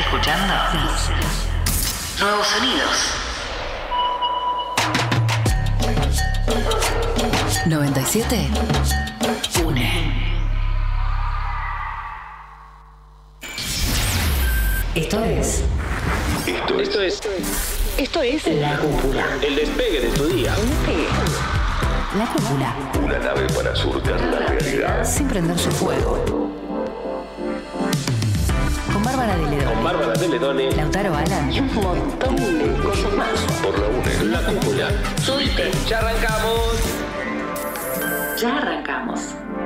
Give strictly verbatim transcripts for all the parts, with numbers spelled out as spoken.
escuchando? Nuevos sonidos. noventa y siete. Une. Esto es. Esto es. Esto es. Esto es La Cúpula. El despegue de tu día. La Cúpula. Una nave para surcar la realidad. Sin prender su fuego. Con Bárbara de Ledone. Con Bárbara de Ledone. Lautaro Alan. Y un montón de cosas más. Por la UNE. La Cúpula. Subite. Ya arrancamos. Ya arrancamos.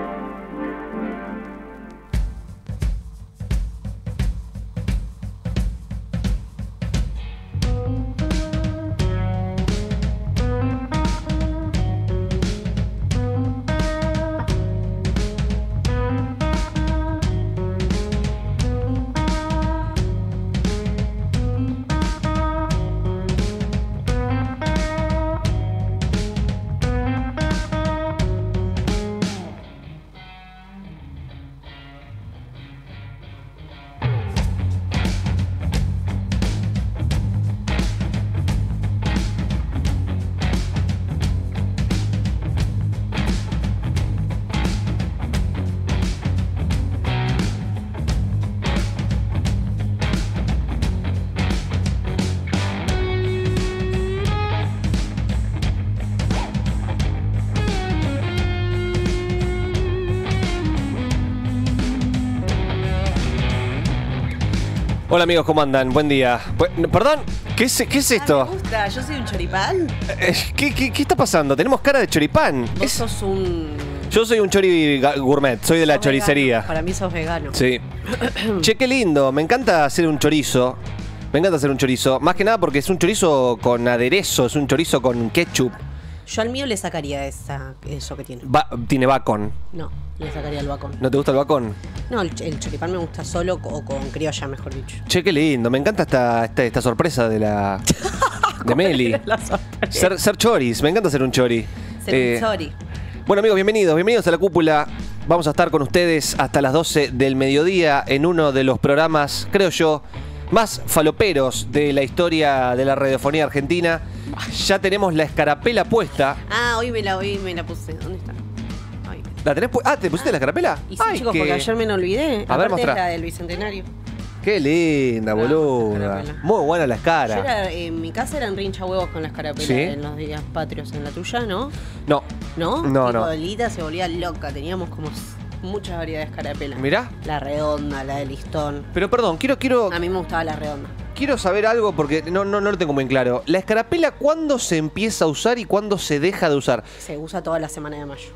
Hola amigos, ¿cómo andan? Buen día. Perdón, ¿qué es, qué es esto? Ah, me gusta, yo soy un choripán. Eh, ¿Qué, qué, ¿Qué está pasando? Tenemos cara de choripán. Vos Es- sos un... Yo soy un chori gourmet, soy de la sos choricería. vegano. Para mí sos vegano. Sí. Che, qué lindo. Me encanta hacer un chorizo. Me encanta hacer un chorizo. Más que nada porque es un chorizo con aderezo, es un chorizo con ketchup. Yo al mío le sacaría esa, eso que tiene. Ba- tiene bacon. No, le sacaría el bacon. ¿No te gusta el bacon? No, el, el choripán me gusta solo o con criolla, mejor dicho. Che, qué lindo. Me encanta esta, esta, esta sorpresa de la... de Meli. La sorpresa. Ser, ser choris. Me encanta ser un chori. Ser Eh, un chori. Bueno amigos, bienvenidos, bienvenidos a La Cúpula. Vamos a estar con ustedes hasta las doce del mediodía en uno de los programas, creo yo, más faloperos de la historia de la radiofonía argentina. Ya tenemos la escarapela puesta. Ah, hoy me la, hoy me la puse. ¿Dónde está? Ay. ¿La tenés pu- Ah, ¿te pusiste la escarapela? Y sí, Ay, chicos, qué- porque ayer me la olvidé. A ver, Aparte mostrá. es la del Bicentenario. Qué linda, Ah, boluda. escarapela. Muy buena la Yo escara. era, en mi casa eran rincha huevos con la escarapela ¿Sí? en los días patrios. En la tuya, ¿no? No, ¿No? No, Tipo, no. Lita se volvía loca. Teníamos como s- muchas variedades de escarapela. mirá. La redonda, la de listón. Pero perdón, quiero, quiero, A mí me gustaba la redonda. quiero saber algo porque no, no, no lo tengo muy claro. ¿La escarapela cuándo se empieza a usar y cuándo se deja de usar? Se usa toda la semana de mayo.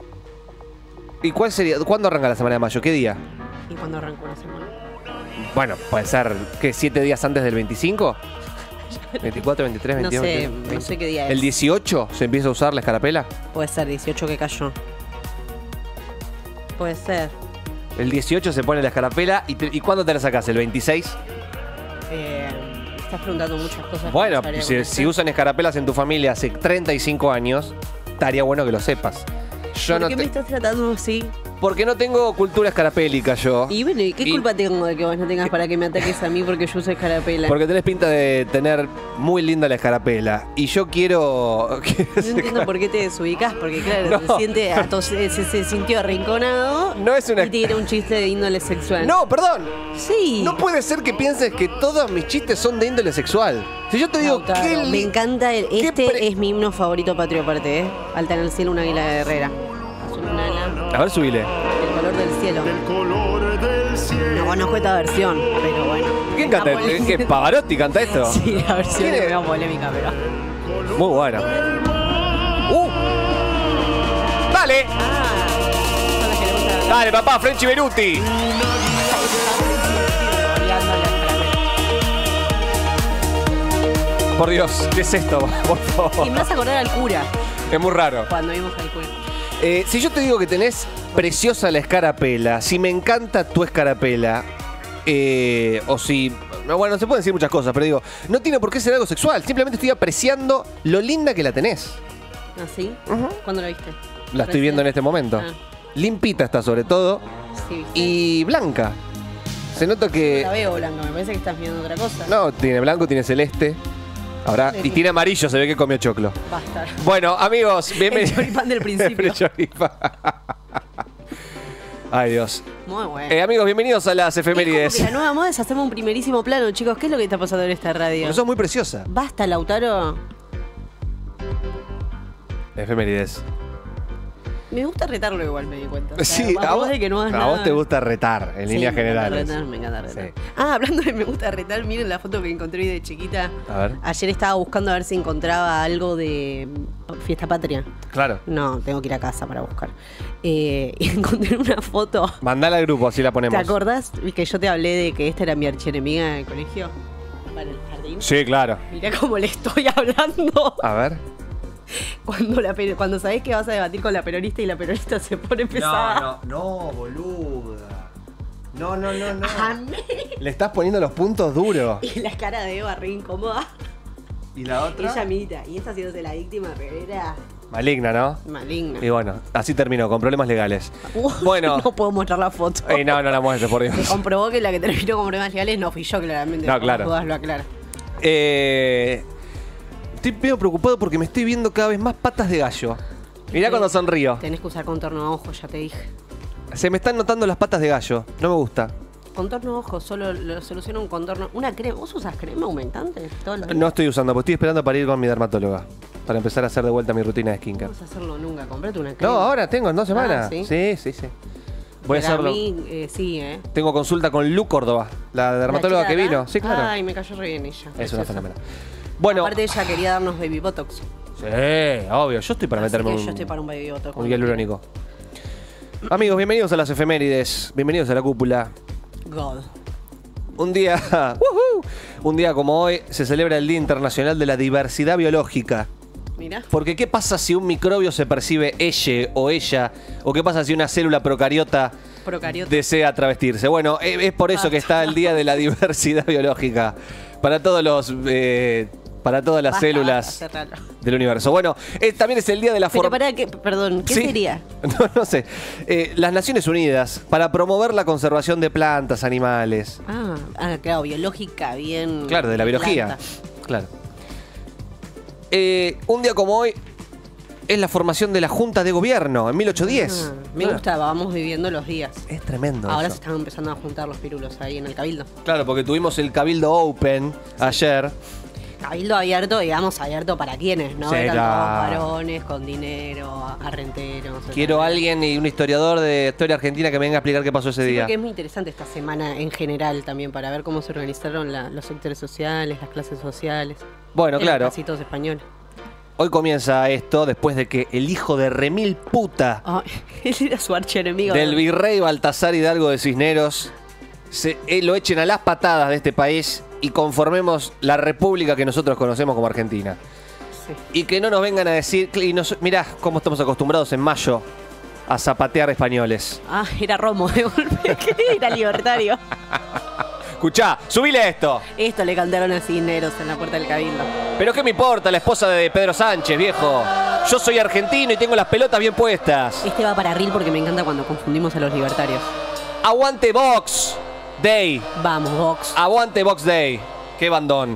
¿Y cuál sería? ¿Cuándo arranca la semana de mayo? ¿Qué día? ¿Y cuando arranca una semana? Bueno, puede ser, ¿qué? ¿Siete días antes del veinticinco? ¿veinticuatro, veintitrés, No veintidós, sé, veintidós, no sé qué día es. ¿El dieciocho se empieza a usar la escarapela? Puede ser dieciocho que cayó. Puede ser. El dieciocho se pone la escarapela. ¿Y, te- ¿y cuándo te la sacás? ¿El veintiséis? Eh, me estás preguntando muchas cosas. Bueno, que no sabría si, contestar. si usan escarapelas en tu familia hace treinta y cinco años, estaría bueno que lo sepas. Yo ¿Por no qué te- me estás tratando así? Porque no tengo cultura escarapélica yo. Y bueno, ¿y qué Y- culpa tengo de que vos no tengas para que me ataques a mí porque yo uso escarapela? Porque tenés pinta de tener muy linda la escarapela. Y yo quiero... No entiendo por qué te desubicás, porque claro, No. se, siente atos- se, se sintió arrinconado No es una- y tiene un chiste de índole sexual. No, perdón. Sí. No puede ser que pienses que todos mis chistes son de índole sexual. Si yo te digo Lautaro, que me encanta el- qué este pre- es mi himno favorito patrio aparte, ¿eh? Alta en el cielo, una águila guerrera. Azul un ala, A ver, subile. el color del cielo. No conozco esta versión, pero bueno. ¿Quién Está canta? polémica. ¿Qué, Pavarotti canta esto? Sí, la versión ¿Quién es es? medio polémica, pero. Muy buena. ¡Uh! ¡Dale! Ah, son las que le gustan. ¡Dale, papá! ¡Frenchy Beruti! Por Dios, ¿qué es esto? Por favor. Y me vas a acordar al cura Es muy raro. cuando vimos al cura. Eh, si yo te digo que tenés preciosa la escarapela, si me encanta tu escarapela, eh, o si... no, bueno, se pueden decir muchas cosas, pero digo, no tiene por qué ser algo sexual. Simplemente estoy apreciando lo linda que la tenés. ¿Así? Ujú. ¿Cuándo la viste? La estoy viendo en este momento. Ah. Limpita está sobre todo Sí, ¿viste? y blanca. se nota que... La veo blanca, me parece que estás viendo otra cosa. No, tiene blanco, tiene celeste. Ahora, y tiene amarillo, se ve que comió choclo. Basta. Bueno, amigos, bienvenidos. El choripán del principio. El choripán. Ay, Dios. Muy bueno. Eh, amigos, bienvenidos a las efemérides. Es como que la nueva moda es hacerme un primerísimo plano, chicos. ¿Qué es lo que está pasando en esta radio? Pero sos muy preciosa. Basta, Lautaro. Efemérides. Me gusta retarlo igual, me di cuenta. O sea, Sí, a vos de que no hagas a nada. vos te gusta retar, en Sí, líneas me encanta generales. retar, me encanta retar. Sí. Ah, hablando de me gusta retar, miren la foto que encontré hoy de chiquita. A ver. Ayer estaba buscando a ver si encontraba algo de Fiesta Patria. Claro. No, tengo que ir a casa para buscar. Eh, y encontré una foto. Mandala al grupo, así la ponemos. ¿Te acordás que yo te hablé de que esta era mi archienemiga en el colegio? Para el jardín. Sí, claro. Mirá cómo le estoy hablando. A ver. Cuando, la, pe- cuando sabés que vas a debatir con la peronista y la peronista se pone pesada. no, no, boluda. No, no, no, no. A mí. Le estás poniendo los puntos duros. Y la cara de Eva re incómoda. ¿Y la otra? Ella milita. Y esta haciéndose la víctima, pero era Maligna, ¿no? maligna. Y bueno, así terminó, con problemas legales. Uf, Bueno. No puedo mostrar la foto. Ey, no, no la muestres, por Se Dios. comprobó que la que terminó con problemas legales no fui yo, claramente. No, por claro. las dudas lo aclaro. Eh, estoy medio preocupado porque me estoy viendo cada vez más patas de gallo. Mirá cuando sonrío. Tenés que usar contorno de ojo, ya te dije. Se me están notando las patas de gallo. No me gusta. Contorno de ojo, solo lo soluciona un contorno. Una crema. ¿Vos usas crema aumentante? Todo el día? No estoy usando, porque estoy esperando para ir con mi dermatóloga. Para empezar a hacer de vuelta mi rutina de skincare. No vas a hacerlo nunca. Comprate una crema. No, ahora tengo, en dos semanas. Ah, ¿sí? Sí, sí, sí. Voy a Para hacerlo. mí, eh, sí, ¿eh? Tengo consulta con Lu Córdoba, la dermatóloga ¿La que chica de vino. acá? Sí, claro. Ay, me cayó re bien ella. Es una Preciosa. fenómena. Bueno. Aparte ella quería darnos baby botox. Sí, obvio. Yo estoy para Así meterme que un, yo estoy para un baby botox. un hialurónico. Amigos, bienvenidos a las efemérides. Bienvenidos a la cúpula. God. Un día, ¡woohoo! Un día como hoy se celebra el Día Internacional de la Diversidad Biológica. Mira. Porque ¿qué pasa si un microbio se percibe elle o ella? ¿O qué pasa si una célula procariota Procariota. desea travestirse? Bueno, es es por eso que está el Día de la Diversidad Biológica. Para todos los... eh, para todas las Basta, células basta, cerralo. del universo. Bueno, eh, también es el Día de la Pero Forma... para que, perdón, ¿qué Sí. sería? No, no sé. Eh, las Naciones Unidas, para promover la conservación de plantas, animales. Ah, ah, claro, biológica, bien. Claro, de la biología. planta. Claro. Eh, un día como hoy es la formación de la Junta de Gobierno en mil ochocientos diez. Ah, me gusta, vamos viviendo los días. Es tremendo. Ahora eso. se están empezando a juntar los pirulos ahí en el cabildo. Claro, porque tuvimos el Cabildo Open ayer. Cabildo abierto, digamos, abierto para quienes, ¿no? Sí, Eran claro. todos varones, con dinero, arrenteros. Quiero a etcétera. alguien y un historiador de historia argentina que me venga a explicar qué pasó ese Sí, día. porque es muy interesante esta semana en general también para ver cómo se organizaron la- los sectores sociales, las clases sociales. Bueno, Eran claro. casi todos españoles. Hoy comienza esto después de que el hijo de remil puta Ay, él era su archienemigo. del virrey Baltasar Hidalgo de Cisneros se, eh, lo echen a las patadas de este país y conformemos la república que nosotros conocemos como Argentina. Sí. Y que no nos vengan a decir, y nos, mirá cómo estamos acostumbrados en mayo a zapatear españoles. Ah, era Romo de golpe, que era libertario. Escuchá, subile esto. Esto le cantaron a Cisneros en la puerta del cabildo. Pero qué me importa la esposa de Pedro Sánchez, viejo. Yo soy argentino y tengo las pelotas bien puestas. Este va para Ril porque me encanta cuando confundimos a los libertarios. Aguante Vox Day. Vamos, Vox. Aguante Vox Day. Qué bandón.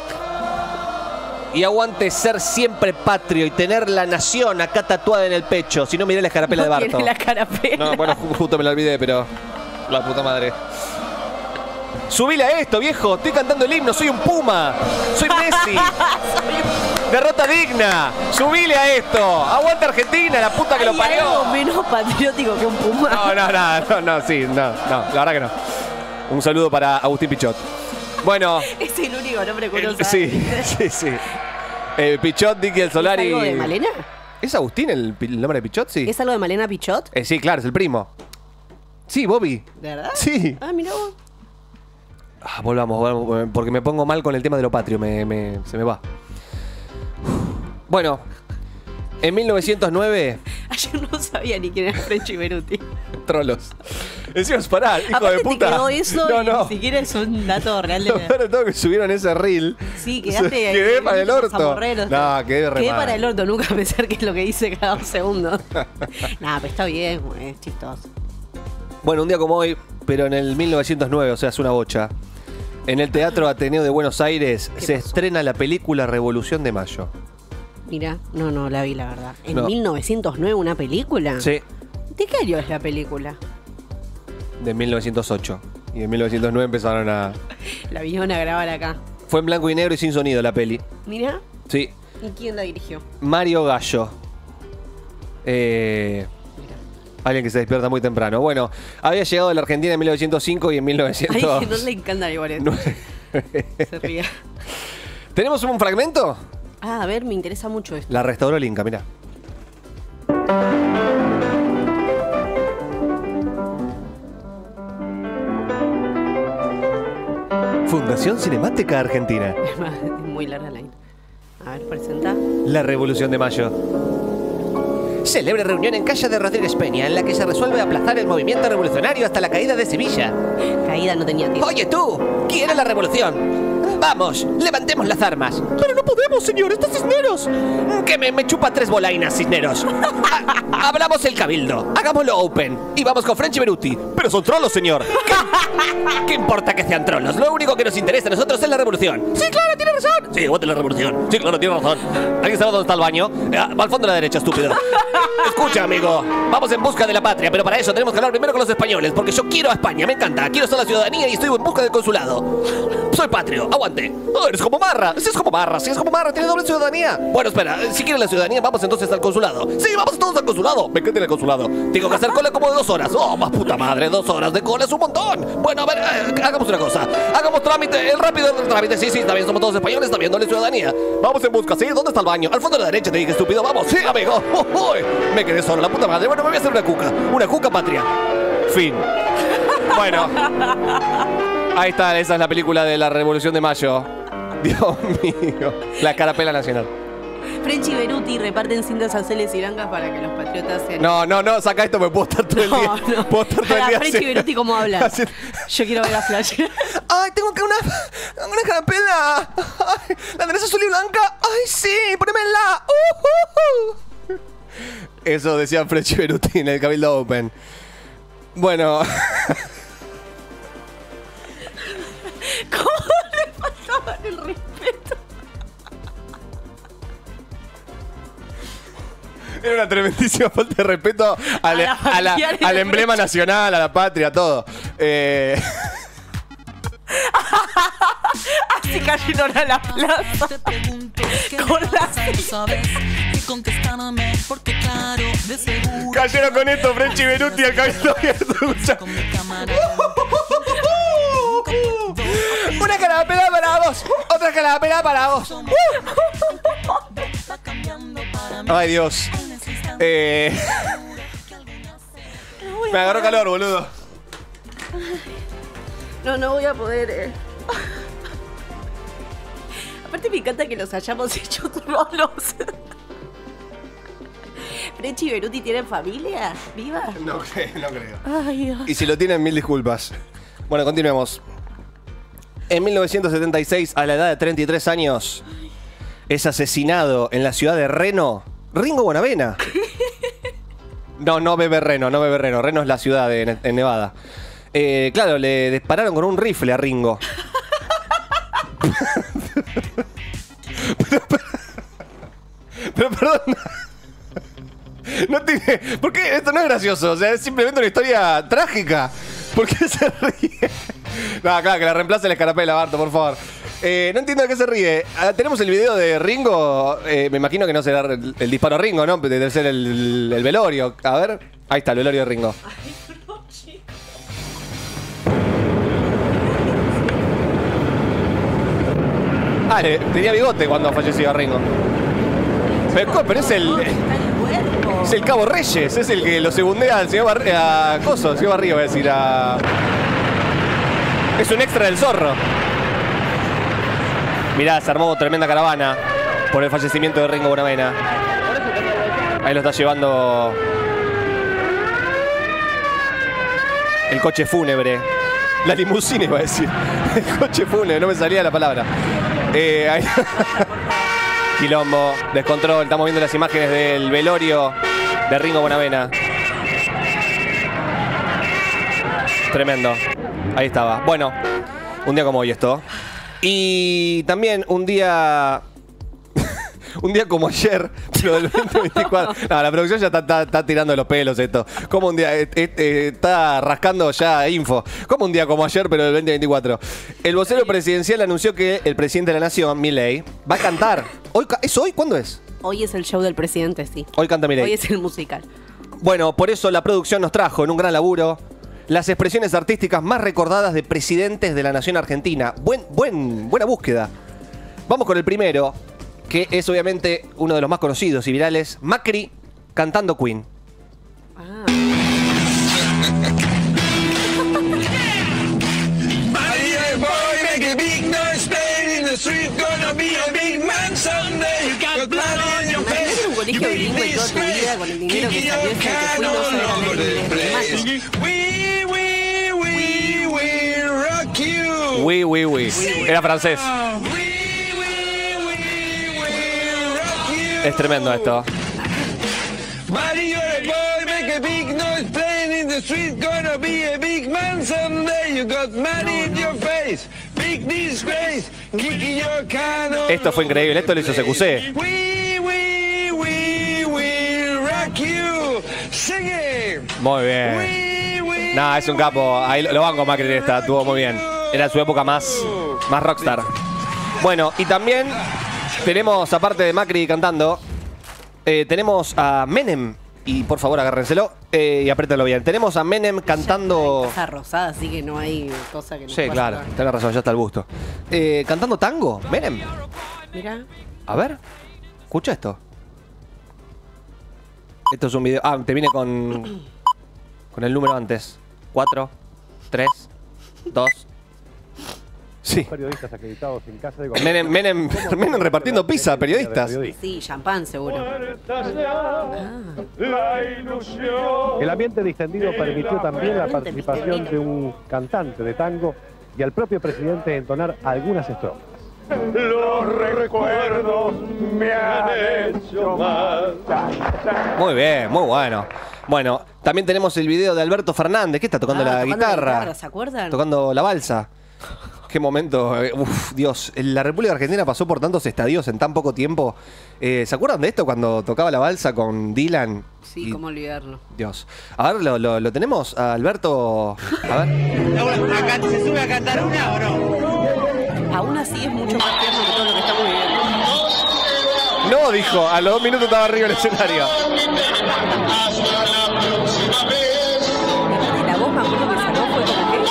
Y aguante ser siempre patrio y tener la nación acá tatuada en el pecho. Si no, mirá la escarapela de No Barto. tiene la carapela. No, bueno, ju- justo me la olvidé, pero... La puta madre. Subile a esto, viejo. Estoy cantando el himno. Soy un puma. Soy Messi. Derrota digna. Subile a esto. Aguante Argentina, la puta que lo ¿Hay parió. algo menos patriótico que un puma? No, no, no, no, no, sí, no, no, la verdad que no. Un saludo para Agustín Pichot. Bueno, Es el único nombre que uno el- sabe. sí, sí, sí. Eh, Pichot, Dicky el Solari. ¿Es algo de Malena? ¿Es Agustín el, pi- el nombre de Pichot? Sí. ¿Es algo de Malena Pichot? Eh, sí, claro, es el primo. Sí, Bobby. ¿De verdad? Sí. Ah, mirá vos. Ah, volvamos, volvamos, porque me pongo mal con el tema de lo patrio, me, me- se me va. Bueno, en mil novecientos nueve, Ayer no sabía ni quién era French y Beruti. trolos. Decimos, pará, hijo Aparte de puta. te quedó eso no, y no. ni siquiera es un dato real de Lo peor de todo que subieron ese reel. Sí, quedaste ahí. Quedé para el orto. Zamorreros. No, quedé re Quedé mal. para el orto, nunca pensar qué es lo que dice cada dos segundos. Nah, pero está bien, güey, es chistoso. Bueno, un día como hoy, pero en el mil novecientos nueve, o sea, es una bocha. En el Teatro Ateneo de Buenos Aires se pasó? estrena la película Revolución de Mayo. Mira, no, no la vi, la verdad. ¿En No. mil novecientos nueve una película? Sí, ¿De qué año es la película? de mil novecientos ocho. Y en mil novecientos nueve empezaron a... La vinieron a grabar acá. Fue en blanco y negro y sin sonido la peli. Mira, Sí. ¿y quién la dirigió? Mario Gallo. Eh, alguien que se despierta muy temprano. Bueno, había llegado a la Argentina en mil novecientos cinco y en mil novecientos... Ay, que no le encanta igual esto. Se ría. ¿Tenemos un fragmento? Ah, a ver, me interesa mucho esto. La restauró el Inca, mirá. Fundación Cinemática Argentina. Es muy larga la intro. A ver, presenta. La Revolución de Mayo. Celebre reunión en Calle de Rodríguez Peña, en la que se resuelve aplazar el movimiento revolucionario hasta la caída de Sevilla. Caída no tenía tiempo. Oye tú, ¿quiere la revolución? Vamos, levantemos las armas. Pero no podemos, señor, está Cisneros. Que me, me chupa tres bolainas, Cisneros. Ha- hablamos el cabildo, hagámoslo open. Y vamos con Frenchy Beruti. Pero son trolos, señor. ¿Qué, ¿Qué importa que sean trolos? Lo único que nos interesa a nosotros es la revolución. Sí, claro, tiene razón. Sí, vote la revolución. Sí, claro, tiene razón. ¿Alguien sabe dónde está el baño? Eh, al fondo a la derecha, estúpido. Escucha, amigo, vamos en busca de la patria, pero para eso tenemos que hablar primero con los españoles, porque yo quiero a España, me encanta, quiero ser la ciudadanía y estoy en busca del consulado. Soy patrio, aguante. Oh, eres como Marra, si es como Marra, si es como Marra, tiene doble ciudadanía. Bueno, espera, si quieres la ciudadanía, vamos entonces al consulado. Sí, vamos todos al consulado. Me quedé en el consulado. Tengo que hacer cola como de dos horas. Oh, más puta madre, dos horas de cola es un montón. Bueno, a ver, eh, hagamos una cosa. Hagamos trámite, el rápido del trámite. Sí, sí, está bien, somos todos españoles, está bien, doble ciudadanía. Vamos en busca, ¿sí? ¿Dónde está el baño? Al fondo de la derecha, te dije, estúpido, vamos. Sí, amigo. Oh, oh, me quedé solo, la puta madre. Bueno, me voy a hacer una cuca. Una cuca patria. Fin. Bueno. Ahí está, esa es la película de la Revolución de Mayo. Dios mío. La carapela nacional. Frenchy y Beruti reparten cintas azules y blancas para que los patriotas sean... No, no, no, saca esto, me puedo estar todo el día. No, no. Puedo estar todo el Para día Frenchy y así- Beruti, ¿cómo hablan? así- Yo quiero ver a Flash. Ay, tengo que una, una carapela. Ay, la tenés azul y blanca. Ay, sí, ponémela. Uh, uh, uh. Eso decía Frenchy Beruti en el Cabildo Open. Bueno. ¿Cómo le faltaban el respeto? Era una tremendísima falta de respeto a la- a la- A la al emblema nacional, a la patria, todo. Eh, Así cayeron a la plaza. Te pregunto qué Con me la pasa, no sabes qué contestarme, porque claro, de seguro cayeron con esto Frenchy Beruti al Cabildo Abierto. con mi cámara. Una carapela para vos, otra carapela para vos. Va cambiando para mí Ay, Dios. en ese instante. Eh, Que alguien hace me agarró calor, boludo. No, no voy a poder. Eh. Aparte me encanta que los hayamos hecho trolos. ¿Frenchy y Beruti tienen familia? ¿Viva? No, creo, no creo. Ay, Dios. Y si lo tienen, mil disculpas. Bueno, continuemos. En mil novecientos setenta y seis, a la edad de treinta y tres años, es asesinado en la ciudad de Reno Ringo Bonavena. No, no bebe Reno, no bebe Reno. Reno es la ciudad de, en Nevada. Eh, claro, le dispararon con un rifle a Ringo. pero, pero, pero, perdón. No tiene. ¿Por qué? Esto no es gracioso. O sea, es simplemente una historia trágica. ¿Por qué se ríe? No, claro, que la reemplace la escarapela, Barto, por favor. Eh, no entiendo de qué se ríe. Ah, tenemos el video de Ringo. Eh, me imagino que no será el, el disparo a Ringo, ¿no? Debe ser el, el velorio. A ver. Ahí está, el velorio de Ringo. Ah, le- tenía bigote cuando falleció Ringo. Pero, pero es el. Está el cuerpo. Es el Cabo Reyes, es el que lo segundea al señor Barri a Coso, al señor Barriga, voy a decir, a... Es un extra del Zorro. Mirá, se armó tremenda caravana por el fallecimiento de Ringo Bonavena. Ahí lo está llevando el coche fúnebre. La limusina iba a decir. El coche fúnebre, no me salía la palabra. Eh, ahí... Quilombo, descontrol, estamos viendo las imágenes del velorio de Ringo Bonavena. Tremendo. Ahí estaba. Bueno, un día como hoy esto. Y también un día... un día como ayer, pero del veinte veinticuatro. No, la producción ya está, está, está tirando los pelos esto. Como un día... Eh, eh, está rascando ya info. Como un día como ayer, pero del veinte veinticuatro. El vocero presidencial anunció que el presidente de la nación, Milei, va a cantar. Hoy, ¿Es hoy? ¿Cuándo es? Hoy es el show del presidente, sí. Hoy canta Milei. Hoy es el musical. Bueno, por eso la producción nos trajo en un gran laburo las expresiones artísticas más recordadas de presidentes de la nación argentina. Buen, buen, buena búsqueda. Vamos con el primero, que es obviamente uno de los más conocidos y virales, Macri cantando Queen. Ah. Imagínate un colegio bilingüe toda tu vida con el dinero que salió ese que fui no saber hablar inglés. Oui, oui, oui. Era francés. Es tremendo esto. Esto fue increíble, esto lo hizo C Q C. Muy bien. Nah, es un capo. Ahí lo, lo banco Macri en esta, estuvo muy bien. Era su época más, más rockstar. Bueno, y también tenemos, aparte de Macri cantando, eh, tenemos a Menem. Y por favor, agárrenselo eh, y apriétenlo bien. Tenemos a Menem cantando... Está rosada, así que no hay cosa que no Sí, claro, tenés razón, ya está el busto. Eh, ¿Cantando tango? Menem. Mira. A ver, escucha esto. Esto es un video... Ah, te viene con... Con el número antes. Cuatro, tres, dos... Sí. Periodistas acreditados en casa de Menem, Menem, Menem repartiendo pizza a periodistas. Sí, champán seguro. El ambiente distendido permitió también la participación de un cantante de tango y al propio presidente entonar algunas estrofas. Los recuerdos me han hecho mal. Muy bien, muy bueno. Bueno, también tenemos el video de Alberto Fernández, que está tocando, Ah, la, tocando guitarra, la guitarra, ¿se acuerdan? Tocando la balsa. Qué momento, eh, uf, Dios, la República Argentina pasó por tantos estadios en tan poco tiempo. Eh, ¿Se acuerdan de esto cuando tocaba la balsa con Dylan? Sí, Y- cómo olvidarlo. Dios. A ver, lo, lo- lo tenemos a Alberto. A ver. ¿Se sube a cantar una o no? Aún así es mucho más tierno que todo lo que estamos viviendo. No, dijo, a los dos minutos estaba arriba del escenario. Y la voz me acuerdo que sacó fue como que...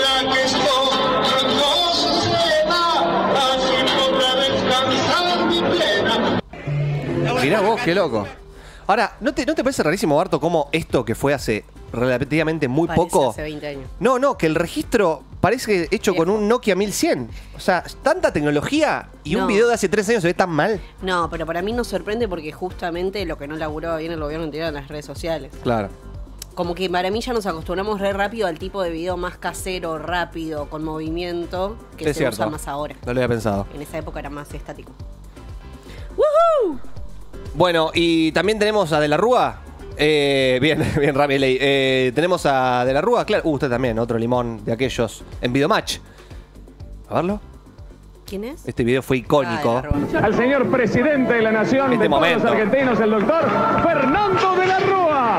Mirá vos, qué loco. Ahora, ¿no te, ¿no te parece rarísimo, Barto, cómo esto que fue hace relativamente muy Parece poco? hace veinte años. No, no, que el registro parece hecho Viejo. con un Nokia mil cien. O sea, tanta tecnología y un No. video de hace tres años se ve tan mal. No, pero para mí nos sorprende porque justamente lo que no laburaba bien el gobierno anterior eran las redes sociales. Claro. Como que para mí ya nos acostumbramos re rápido al tipo de video más casero, rápido, con movimiento, que Es se cierto. usa más ahora. No lo había pensado. En esa época era más estático. Bueno, y también tenemos a De la Rúa. Eh, bien, bien, Rami Ley. Eh, tenemos a De la Rúa, claro. Uh, usted también, otro limón de aquellos en Videomatch. A verlo. ¿Quién es? Este video fue icónico. Ah, de la Rúa. Al señor presidente de la nación Este de todos momento. los argentinos, el doctor Fernando de la Rúa.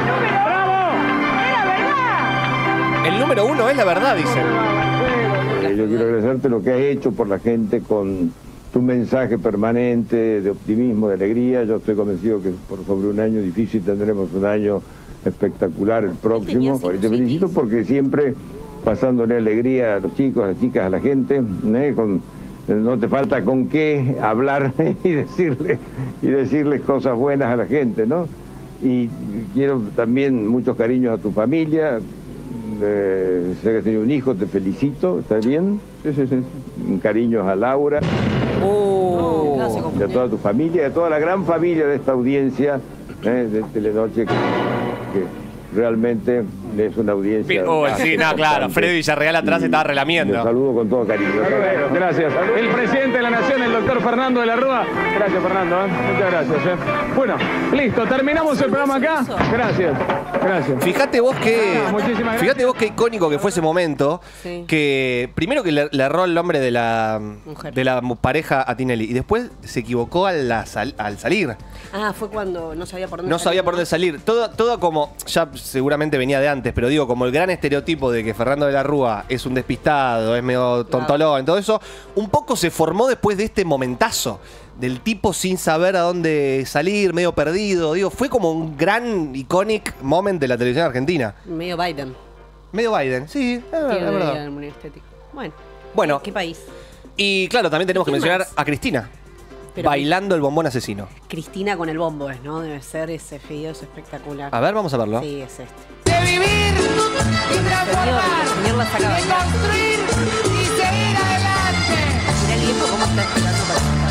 El número uno es la verdad, dicen. Eh, Yo quiero agradecerte lo que has hecho por la gente con tu mensaje permanente de optimismo, de alegría. Yo estoy convencido que por sobre un año difícil tendremos un año espectacular el próximo. Y te felicito porque siempre pasándole alegría a los chicos, a las chicas, a la gente, ¿eh? Con, no te falta con qué hablar y decirle y decirles cosas buenas a la gente, ¿no? Y quiero también muchos cariños a tu familia. Eh, sé que has tenido un hijo, te felicito, ¿está bien? Sí, sí, sí. Cariños a Laura, Oh. Claro, se y a confundió. toda tu familia, y a toda la gran familia de esta audiencia, ¿eh? De Telenoche, que, que realmente es una audiencia. Oh, sí, no, claro. Freddy Villarreal atrás estaba relamiendo. Los saludo con todo cariño. Gracias. El presidente de la Nación, el doctor Fernando de la Rúa. Gracias, Fernando. ¿eh? Muchas gracias. ¿eh? Bueno, listo. Terminamos el programa acá. Gracias. Gracias. Fíjate vos que. Ah, muchísimas gracias. Fíjate vos qué icónico que fue ese momento. Sí. Que primero que le, le erró el nombre de la, Mujer. de la pareja a Tinelli. Y después se equivocó al, la sal- al salir. Ah, fue cuando no sabía por dónde No salir, sabía por dónde salir. Todo, todo como, ya seguramente venía de antes, pero digo, como el gran estereotipo de que Fernando de la Rúa es un despistado, es medio tontolón, todo eso, un poco se formó después de este momentazo. Del tipo sin saber a dónde salir, medio perdido. Digo, fue como un gran, iconic moment de la televisión argentina. Medio Biden. Medio Biden, sí, es Tiene verdad. es verdad. el muy estético. Bueno. Bueno. ¿Qué país? Y claro, también tenemos que ¿Quién mencionar más? a Cristina. Pero- bailando el bombón asesino. Cristina con el bombo es, ¿no? Debe ser ese video, es espectacular. A ver, vamos a verlo. Sí, es este. De vivir y transformar, El señor la saca a de bailar. construir y seguir adelante. Mirá el viejo cómo está esperando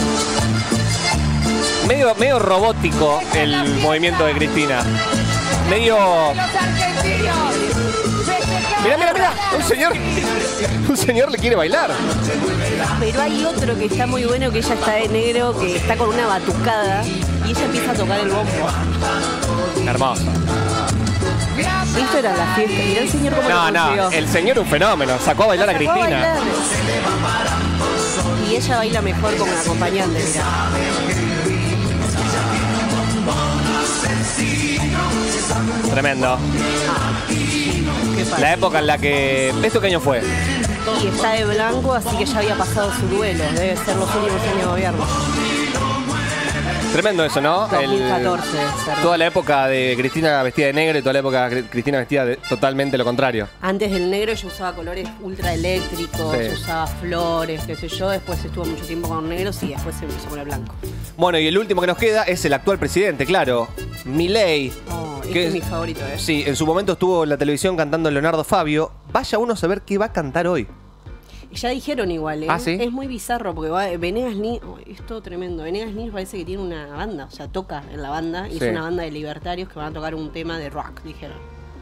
para Medio, medio robótico el movimiento de Cristina. Medio. Los argentinos. Mirá, mirá, mirá. Un señor. Un señor le quiere bailar. Pero hay otro que está muy bueno, que ella está de negro, que está con una batucada y ella empieza a tocar el bombo. Hermoso. Esto era la fiesta. Mirá el señor cómo No, lo consiguió. no. El señor un fenómeno. Sacó a bailar a Sacó a Cristina. bailar. Y ella baila mejor como la acompañante, mirá. Tremendo. Qué padre. La época en la que. ¿Esto qué año fue? Y está de blanco, así que ya había pasado su duelo. Debe ser los últimos años de gobierno. Tremendo eso, ¿no? dos mil El- catorce. debe ser. Toda la época de Cristina vestida de negro y toda la época de Cristina vestida de totalmente lo contrario. Antes del negro ella usaba colores ultra eléctricos, Sí. usaba flores, qué sé yo. Después estuvo mucho tiempo con negros y después se empezó con el blanco. Bueno, y el último que nos queda es el actual presidente, claro. Milei. Oh, este que es mi favorito, ¿eh? Sí, en su momento estuvo en la televisión cantando Leonardo Fabio. Vaya uno a saber qué va a cantar hoy. Ya dijeron igual, ¿eh? ¿Ah, sí? Es muy bizarro porque va, Venegas Ni... oh, es todo tremendo. Venegas Ni parece que tiene una banda, o sea, toca en la banda y Sí. es una banda de libertarios que van a tocar un tema de rock, dijeron.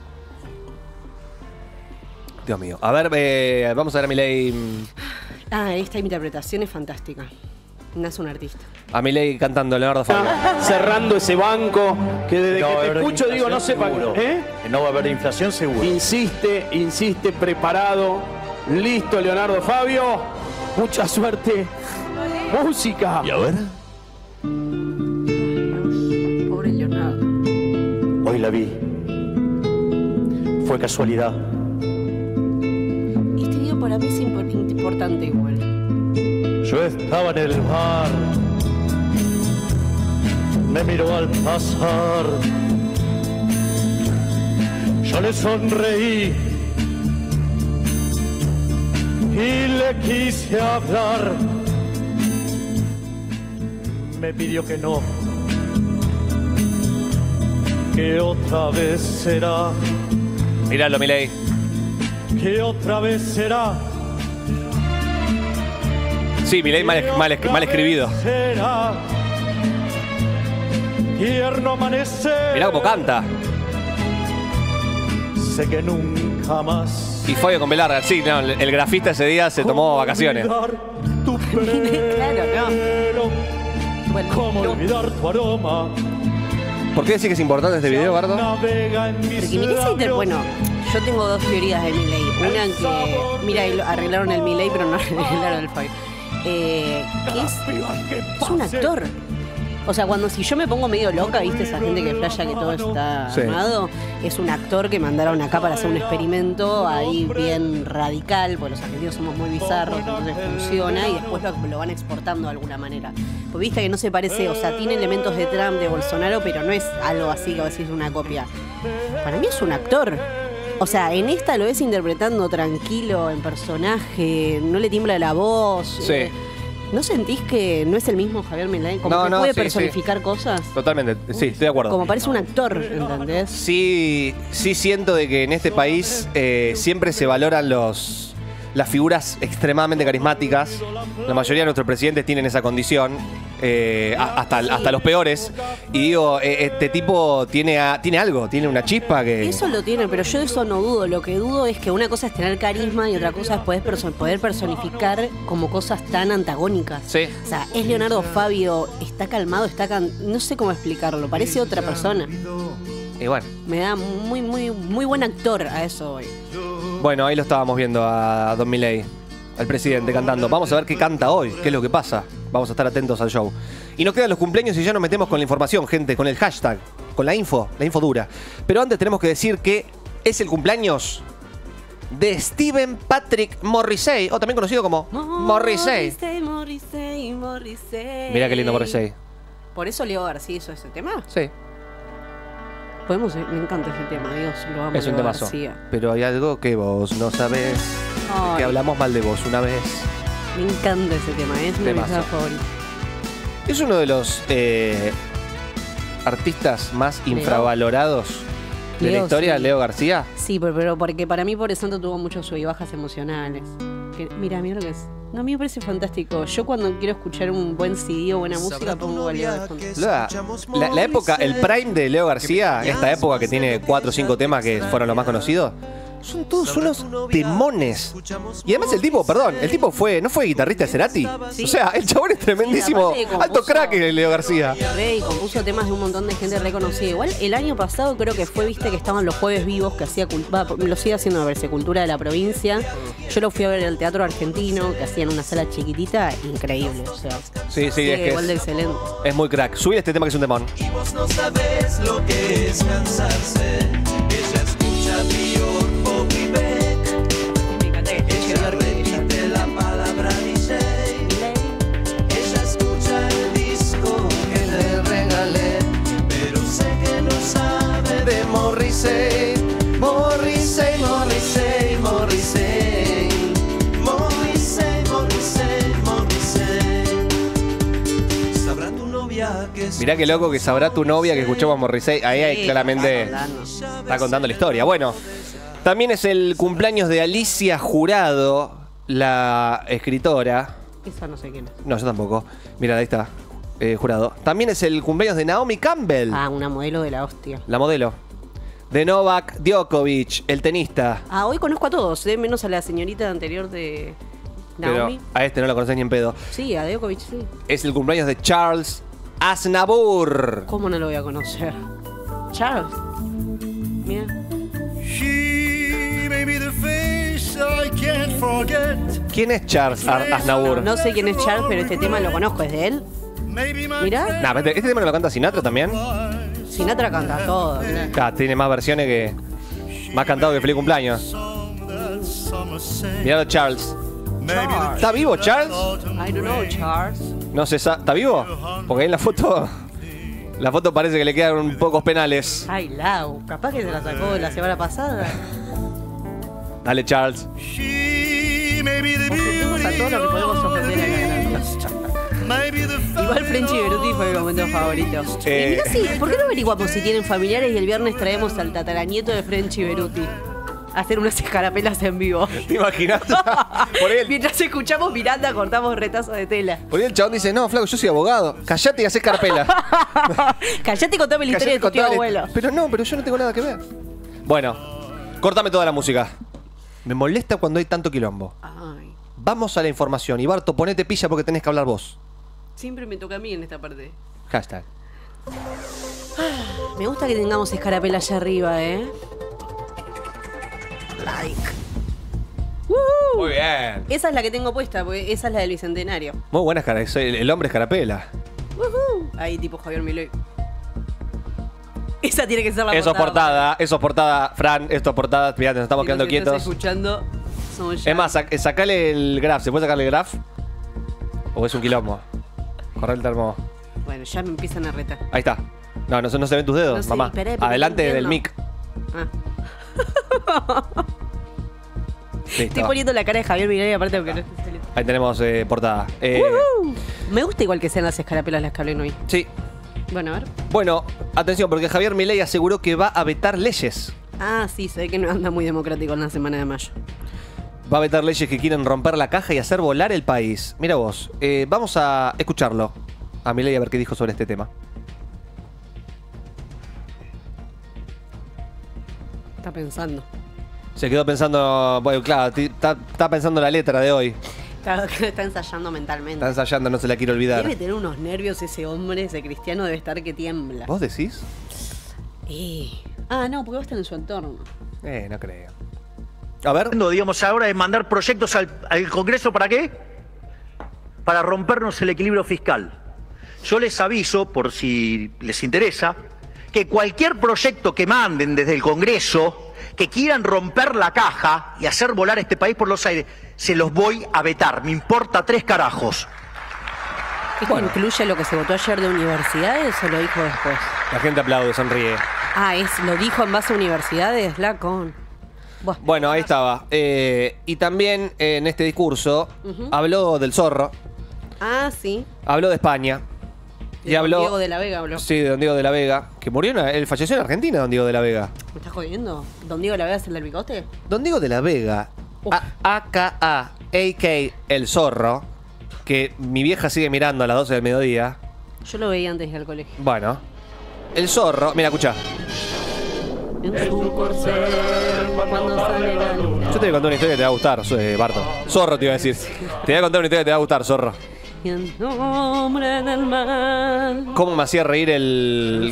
Dios mío. A ver, eh, vamos a ver a Milei. Ah, esta interpretación es fantástica. Nace un artista. A Milei cantando Leonardo Fabio. Cerrando ese banco que desde No va a que te haber escucho digo no sé inflación, para seguro. ¿eh? Que no va a haber inflación seguro. Insiste, insiste, preparado, listo Leonardo Fabio. Mucha suerte. Música. Y a ver, Pobre Leonardo. hoy la vi. Fue casualidad. Este video para mí es impor- importante igual. Yo estaba en el bar. Me miró al pasar. Yo le sonreí y le quise hablar. Me pidió que no, que otra vez será, Míralo, Milei. que otra vez será. Sí, Milei mal, mal, mal escribido. Será tierno amanecer. Mirá cómo canta. Sé que nunca más. Y Fabio con B larga. Sí, no, el el grafista ese día se tomó vacaciones. Olvidar tu Claro, pelo, Bueno, cómo no. olvidar tu aroma. ¿Por qué decís que es importante este video, Bardo? Navega en mis Porque mirá ese inter... labios. Bueno, yo tengo dos teorías de Milei. Una que, mira, ahí lo- arreglaron el Milei, pero no arreglaron el Fabio. Eh, que es, es un actor. O sea, cuando si yo me pongo medio loca, ¿viste? Esa gente que flasha que todo está Sí. armado. Es un actor que mandaron acá para hacer un experimento ahí bien radical, porque los argentinos somos muy bizarros, entonces funciona y después lo, lo van exportando de alguna manera. Pues viste que no se parece, o sea, tiene elementos de Trump, de Bolsonaro, pero no es algo así que decís una copia. Para mí es un actor. O sea, en esta lo ves interpretando tranquilo, en personaje, no le tiembla la voz. Sí. eh, ¿No sentís que no es el mismo Javier Milei? Como No, que no, puede sí, personificar cosas. Totalmente, sí, estoy de acuerdo. Como parece un actor, ¿entendés? Sí, sí siento de que en este país eh, siempre se valoran los, las figuras extremadamente carismáticas. La mayoría de nuestros presidentes tienen esa condición, eh, a- hasta, hasta los peores. Y digo, eh, este tipo tiene, a- tiene algo, tiene una chispa que... Eso lo tiene, pero yo de eso no dudo. Lo que dudo es que una cosa es tener carisma y otra cosa es poder, perso- poder personificar como cosas tan antagónicas. Sí. O sea, es Leonardo Fabio, está calmado, está can... no sé cómo explicarlo, parece otra persona. Y bueno. Me da muy, muy, muy buen actor a eso hoy. Bueno, ahí lo estábamos viendo a Don Milei, al presidente cantando. Vamos a ver qué canta hoy, qué es lo que pasa. Vamos a estar atentos al show. Y nos quedan los cumpleaños y ya nos metemos con la información, gente, con el hashtag, con la info, la info dura. Pero antes tenemos que decir que es el cumpleaños de Stephen Patrick Morrissey, o también conocido como Morrissey. Morrissey, Morrissey, Morrissey. Mirá qué lindo Morrissey. ¿Por eso Leo García hizo ese tema? Sí. Podemos, me encanta ese tema, Dios, lo amo. Es un Leo temazo. García. Pero hay algo que vos no sabés, Ay, que hablamos mal de vos una vez. me encanta ese tema, es uno de mis Temazo. temas favoritos. Es uno de los eh, artistas más Leo. infravalorados de la Leo, historia, sí. Leo García. Sí, pero, pero porque para mí Por Santo tuvo muchos sub y bajas emocionales. Que, mira, mira lo que es. No, a mí me parece fantástico. Yo cuando quiero escuchar un buen C D o buena música pongo a Leo de fondo. La, la- la época, el prime de Leo García, esta época que tiene cuatro o cinco temas que fueron los más conocidos, son todos unos demones. Y además el tipo, perdón, el tipo fue, ¿no fue guitarrista de Cerati? Sí. O sea, el chabón es tremendísimo. Sí, aparte Alto compuso- crack el Leo García. Re, y compuso temas de un montón de gente reconocida. Igual el año pasado creo que fue, viste, que estaban los jueves vivos, que hacía, cul- va, lo sigue haciendo, a verse, Cultura de la Provincia. Yo lo fui a ver en el Teatro Argentino, que hacían una sala chiquitita, increíble. O sea, Sí, sí, sigue es que igual de es, excelente. es muy crack. Subí este tema que es un temón. Y vos no sabés lo que es cansarse. Ella escucha Bjork o Beck. Ella repite la palabra D J. Ella escucha el disco que le regalé. Pero sé que no sabe de Morrissey. Morrissey, Morrissey, Morrissey. Morrissey, Morrissey, Morrissey. Sabrá tu novia que es. Mirá qué loco que sabrá tu novia que escuchó a Morrissey. Ahí, ahí Sí, claramente está contando. está contando la historia. Bueno, también es el cumpleaños de Alicia Jurado, la escritora. Esa no sé quién es. No, yo tampoco. Mira, ahí está, eh, Jurado. También es el cumpleaños de Naomi Campbell, Ah, una modelo de la hostia. la modelo. De Novak Djokovic, el tenista. Ah, hoy conozco a todos, eh, menos a la señorita anterior de Naomi. Pero a este no lo conoces ni en pedo. Sí, a Djokovic, sí. Es el cumpleaños de Charles Aznavour. ¿Cómo no lo voy a conocer? Charles. Mira. She may be the face I can't forget. ¿Quién es Charles Ar- Aznavour? No sé quién es Charles, pero este tema lo conozco, es de él. Mira, Nah, este, este tema que lo canta Sinatra también. Sinatra canta todo. mirá. Ah, tiene más versiones que. Más cantado que Feliz Cumpleaños. Mirá Charles. Charles. ¿Está vivo Charles? I don't know, Charles. No sé, sa- ¿está vivo? Porque ahí en la foto. La foto parece que le quedan un pocos penales. Ay, Lau, capaz que se la sacó la semana pasada. Dale, Charles. Ofendemos a todos los que podemos ofender acá. Igual Frenchy Beruti fue mi momento favorito. Eh. Y mirá, sí, ¿por qué no averiguamos si tienen familiares y el viernes traemos al tataranieto de Frenchy Beruti a hacer unas escarapelas en vivo? ¿Te imaginas? Por ahí, el, Mientras escuchamos Miranda, cortamos retazos de tela. por ahí el chabón dice, no, flaco, yo soy abogado. Callate y hacés carpela. Callate y contame la historia de tu tío contale. abuelo. Pero no, pero yo no tengo nada que ver. Bueno, córtame toda la música. Me molesta cuando hay tanto quilombo. Ay, Vamos a la información. Y Barto, ponete pilla porque tenés que hablar vos. siempre me toca a mí en esta parte. Hashtag. Me gusta que tengamos escarapela allá arriba, ¿eh? Like. ¡Woo! Muy bien. Esa es la que tengo puesta, porque esa es la del Bicentenario. Muy buena escara. El, el hombre escarapela. ¡Woohoo! Ahí tipo Javier Milei. Esa tiene que ser la Eso es portada, eso es portada, Fran, esto es portada. Mirá, nos estamos Si quedando los que estás quietos. escuchando somos ya. Es más, sac- sacale el graph. ¿Se puede sacarle el graph? ¿O es un quilombo? Corre el termo. Bueno, ya me empiezan a retar. Ahí está. No, no, se- no se ven tus dedos, No sé, mamá. esperé, pero Adelante no del entiendo. mic. Ah. Listo. Estoy poniendo la cara de Javier Milei aparte porque no estoy saliendo. Ahí tenemos eh, portada. Eh, ¡Woohoo! Me gusta igual que sean las escarapelas las que hablen hoy. sí. Bueno, a ver. Bueno, atención, porque Javier Milei aseguró que va a vetar leyes. Ah, sí, se ve que no anda muy democrático en la semana de mayo. Va a vetar leyes que quieren romper la caja y hacer volar el país. Mira vos, eh, vamos a escucharlo a Milei a ver qué dijo sobre este tema. Está pensando. Se quedó pensando, bueno, claro, está, está pensando la letra de hoy. Está, está ensayando mentalmente. Está ensayando, no se la quiere olvidar. Debe tener unos nervios ese hombre, ese cristiano debe estar que tiembla. ¿Vos decís? Eh. Ah, no, porque va a estar en su entorno. Eh, no creo. A ver. Digamos, ahora es mandar proyectos al, al Congreso, ¿para qué? Para rompernos el equilibrio fiscal. Yo les aviso, por si les interesa, que cualquier proyecto que manden desde el Congreso, que quieran romper la caja y hacer volar este país por los aires, se los voy a vetar. Me importa tres carajos. ¿Esto bueno. incluye lo que se votó ayer de universidades o lo dijo después? La gente aplaude, sonríe. Ah, es, lo dijo en base a universidades, Lacon. Bueno, bueno, ahí estaba. Eh, y también eh, en este discurso uh-huh. habló del zorro. Ah, sí. Habló de España. De y don habló, Diego de la Vega habló. Sí, de don Diego de la Vega. Que murió, en, él falleció en Argentina, don Diego de la Vega. ¿Me estás jodiendo? ¿Don Diego de la Vega es el del bigote? Don Diego de la Vega, A K A, A K el zorro, que mi vieja sigue mirando a las doce del mediodía. Yo lo veía antes del colegio. Bueno, el zorro, mira, escuchá. En su corcel, cuando sale la luna. Yo te voy a contar una historia que te va a gustar, eh, Barto. Zorro te iba a decir. Te voy a contar una historia que te va a gustar, zorro. Y en nombre del mal. ¿Cómo me hacía reír el...?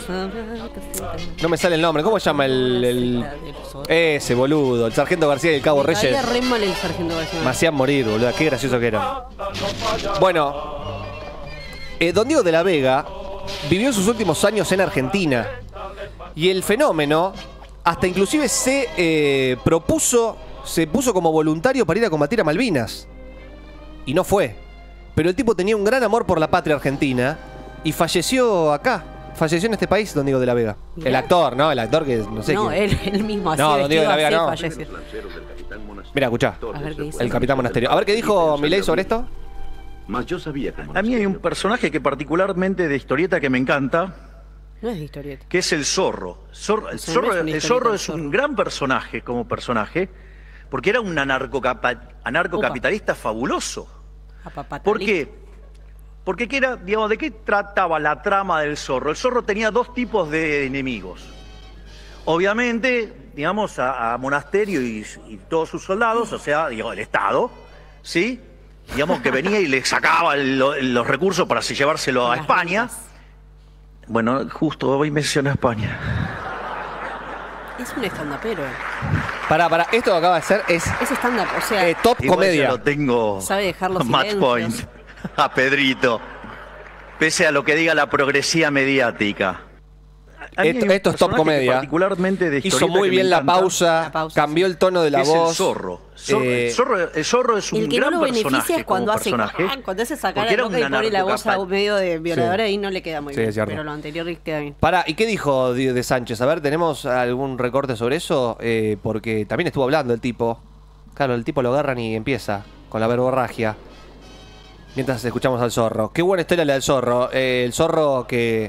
No me sale el nombre. ¿Cómo se llama el...? el... Ese, boludo. El sargento García y el cabo me Reyes. re mal el sargento García. Me hacían morir, boludo. Qué gracioso que era. Bueno. Eh, don Diego de la Vega vivió sus últimos años en Argentina. Y el fenómeno... Hasta inclusive se eh, propuso, se puso como voluntario para ir a combatir a Malvinas. Y no fue. Pero el tipo tenía un gran amor por la patria argentina y falleció acá. Falleció en este país, don Diego de la Vega. Mirá. El actor, ¿no? El actor que no sé no, quién. él, él mismo así. No, don Diego de la Vega no. Falleció. Mira, escuchá. A ver qué dice. El Capitán Monasterio. A ver qué dijo Milei sobre esto. Más yo sabía que a mí hay un personaje que particularmente de historieta que me encanta. No es de historieta. Que es el zorro. Zorro el zorro, no es, el zorro es un gran personaje como personaje, porque era un anarcocapa, anarcocapitalista Upa. fabuloso. ¿Por qué? Porque ¿qué era, digamos, ¿de qué trataba la trama del zorro? El zorro tenía dos tipos de enemigos. Obviamente, digamos, a, a Monasterio y, y todos sus soldados, o sea, digamos, el Estado, ¿sí? Digamos que venía y le sacaba el, los recursos para así llevárselo a España. Bueno, justo hoy menciona España. Es un stand-upero. Pará, pará, esto que acaba de hacer es... Es stand-up, o sea... Eh, top igual comedia. Yo lo tengo... Sabe dejar los match silencios. point a Pedrito. Pese a lo que diga la progresía mediática. Esto, esto es top comedia. Particularmente de hizo muy bien la pausa, la pausa, cambió sí. el tono de la es voz. El zorro. Zorro, eh, el, zorro el zorro es un el que gran no lo personaje. beneficia es cuando hace personaje, cuando hace sacar porque a boca y pone la voz a medio de violadora y no le queda muy Sí, bien. es cierto. Pero lo anterior queda bien. Pará, ¿y qué dijo de de Sánchez? A ver, ¿tenemos algún recorte sobre eso? Eh, porque también estuvo hablando el tipo. Claro, el tipo lo agarran y empieza con la verborragia. Mientras escuchamos al zorro. Qué buena historia la del zorro. Eh, el zorro que...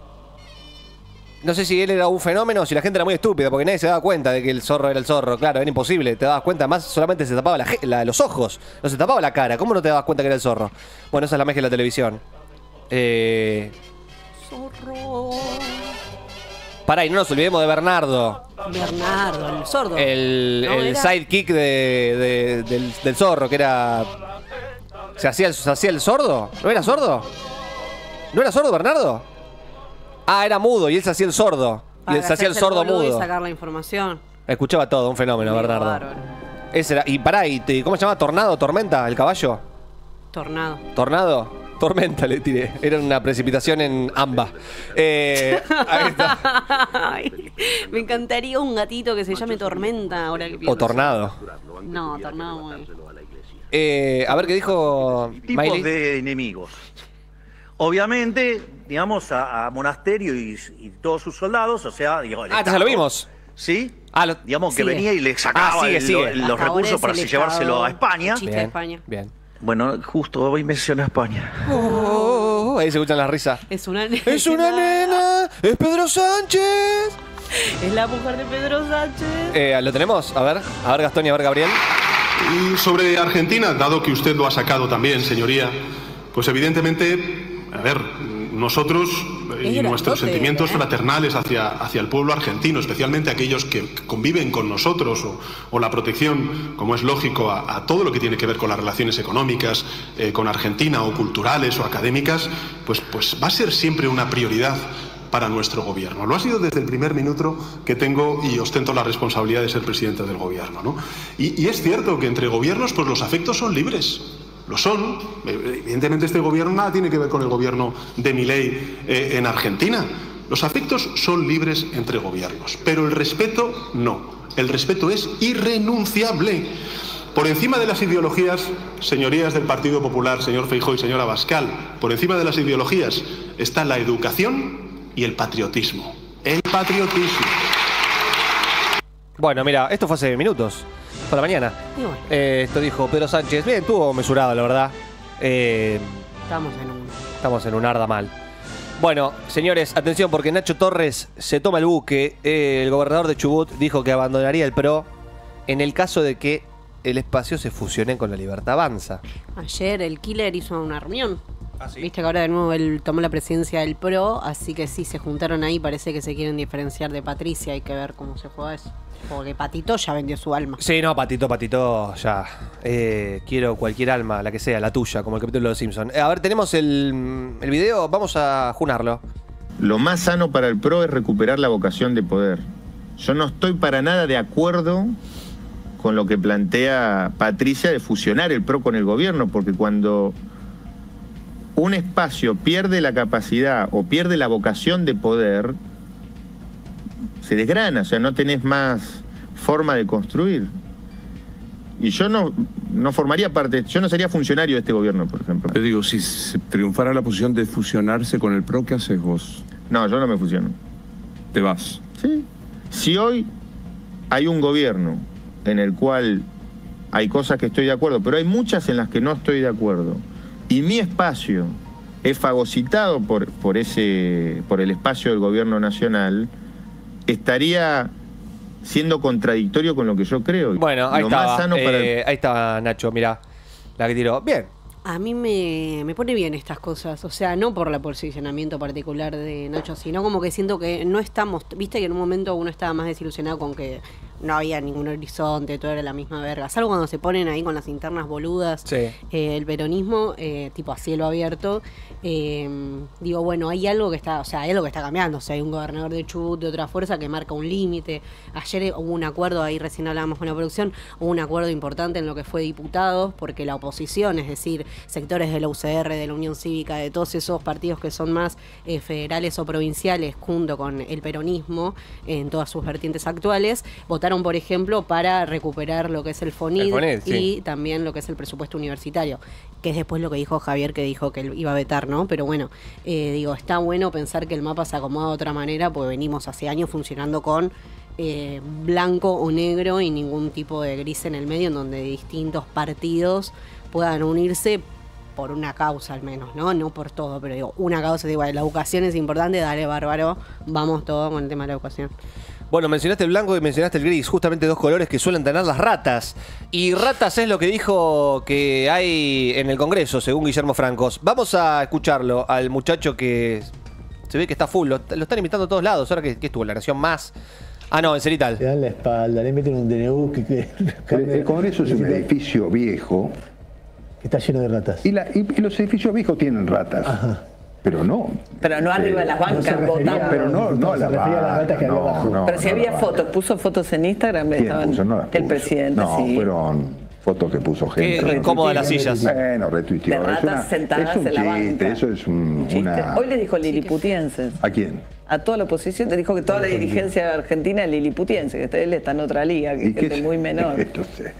No sé si él era un fenómeno o si la gente era muy estúpida, porque nadie se daba cuenta de que el zorro era el zorro. Claro, era imposible, te dabas cuenta, más solamente se tapaba la, la, los ojos, no se tapaba la cara. ¿Cómo no te dabas cuenta que era el zorro? Bueno, esa es la magia de la televisión. Eh... Zorro. Pará, y no nos olvidemos de Bernardo. Bernardo, el sordo. El, ¿No el era? sidekick de, de, del, del zorro, que era... ¿Se hacía, el, ¿Se hacía el sordo? ¿No era sordo? ¿No era sordo Bernardo? Ah, era mudo y él se hacía el sordo. Para y él se hacía el hacerse sordo boludo mudo. Y sacar la información. Escuchaba todo, un fenómeno, Medio Bernardo. bárbaro. Ese era. Y pará, y te- ¿cómo se llama? ¿Tornado? ¿Tormenta? ¿El caballo? Tornado. ¿Tornado? Tormenta le tiré. Era una precipitación en Amba. Eh, ahí está. Ay, me encantaría un gatito que se llame Tormenta ahora que pienso. O Tornado. No, Tornado muy... Eh, a ver qué dijo Tipos Milei. de enemigos. Obviamente, digamos, a, a Monasterio y, y todos sus soldados, o sea, digamos, el Ah, Estado, ya lo vimos. ¿Sí? Ah, lo- Digamos que Sigue. venía y le sacaba Ah, sigue, el- sigue. los Hasta ahora recursos es para el así llevárselo Estado a España. chiste de España. Bien. Bueno, justo hoy menciona España. Oh, oh, oh, ahí se escuchan las risas. Es una nena. ¡Es una nena! ¡Es Pedro Sánchez! Es la mujer de Pedro Sánchez. Eh, ¿Lo tenemos? A ver, a ver Gastón y a ver Gabriel. Y sobre Argentina, dado que usted lo ha sacado también, señoría, pues evidentemente, a ver, nosotros y nuestros sentimientos fraternales hacia, hacia el pueblo argentino, especialmente aquellos que conviven con nosotros, o, o la protección, como es lógico, a, a todo lo que tiene que ver con las relaciones económicas eh, con Argentina, o culturales o académicas, pues, pues va a ser siempre una prioridad para nuestro gobierno. Lo ha sido desde el primer minuto que tengo y ostento la responsabilidad de ser presidente del gobierno, ¿no? Y, y es cierto que entre gobiernos pues los afectos son libres. Lo son. Evidentemente este gobierno nada tiene que ver con el gobierno de Milei eh, en Argentina. Los afectos son libres entre gobiernos, pero el respeto no. El respeto es irrenunciable. Por encima de las ideologías, señorías del Partido Popular, señor Feijóo y señora Abascal, por encima de las ideologías está la educación y el patriotismo. El patriotismo. Bueno, mira, esto fue hace minutos. Por la mañana. Y bueno. Eh, esto dijo Pedro Sánchez. Bien, estuvo mesurado, la verdad. Eh, Estamos en un... estamos en un arda mal. Bueno, señores, atención, porque Nacho Torres se toma el buque. Eh, el gobernador de Chubut dijo que abandonaría el P R O en el caso de que el espacio se fusione con la Libertad Avanza. Ayer el Killer hizo una reunión. ¿Ah, sí? Viste que ahora de nuevo él tomó la presidencia del P R O, así que sí, se juntaron ahí, parece que se quieren diferenciar de Patricia, hay que ver cómo se juega eso. Porque Patito ya vendió su alma. Sí, no, Patito, Patito, ya. Eh, quiero cualquier alma, la que sea, la tuya, como el capítulo de Los Simpsons. Eh, a ver, tenemos el, el video, vamos a junarlo. Lo más sano para el P R O es recuperar la vocación de poder. Yo no estoy para nada de acuerdo con lo que plantea Patricia de fusionar el P R O con el gobierno, porque cuando un espacio pierde la capacidad o pierde la vocación de poder, se desgrana, o sea, no tenés más forma de construir. Y yo no, no formaría parte, yo no sería funcionario de este gobierno, por ejemplo. Te digo, si se triunfara la posición de fusionarse con el P R O, ¿qué haces vos? No, yo no me fusiono. ¿Te vas? Sí. Si hoy hay un gobierno en el cual hay cosas que estoy de acuerdo, pero hay muchas en las que no estoy de acuerdo, y mi espacio es fagocitado por, por, ese, por el espacio del gobierno nacional, estaría siendo contradictorio con lo que yo creo. Bueno, ahí lo está. Más sano para eh, el... Ahí está Nacho, mira, la que tiró. Bien. A mí me, me pone bien estas cosas, o sea, no por el posicionamiento particular de Nacho, sino como que siento que no estamos, viste que en un momento uno estaba más desilusionado con que no había ningún horizonte, todo era la misma verga, salvo cuando se ponen ahí con las internas boludas, sí. eh, el peronismo, eh, tipo a cielo abierto, eh, digo, bueno, hay algo que está, o sea, hay algo que está cambiando, o sea, hay un gobernador de Chubut de otra fuerza que marca un límite, ayer hubo un acuerdo, ahí recién hablábamos con la producción, hubo un acuerdo importante en lo que fue diputados, porque la oposición, es decir, sectores de la U C R, de la Unión Cívica, de todos esos partidos que son más eh, federales o provinciales, junto con el peronismo, eh, en todas sus vertientes actuales, votaron, por ejemplo, para recuperar lo que es el FONID, el FONID sí. y también lo que es el presupuesto universitario, que es después lo que dijo Javier, que dijo que él iba a vetar, ¿no? Pero bueno, eh, digo, está bueno pensar que el mapa se acomoda de otra manera, porque venimos hace años funcionando con Eh, blanco o negro y ningún tipo de gris en el medio, en donde distintos partidos puedan unirse por una causa al menos, ¿no? No por todo, pero digo, una causa, digo, la educación es importante, dale bárbaro, vamos todo con el tema de la educación. Bueno, mencionaste el blanco y mencionaste el gris, justamente dos colores que suelen tener las ratas. Y ratas es lo que dijo que hay en el Congreso, según Guillermo Francos. Vamos a escucharlo al muchacho que se ve que está full, lo, lo están invitando a todos lados, ahora que, que estuvo La Nación Más. Ah, no, en Cerital. Le dan la espalda, le meten un D N U que... que el, el Congreso es un edificio viejo. Que está lleno de ratas. Y, la, y, y los edificios viejos tienen ratas. Ajá. Pero no. Pero no arriba de las bancas, no votando. Pero no, no, no a la ratas que había abajo. No, pero si no, había no, fotos, puso fotos en Instagram, estaban puso? No el presidente, no, sí. fueron fotos que puso gente. Qué incómodas las sillas. Bueno, retuiteó. De ratas es una, sentadas es un en la chiste, banca. eso es un, una... Hoy le dijo liliputienses. ¿A quién? A toda la oposición, te dijo que toda la dirigencia argentina es liliputiense, que él está en otra liga, que es gente muy menor. No sé.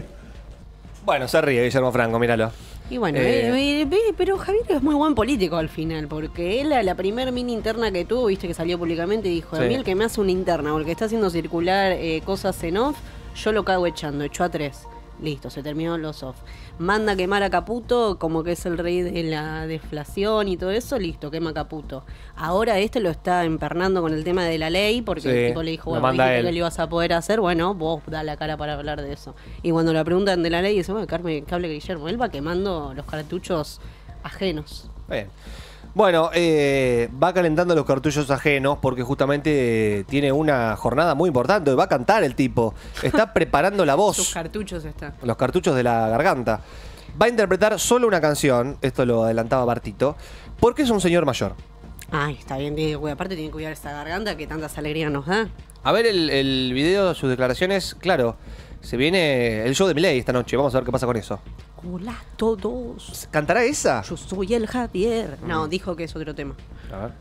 Bueno, se ríe Guillermo Franco, míralo. Y bueno, Eh, eh, eh, pero Javier es muy buen político al final, porque él, a la primer mini interna que tuvo, viste que salió públicamente, dijo, Sí. a mí el que me hace una interna o el que está haciendo circular eh, cosas en off, yo lo cago echando, echó a tres. Listo, se terminó los off. Manda a quemar a Caputo, como que es el rey de la deflación y todo eso, listo, quema a Caputo. Ahora este lo está empernando con el tema de la ley, porque Sí, el tipo le dijo, lo bueno, manda dijiste él. que lo ibas a poder hacer, bueno, vos da la cara para hablar de eso. Y cuando le preguntan de la ley, dice, bueno, Carmen, que hable Guillermo, él va quemando los cartuchos ajenos. Bien. Bueno, eh, va calentando los cartuchos ajenos porque justamente eh, tiene una jornada muy importante. Va a cantar el tipo. Está preparando la voz. Sus cartuchos está. Los cartuchos de la garganta. Va a interpretar solo una canción. Esto lo adelantaba Bartito. Porque es un señor mayor. Ay, está bien, tiene que cuidar, aparte tiene que cuidar esa garganta que tantas alegrías nos da. A ver el, el video, sus declaraciones. Claro, se viene el show de Milei esta noche. Vamos a ver qué pasa con eso. Hola a todos. ¿Cantará esa? Yo soy el Javier. No, dijo que es otro tema. A ver.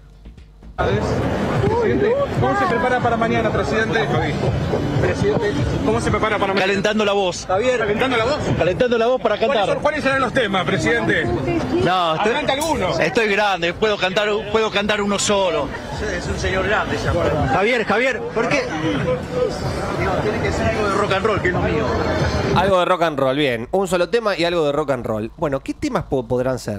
Presidente, ¿cómo se prepara para mañana, presidente? Presidente, ¿cómo se prepara para mañana? Calentando la voz. Javier, ¿calentando la voz? Calentando la voz para ¿Cuáles, cantar. son- ¿Cuáles serán los temas, presidente? No, estoy, Adelante algunos. estoy grande, puedo cantar, puedo cantar uno solo. Es un señor grande ya. Javier, Javier, ¿por qué? Digo, tiene que ser algo de rock and roll, que es lo mío. Algo de rock and roll, bien. Un solo tema y algo de rock and roll. Bueno, ¿qué temas po- podrán ser?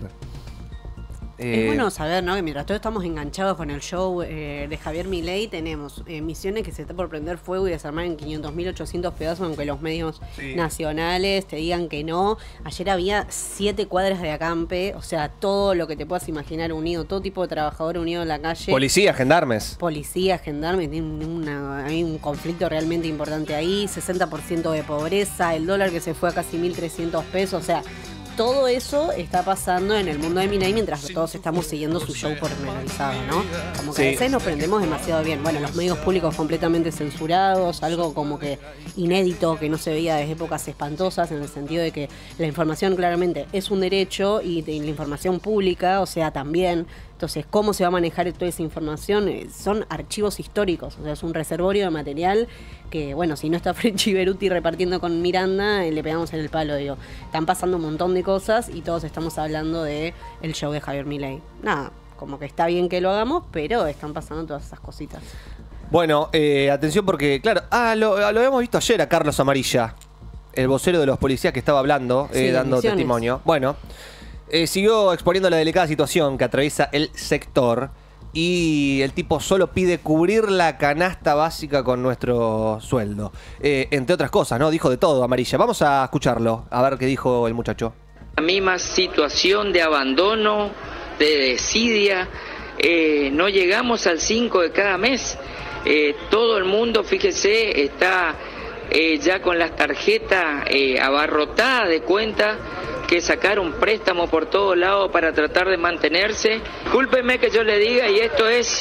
Eh, Es bueno saber, ¿no? Que mientras todos estamos enganchados con el show eh, de Javier Milei, tenemos eh, Misiones que se está por prender fuego y desarmar en quinientos mil ochocientos pedazos, aunque los medios Sí. nacionales te digan que no. Ayer había siete cuadras de acampe, o sea, todo lo que te puedas imaginar unido, todo tipo de trabajador unido en la calle. Policías, gendarmes. Policía, gendarmes, tiene una- hay un conflicto realmente importante ahí, sesenta por ciento de pobreza, el dólar que se fue a casi mil trescientos pesos, o sea, todo eso está pasando en el mundo de Milei mientras todos estamos siguiendo su show pormenorizado, ¿no? Como que Sí. a veces nos prendemos demasiado bien. Bueno, los medios públicos completamente censurados, algo como que inédito, que no se veía desde épocas espantosas, en el sentido de que la información claramente es un derecho y de- la información pública, o sea, también. Entonces, ¿cómo se va a manejar toda esa información? Eh, Son archivos históricos, o sea, es un reservorio de material que, bueno, si no está Frenchy Beruti repartiendo con Miranda, eh, le pegamos en el palo, digo. Están pasando un montón de cosas y todos estamos hablando de el show de Javier Milei. Nada, como que está bien que lo hagamos, pero están pasando todas esas cositas. Bueno, eh, atención porque, claro, ah, lo, lo habíamos visto ayer a Carlos Amarilla, el vocero de los policías que estaba hablando, Sí, eh, dando Misiones. testimonio. Bueno, eh, siguió exponiendo la delicada situación que atraviesa el sector y el tipo solo pide cubrir la canasta básica con nuestro sueldo. Eh, entre otras cosas, ¿no? Dijo de todo, Amarilla. Vamos a escucharlo, a ver qué dijo el muchacho. La misma situación de abandono, de desidia, eh, no llegamos al cinco de cada mes. Eh, todo el mundo, fíjese, está eh, ya con las tarjetas eh, abarrotadas de cuentas, que sacaron préstamos por todos lados para tratar de mantenerse. Discúlpeme que yo le diga, y esto es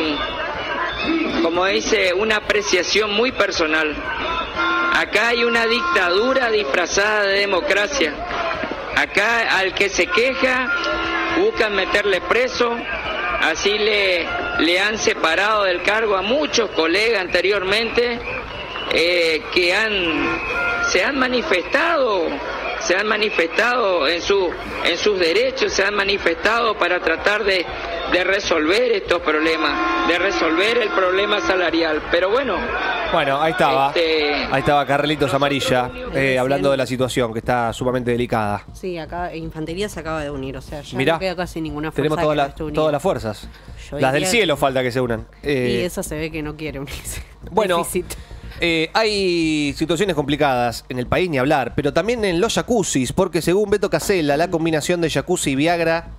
un, como dice, una apreciación muy personal. Acá hay una dictadura disfrazada de democracia. Acá al que se queja buscan meterle preso, así le, le han separado del cargo a muchos colegas anteriormente eh, que han, se han manifestado, se han manifestado en, su, en sus derechos, se han manifestado para tratar de, de resolver estos problemas, de resolver el problema salarial. Pero bueno, Bueno, ahí estaba. Este- Ahí estaba Carlitos Amarilla, eh, hablando de la situación que está sumamente delicada. Sí, acá Infantería se acaba de unir, o sea, ya Mirá, no queda casi ninguna fuerza Tenemos toda que la- no esté unida. todas las fuerzas. Yo Las del diría cielo que- falta que se unan. Eh, Y esa se ve que no quiere unirse. Bueno, Déficit. eh, hay situaciones complicadas en el país, ni hablar, pero también en los jacuzzis, porque según Beto Casella, la combinación de jacuzzi y Viagra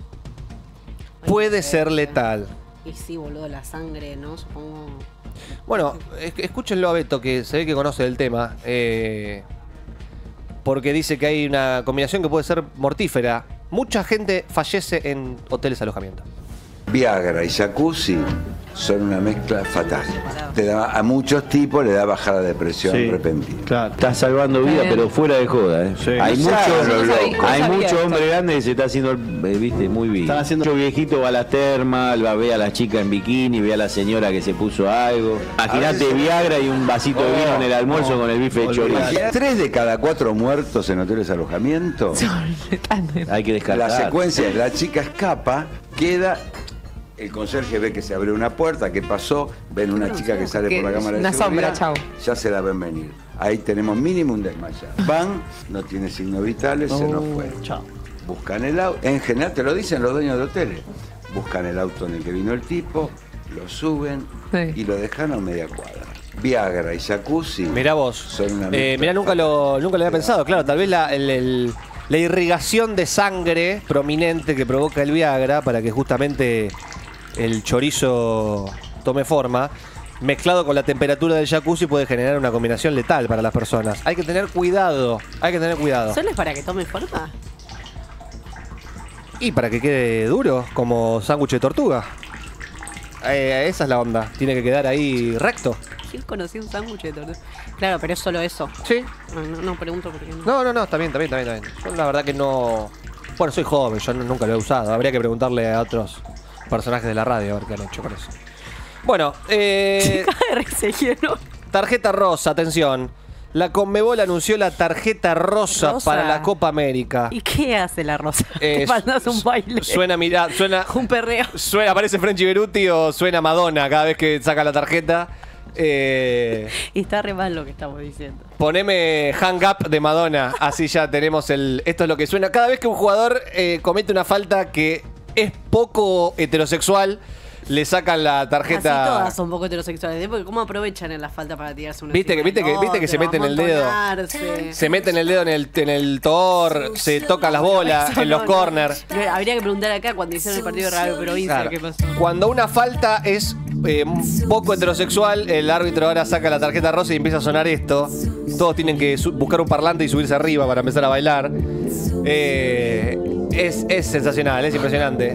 puede ser letal. Y sí, boludo, la sangre, ¿no? Supongo. Bueno, es- escúchenlo a Beto, que se ve que conoce el tema, eh, porque dice que hay una combinación que puede ser mortífera. Mucha gente fallece en hoteles de alojamiento. Viagra y jacuzzi son una mezcla fatal. Te da, a muchos tipos le da bajada de presión Sí. repentina. Claro, está salvando vida, pero fuera de joda, ¿eh? Hay Sí. muchos Claro, loco. hay No sabía mucho esto. hombre grande que se está haciendo, eh, viste, muy bien. Están haciendo mucho viejito, va a las termas, va a ver a la chica en bikini, ve a la señora que se puso algo. Imagínate veces- Viagra y un vasito de vino en el almuerzo con el bife de chorizo. Tres de cada cuatro muertos en hoteles de alojamiento. Hay que La descartar. secuencia es la chica escapa, queda El conserje ve que se abre una puerta, ¿qué pasó? Ven una chica que sale por la cámara de Una seguridad. sombra, chau. Ya se la ven venir. Ahí tenemos mínimo un desmayado. Van, no tiene signos vitales, se nos fue. Chao. Buscan el auto. En general te lo dicen los dueños de hoteles. Buscan el auto en el que vino el tipo, lo suben Sí. y lo dejan a media cuadra. Viagra y jacuzzi. Mirá vos. Son una Eh, mirá, nunca lo, nunca lo había pensado. Claro, tal vez la, el- el- la irrigación de sangre prominente que provoca el Viagra para que justamente el chorizo tome forma, mezclado con la temperatura del jacuzzi, puede generar una combinación letal para las personas. Hay que tener cuidado, hay que tener cuidado. ¿Solo es para que tome forma? Y para que quede duro, como sándwich de tortuga. Eh, esa es la onda. Tiene que quedar ahí recto. ¿Quién conocía un sándwich de tortuga? Claro, pero es solo eso. Sí. No, no, no pregunto por qué no. No, no, no, está bien, está bien, está bien, está bien. Yo la verdad que no... Bueno, soy joven, yo no- nunca lo he usado. Habría que preguntarle a otros personajes de la radio a ver qué han hecho con eso. Bueno, eh... tarjeta rosa, atención. La Conmebol anunció la tarjeta rosa, Rosa. para la Copa América. ¿Y qué hace la rosa? Eh, ¿Te mandas un baile? Suena, mirá, suena... Un perreo. Suena, aparece Frenchy Beruti o suena Madonna cada vez que saca la tarjeta. Eh... Y está re mal lo que estamos diciendo. Poneme Hang Up de Madonna, así ya tenemos el... Esto es lo que suena. Cada vez que un jugador eh, comete una falta que es poco heterosexual, le sacan la tarjeta... Así todas son un poco heterosexuales, ¿eh? Porque cómo aprovechan en la falta para tirarse una Viste que, viste que, viste que se meten el dedo. Se meten el dedo en el, en el Thor, se tocan las bolas, Eso en no, los no. corners. Habría que preguntar acá cuando hicieron el partido de Radio Provincia Claro. qué pasó. Cuando una falta es eh, un poco heterosexual, el árbitro ahora saca la tarjeta rosa y empieza a sonar esto. Todos tienen que su- buscar un parlante y subirse arriba para empezar a bailar. Eh, es, es sensacional, es impresionante.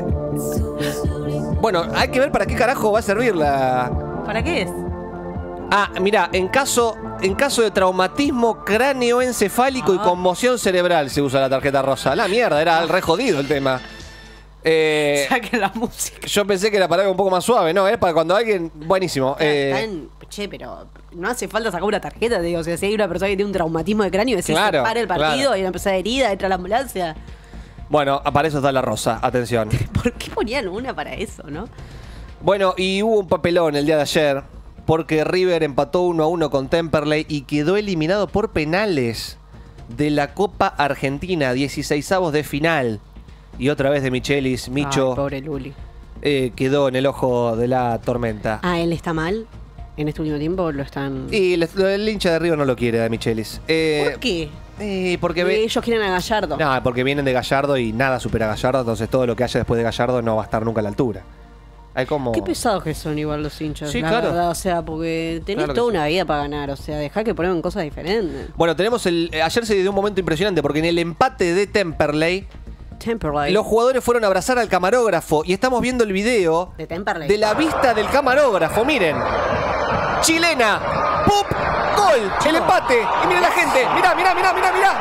Bueno, hay que ver para qué carajo va a servir la... ¿Para qué es? Ah, mira, en caso, en caso de traumatismo cráneoencefálico y conmoción cerebral se usa la tarjeta rosa. La mierda, era re jodido el tema. Eh, Saquen la música. yo pensé que era para algo un poco más suave, ¿no? Es para cuando alguien... Buenísimo. eh, Está en- Che, pero no hace falta sacar una tarjeta, te digo. O sea, si hay una persona que tiene un traumatismo de cráneo, es Claro, se para el partido, claro. hay una persona herida, entra a la ambulancia. bueno, para eso está la rosa. Atención. ¿Por qué ponían una para eso, no? Bueno, y hubo un papelón el día de ayer porque River empató uno a uno con Temperley y quedó eliminado por penales de la Copa Argentina, dieciseisavos de final. Y otra vez de Michelis, Micho, Ay, pobre Luli. eh, quedó en el ojo de la tormenta. Ah, ¿él está mal? ¿En este último tiempo lo están...? Y el, el hincha de River no lo quiere, de Michelis. Eh, ¿Por qué? eh, porque ve- Ellos quieren a Gallardo. No, porque vienen de Gallardo y nada supera a Gallardo, entonces todo lo que haya después de Gallardo no va a estar nunca a la altura. Hay como... Qué pesados que son igual los hinchas, Sí, la claro. verdad. O sea, porque tenés Claro que toda sí. una vida para ganar. O sea, dejá que prueben cosas diferentes. Bueno, tenemos el... eh, Ayer se dio un momento impresionante porque en el empate de Temperley, Temperley. los jugadores fueron a abrazar al camarógrafo y estamos viendo el video De Temperley. de la vista del camarógrafo. Miren. Chilena. ¡Pup! ¡Gol! El empate. Y miren la gente. Mirá, mirá, mirá, mirá, mirá.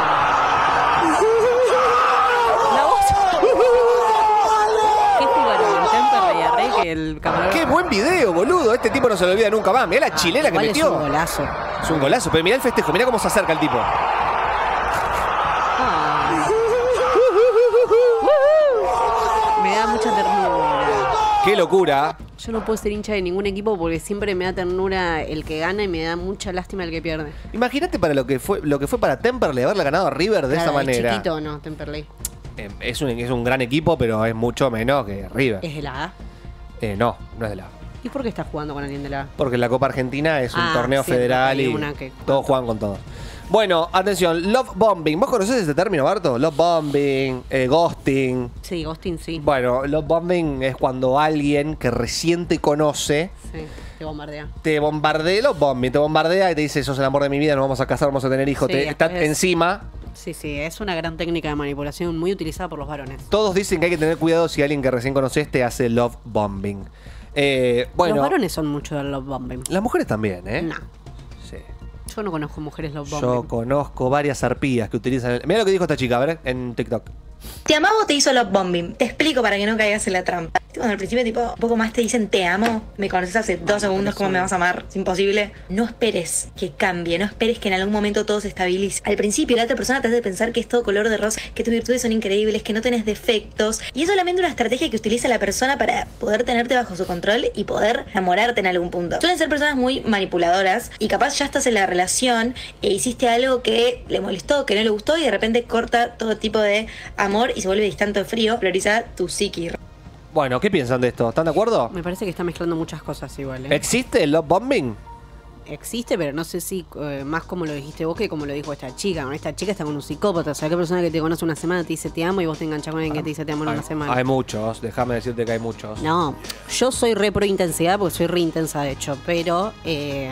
La voz. ¿Qué jugaron? ¿En Temperley a Rey que el camarógrafo? ¡Qué buen video, boludo! Este tipo no se lo olvida nunca más. Mirá la chilena que Igual es metió. un golazo. Es un golazo, pero mirá el festejo. Mirá cómo se acerca el tipo. Ah. Me da mucha ternura. ¡Qué locura! Yo no puedo ser hincha de ningún equipo porque siempre me da ternura el que gana y me da mucha lástima el que pierde. Imagínate para lo que fue lo que fue para Temperley haberle ganado a River de Claro, esa es manera. chiquito, no, Temperley. Eh, es, un, es un gran equipo, pero es mucho menos que River. ¿Es de la A? Eh, no, no es de la A. ¿Y por qué está jugando con alguien de la A? Porque la Copa Argentina es un Ah, torneo cierto, federal hay y una que- todos juegan con todos. Bueno, atención, love bombing. ¿Vos conocés este término, Barto? Love bombing, eh, ghosting. Sí, Ghosting sí. Bueno, love bombing es cuando alguien que recién te conoce Sí, te bombardea. te bombardea, love bombing, te bombardea y te dice, sos el amor de mi vida, nos vamos a casar, vamos a tener hijos. Sí, te, está después- encima. Sí, sí, es una gran técnica de manipulación muy utilizada por los varones. Todos dicen que hay que tener cuidado si alguien que recién conoces te hace love bombing. Eh, bueno, Los varones son mucho del love bombing. las mujeres también, ¿eh? No. Sí. Yo no conozco mujeres love bombing. Yo conozco varias arpías que utilizan... El... Mira lo que dijo esta chica, a ver, en TikTok. Te amaba o te hizo love bombing. Te explico para que no caigas en la trampa. Cuando al principio tipo un poco más te dicen te amo, me conoces hace dos segundos, ¿cómo me vas a amar? Es imposible. No esperes que cambie, no esperes que en algún momento todo se estabilice. Al principio la otra persona te hace pensar que es todo color de rosa, que tus virtudes son increíbles, que no tenés defectos. Y es solamente una estrategia que utiliza la persona para poder tenerte bajo su control y poder enamorarte en algún punto. Suelen ser personas muy manipuladoras y capaz ya estás en la relación e hiciste algo que le molestó, que no le gustó y de repente corta todo tipo de amor y se vuelve distante o frío. Prioriza tu psiqui. Bueno, ¿qué piensan de esto? ¿Están de acuerdo? Me parece que está mezclando muchas cosas igual, ¿eh? ¿Existe el love bombing? Existe, pero no sé si eh, más como lo dijiste vos que como lo dijo esta chica. Esta chica está con un psicópata. O sea, qué persona que te conoce una semana te dice te amo y vos te enganchás con alguien que te dice te amo en una semana. Hay muchos, déjame decirte que hay muchos. No, yo soy re pro intensidad porque soy re intensa de hecho, pero eh,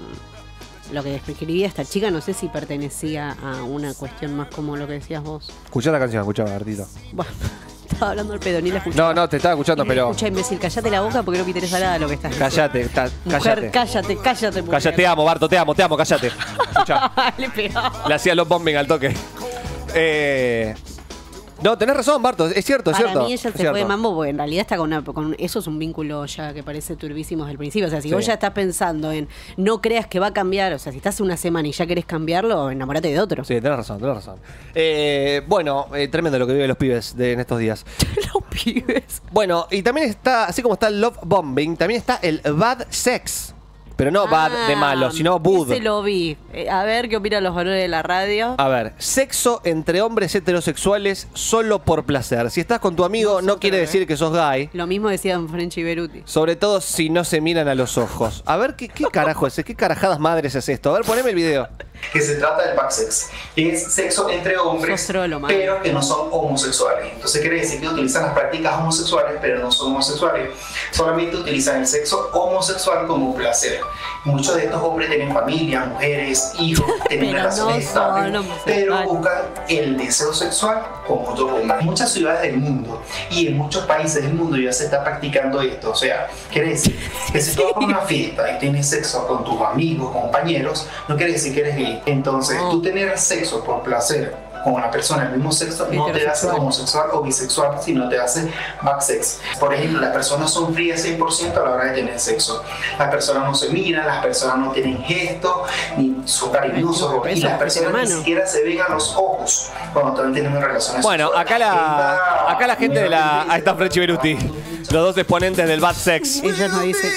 lo que describía esta chica no sé si pertenecía a una cuestión más como lo que decías vos. Escuchá la canción, escuchá, Bertito. Bueno, estaba hablando al pedo, ni la escuchaba. No, no, te estaba escuchando, pero... Escucha, imbécil, callate la boca porque no me interesa nada lo que estás diciendo. Cállate, ta, Mujer, cállate. cállate, cállate, mujer. Cállate, te amo, Barto, te amo, te amo, cállate. Escuchá. Le pegaba. Le hacía los bombing al toque. Eh... No, tenés razón, Barto, es cierto, es Para cierto. mí ella se fue de mambo porque en realidad está con, una, con eso es un vínculo ya que parece turbísimo desde el principio. O sea, si Sí. vos ya estás pensando en no creas que va a cambiar, o sea, si estás una semana y ya querés cambiarlo, enamorate de otro. Sí, tenés razón, tenés razón. Eh, bueno, eh, tremendo lo que viven los pibes de, en estos días. Los pibes. Bueno, y también está, así como está el love bombing, también está el bad sex. Pero no bad de malo, sino bud. Ese lo vi. Eh, a ver qué opinan los valores de la radio. A ver, sexo entre hombres heterosexuales solo por placer. Si estás con tu amigo, no, quiere decir que sos gay. Lo mismo decían French y Beruti. Sobre todo si no se miran a los ojos. A ver, ¿qué, qué carajo es? ¿Qué carajadas madres es esto? A ver, poneme el video. Que se trata del backsex, que es sexo entre hombres, pero que no son homosexuales. Entonces quiere decir que utilizan las prácticas homosexuales, pero no son homosexuales. Solamente utilizan el sexo homosexual como placer. Muchos de estos hombres tienen familias, mujeres, hijos, tienen Pero relaciones no estables, son pero buscan el deseo sexual como otro hombre. En muchas ciudades del mundo y en muchos países del mundo ya se está practicando esto. O sea, quiere decir que si tú vas a una fiesta y tienes sexo con tus amigos, compañeros, no quiere decir que eres gay. Entonces, tú tener sexo por placer con una persona del mismo sexo no te hace homosexual o bisexual, sino te hace backsex. Por ejemplo, las personas son frías cien por ciento a la hora de tener sexo. Las personas no se miran, las personas no tienen gestos, ni son cariñosos, y las personas ni siquiera se ven a los ojos cuando están teniendo relaciones Bueno, sexuales. acá la, acá la gente de la... Ahí está French y Beruti. Los dos exponentes del bad sex. Ella nos dice...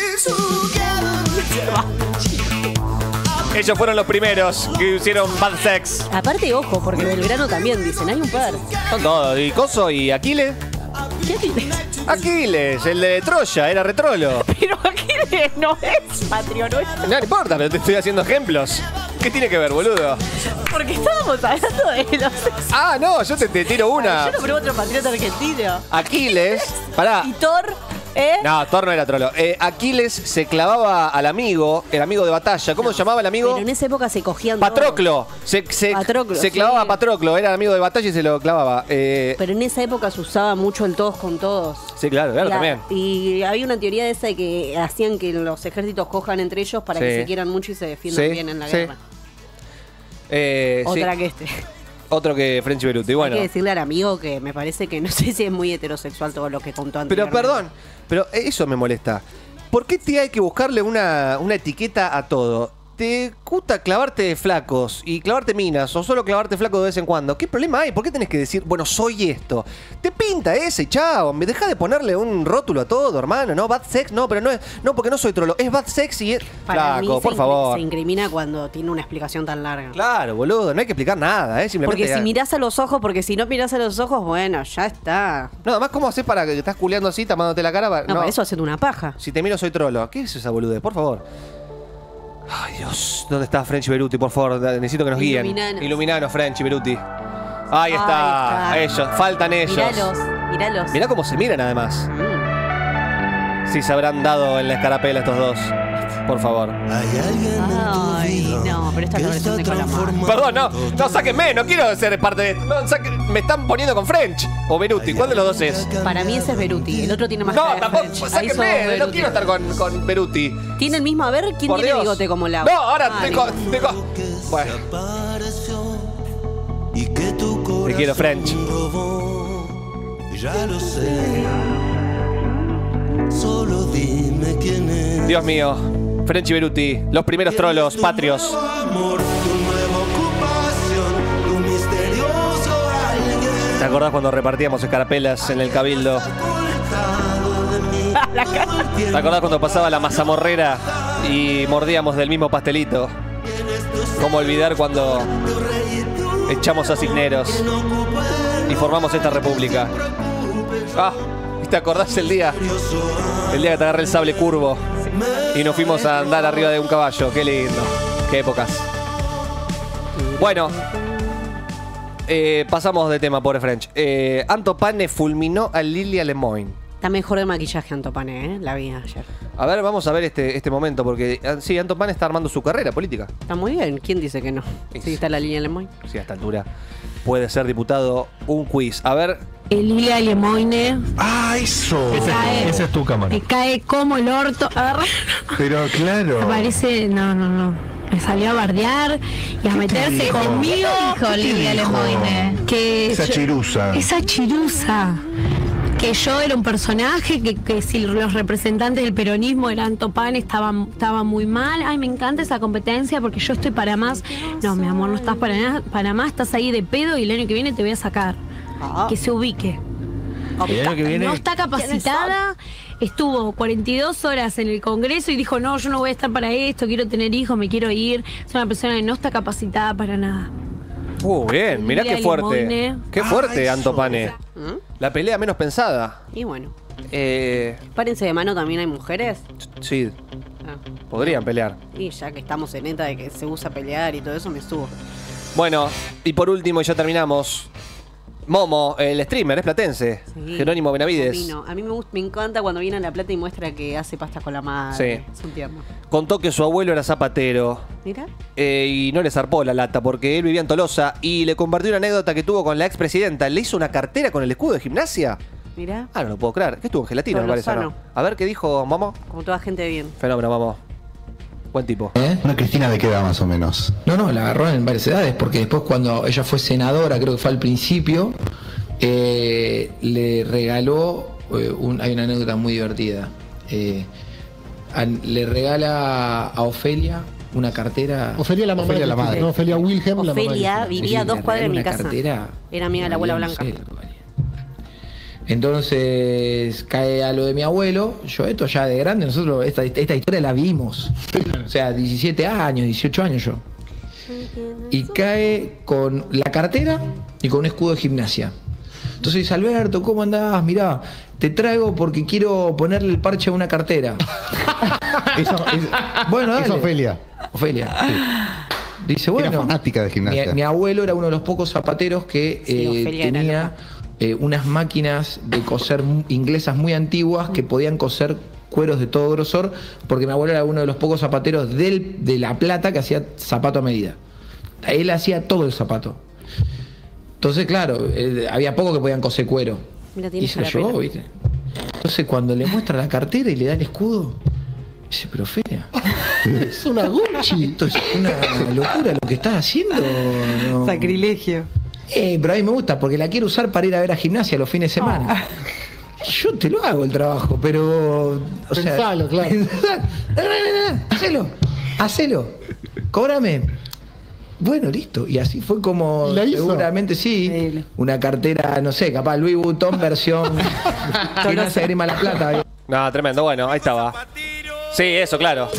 Ellos fueron los primeros que hicieron bad sex. Aparte, ojo, porque Belgrano también dicen, hay un par. Son todos. ¿Y Coso y Aquiles? ¿Qué Aquiles? Aquiles, el de Troya, era retrolo. Pero Aquiles no es patrio nuestro. No, no importa, pero te estoy haciendo ejemplos. ¿Qué tiene que ver, boludo? Porque estábamos hablando de los... Ah, no, yo te, te tiro una. Yo no pruebo otro patriota argentino. Aquiles, pará. Y Thor, ¿eh? No, Thor no era trolo. Eh, Aquiles se clavaba al amigo, el amigo de batalla. ¿Cómo se llamaba el amigo? Pero en esa época se cogían Patroclo. Se, se, Patroclo, se clavaba sí. a Patroclo, era amigo de batalla y se lo clavaba. Eh, Pero en esa época se usaba mucho el todos con todos. sí, claro, claro, La- también. Y había una teoría de esa de que hacían que los ejércitos cojan entre ellos para que Sí. se quieran mucho y se defiendan Sí, bien en la sí. guerra. Eh, Otra sí. que este. Otro que French Beruti. Bueno. Hay que decirle al amigo que me parece que no sé si es muy heterosexual todo lo que contó antes. Pero perdón, pero eso me molesta. ¿Por qué te hay que buscarle una, una etiqueta a todo? ¿Te gusta clavarte flacos y clavarte minas o solo clavarte flaco de vez en cuando? ¿Qué problema hay? ¿Por qué tenés que decir, bueno, soy esto? Te pinta ese, chao. Me deja de ponerle un rótulo a todo, hermano. No, bad sex, no, pero no es. No, porque no soy trolo. Es bad sex y es. Para Flaco, mí por se, favor. se incrimina cuando tiene una explicación tan larga. Claro, boludo, no hay que explicar nada, ¿eh? Simplemente. Porque si mirás a los ojos, porque si no mirás a los ojos, bueno, ya está. No, además, ¿cómo haces para que te estás culeando así, tapándote la cara? No, para eso haciendo una paja. Si te miro, soy trolo. ¿Qué es esa boludez? Por favor. Ay, Dios. ¿Dónde está French y Beruti? Por favor, necesito que nos guíen. Iluminanos. Iluminanos, French y Beruti. Ahí está. Ahí está. Ellos. Faltan ellos. Míralos, míralos. Mirá cómo se miran, además. Sí, se habrán dado en la escarapela estos dos. Por favor. Ay, no, pero esta es la versión de Calamar. Perdón, no. No, sáquenme. No quiero ser parte de. No, saquen- me están poniendo con French. O Beruti. ¿Cuál de los dos es? Para mí ese es Beruti, el otro tiene más No, cara de tampoco. French. Ahí sos Sáquenme. No Beruti. quiero estar con, con Beruti. Tiene el mismo, a ver, ¿quién Por tiene Dios. bigote como la? No, ahora Ah, tengo. listo. tengo... Bueno. Te quiero, French. Ya lo sé. dime quién es. Dios mío. Frenchy Beruti, los primeros trolos patrios. Amor, tu nueva ocupación, tu misterioso alguien. ¿Te acordás cuando repartíamos escarapelas en el Cabildo? ¿Te acordás cuando pasaba la mazamorrera y mordíamos del mismo pastelito? ¿Cómo olvidar cuando echamos a Cisneros y formamos esta república? Ah, ¿te acordás el día? El día que te agarré el sable curvo y nos fuimos a andar arriba de un caballo. Qué lindo, qué épocas. Bueno, eh, pasamos de tema, pobre French. Eh, Anto Pane fulminó a Lilia Lemoyne. Está mejor de maquillaje Anto Pane, ¿eh? La vi ayer. A ver, vamos a ver este, este momento, porque sí, Anto Pane está armando su carrera política. Está muy bien. ¿Quién dice que no? Sí, está la Lilia Lemoyne. Sí, a esta altura puede ser diputado. Un quiz. A ver. El Lilia Lemoyne. ¡Ah, eso! Ese, Cae. esa es tu cámara. Me cae como el orto. Agarra. Pero claro. Me parece. No, no, no. Me salió a bardear y a meterse dijo? conmigo. ¿Qué te dijo Lilia Lemoyne? Que Esa yo- chirusa. Esa chirusa. Que yo era un personaje, que, que si los representantes del peronismo eran Topán, estaba, estaba muy mal. Ay, me encanta esa competencia porque yo estoy para más. No, mi amor, no estás para, nada- para más, estás ahí de pedo y el año que viene te voy a sacar. Que se ubique. El año que viene. No está capacitada, estuvo cuarenta y dos horas en el Congreso y dijo, no, yo no voy a estar para esto, quiero tener hijos, me quiero ir. Es una persona que no está capacitada para nada. Uh, bien, mirá Lilia qué fuerte. Lemoyne. Qué fuerte, Anto Pane. ¿Mm? La pelea menos pensada. Y bueno. Eh, Párense de mano, también hay mujeres. sí, Ah. podrían pelear. Y ya que estamos en neta de que se usa pelear y todo eso, me subo. Bueno, y por último, y ya terminamos. Momo, el streamer, es platense. Sí. Jerónimo Benavides. Vino. A mí me, gusta, me encanta cuando viene a La Plata y muestra que hace pasta con la madre. Sí. Es un tierno. Contó que su abuelo era zapatero. Mira. eh, y no le zarpó la lata porque él vivía en Tolosa y le compartió una anécdota que tuvo con la expresidenta. Le hizo una cartera con el escudo de gimnasia. Mira. Ah, no lo puedo creer. Que estuvo en gelatina, me parece, Tolosano. ¿no? A ver qué dijo Momo. Como toda gente bien. Fenómeno, Momo. Buen tipo. Una Cristina de qué edad más o menos. No, no, la agarró en varias edades, porque después cuando ella fue senadora, creo que fue al principio, eh, le regaló, eh, un- hay una anécdota muy divertida, eh, an- le regala a Ofelia una cartera. Ofelia la mamá de la Cristina, no, Ofelia Wilhelm, la mamá de Ofelia Cristina. vivía a Sí, dos le cuadras de regaló mi una casa. cartera. Era amiga de la abuela No Blanca. sé lo que valía. Entonces cae a lo de mi abuelo. Yo esto ya de grande, nosotros esta, esta historia la vimos. O sea, diecisiete años, dieciocho años yo. Y cae con la cartera y con un escudo de gimnasia. Entonces dice, Alberto, ¿cómo andás? Mirá, te traigo porque quiero ponerle el parche a una cartera. Eso, es, Bueno, dale. es Ofelia. Ofelia. Dice, Era bueno, fanática de mi, gimnasia. mi abuelo era uno de los pocos zapateros que Sí, eh, Ofelia era tenía eh, unas máquinas de coser mu- inglesas muy antiguas que podían coser cueros de todo grosor, porque mi abuelo era uno de los pocos zapateros del, de La Plata que hacía zapato a medida. Él hacía todo el zapato. Entonces, claro, eh, había poco que podían coser cuero. Mira, tiene Y se lo carapela. llevó, ¿viste? Entonces, cuando le muestra la cartera y le da el escudo, dice, pero Feria, Es una Gucci. esto es una locura lo que estás haciendo. No. Sacrilegio. Eh, pero a mí me gusta porque la quiero usar para ir a ver a gimnasia los fines de semana. Ah. Yo te lo hago el trabajo, pero. O sea, Pensalo, claro. hacelo, hacelo, cóbrame. Bueno, listo. Y así fue como ¿Y la hizo? seguramente sí. Increíble. Una cartera, no sé, capaz Louis Vuitton versión Gimnasia Grima La Plata. No, tremendo. Bueno, ahí estaba. Sí, eso, claro.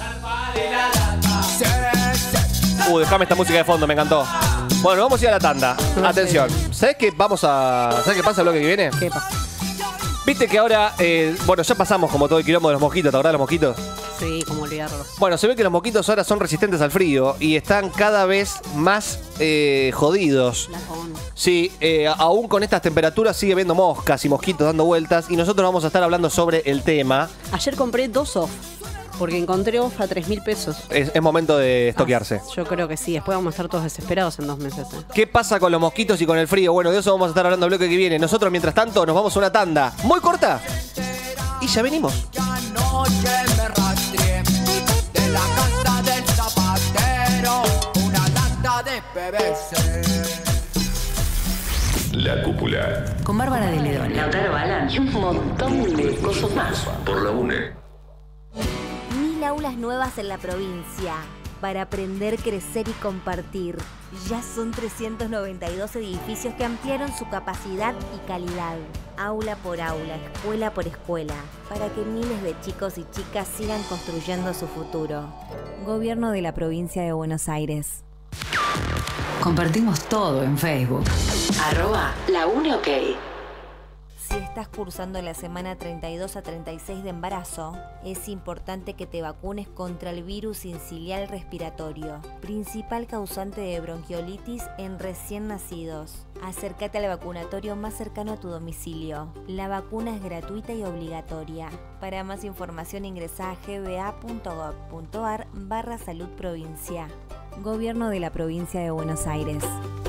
Uh, dejame esta música de fondo, me encantó. Bueno, vamos a ir a la tanda. Atención. ¿Sabes qué vamos a. ¿Sabes qué pasa el bloque que viene? ¿Qué pasa? Viste que ahora. eh, bueno, ya pasamos como todo el quilombo de los mosquitos, ¿te acordás de los mosquitos? Sí, como olvidarlos. Bueno, se ve que los mosquitos ahora son resistentes al frío y están cada vez más eh, jodidos. Sí, eh, aún con estas temperaturas sigue habiendo moscas y mosquitos dando vueltas y nosotros vamos a estar hablando sobre el tema. Ayer compré dos off, porque encontré off a tres mil pesos. Es, es momento de estoquearse. Yo creo que sí, después vamos a estar todos desesperados en dos meses. ¿eh? ¿Qué pasa con los mosquitos y con el frío? Bueno, de eso vamos a estar hablando el bloque que viene. Nosotros, mientras tanto, nos vamos a una tanda muy corta y ya venimos. Anoche me rastreé de la casa del zapatero una lata de P V C. La Cúpula. Con Bárbara de León, Lautaro Balan y un montón de cosas más. Por la UNE. Mil aulas nuevas en la provincia. Para aprender, crecer y compartir. Ya son trescientos noventa y dos edificios que ampliaron su capacidad y calidad. Aula por aula, escuela por escuela. Para que miles de chicos y chicas sigan construyendo su futuro. Gobierno de la Provincia de Buenos Aires. Compartimos todo en Facebook. Arroba la UNE OK. Si estás cursando la semana treinta y dos a treinta y seis de embarazo, es importante que te vacunes contra el virus sincicial respiratorio, principal causante de bronquiolitis en recién nacidos. Acércate al vacunatorio más cercano a tu domicilio. La vacuna es gratuita y obligatoria. Para más información ingresa a gba.gov.ar barra salud provincia. Gobierno de la Provincia de Buenos Aires.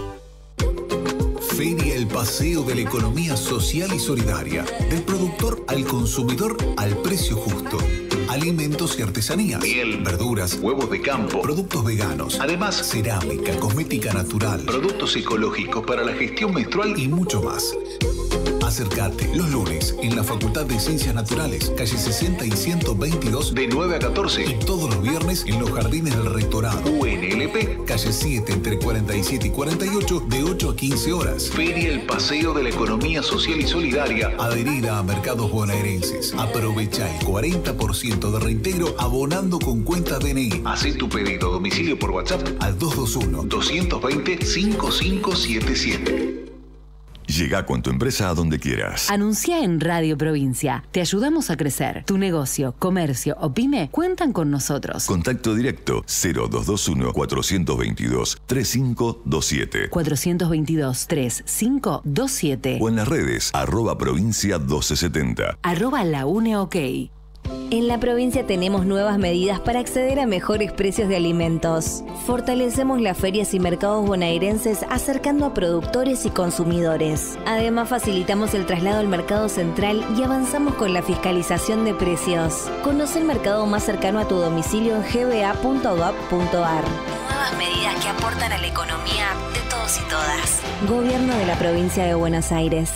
Feria El Paseo de la Economía Social y Solidaria. Del productor al consumidor al precio justo. Alimentos y artesanías. Miel, verduras, huevos de campo, productos veganos. Además, cerámica, cosmética natural, productos ecológicos para la gestión menstrual y mucho más. Acércate los lunes en la Facultad de Ciencias Naturales, calle sesenta y ciento veintidós, de nueve a catorce. Y todos los viernes en los Jardines del Rectorado, U N L P, calle siete, entre cuarenta y siete y cuarenta y ocho, de ocho a quince horas. Feria El Paseo de la Economía Social y Solidaria, adherida a mercados bonaerenses. Aprovecha el cuarenta por ciento de reintegro abonando con cuenta D N I. Haz tu pedido a domicilio por WhatsApp al dos dos uno, dos dos cero, cinco cinco siete siete. Llega con tu empresa a donde quieras. Anuncia en Radio Provincia. Te ayudamos a crecer. Tu negocio, comercio o pyme cuentan con nosotros. Contacto directo cero dos dos uno, cuatro dos dos, tres cinco dos siete. cuatro dos dos, tres cinco dos siete. O en las redes, arroba provincia doce setenta. Arroba la UNE OK. En la provincia tenemos nuevas medidas para acceder a mejores precios de alimentos. Fortalecemos las ferias y mercados bonaerenses acercando a productores y consumidores. Además, facilitamos el traslado al mercado central y avanzamos con la fiscalización de precios. Conoce el mercado más cercano a tu domicilio en gba punto gov punto ar. Nuevas medidas que aportan a la economía de todos y todas. Gobierno de la Provincia de Buenos Aires.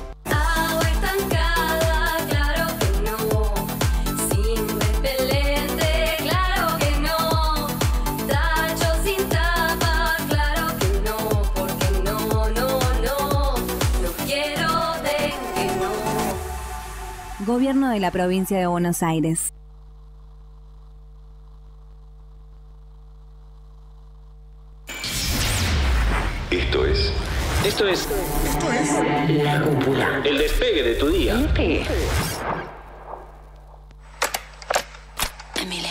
Gobierno de la Provincia de Buenos Aires. Esto es. Esto es. Esto es. La Cúpula. El despegue de tu día. El despegue. Emilia.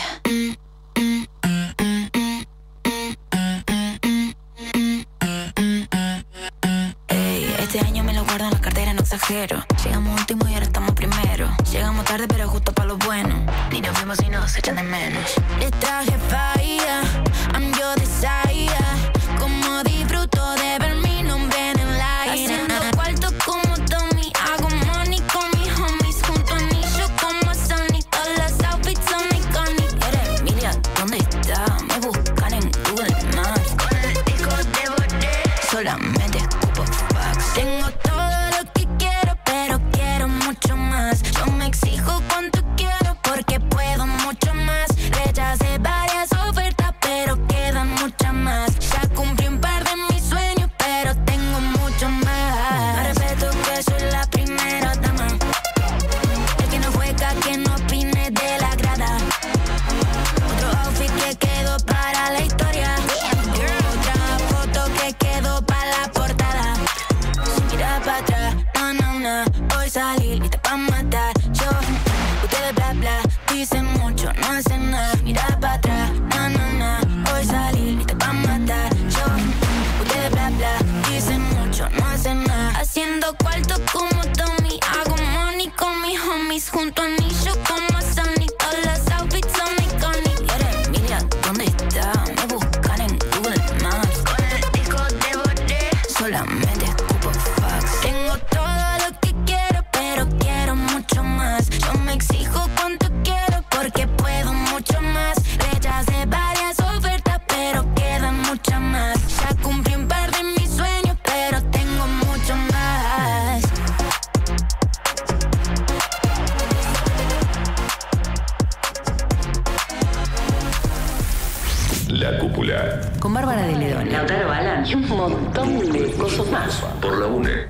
Ey, este año me lo guardo en la cartera, no exagero. Llegamos último y ahora estamos primero. Llegamos tarde pero justo para lo bueno. Ni nos vimos y nos echan de menos. Les traje falla, I'm your desire. Como disfruto de ver mi nombre en el aire. Haciendo cuarto como Tommy, hago money con mis homies. Junto a anillo como Sonic, todas las outfits son iconic. Eres Emilia, ¿dónde está? Me buscan en Google Maps. Con el disco de Boré, solamente escupo fax. Tengo todo lo que quiero, pero quiero mucho más. Yo me exijo cuánto quiero porque puedo mucho más. Rechacé varias ofertas, pero quedan muchas más. Ya cumplí un par de mis sueños, pero tengo mucho más. No respeto que soy la primera dama. El que no juega, que no opine de la grada. Otro outfit que quedó para la historia. Otra foto que quedó para la portada. Sin mirar para atrás, no, no, no. Hoy salí lista pa' matar. Yo, ustedes bla bla, dicen mucho, no hacen nada. Mira para atrás, no, no, no. Hoy salí lista pa' matar. Yo, ustedes bla bla, dicen mucho, no hacen nada. Haciendo cuarto como Tommy, hago money con mis homies. Junto a anillo como Sonic, todas las outfits son iconic. Y ahora Emilia, ¿dónde está? Me buscan en Google Maps. Con el disco de Boré, solamente escupo fax. Tengo todo lo que quiero, pero quiero mucho más. Yo me exijo cuánto quiero porque puedo mucho más. Rechacé varias ofertas, pero quedan muchas más. Ya cumplí un par de mis sueños, pero tengo mucho más. La Cúpula. Con Bárbara de Ledón, Lautaro Balán y un montón de cosas más. Por la UNE.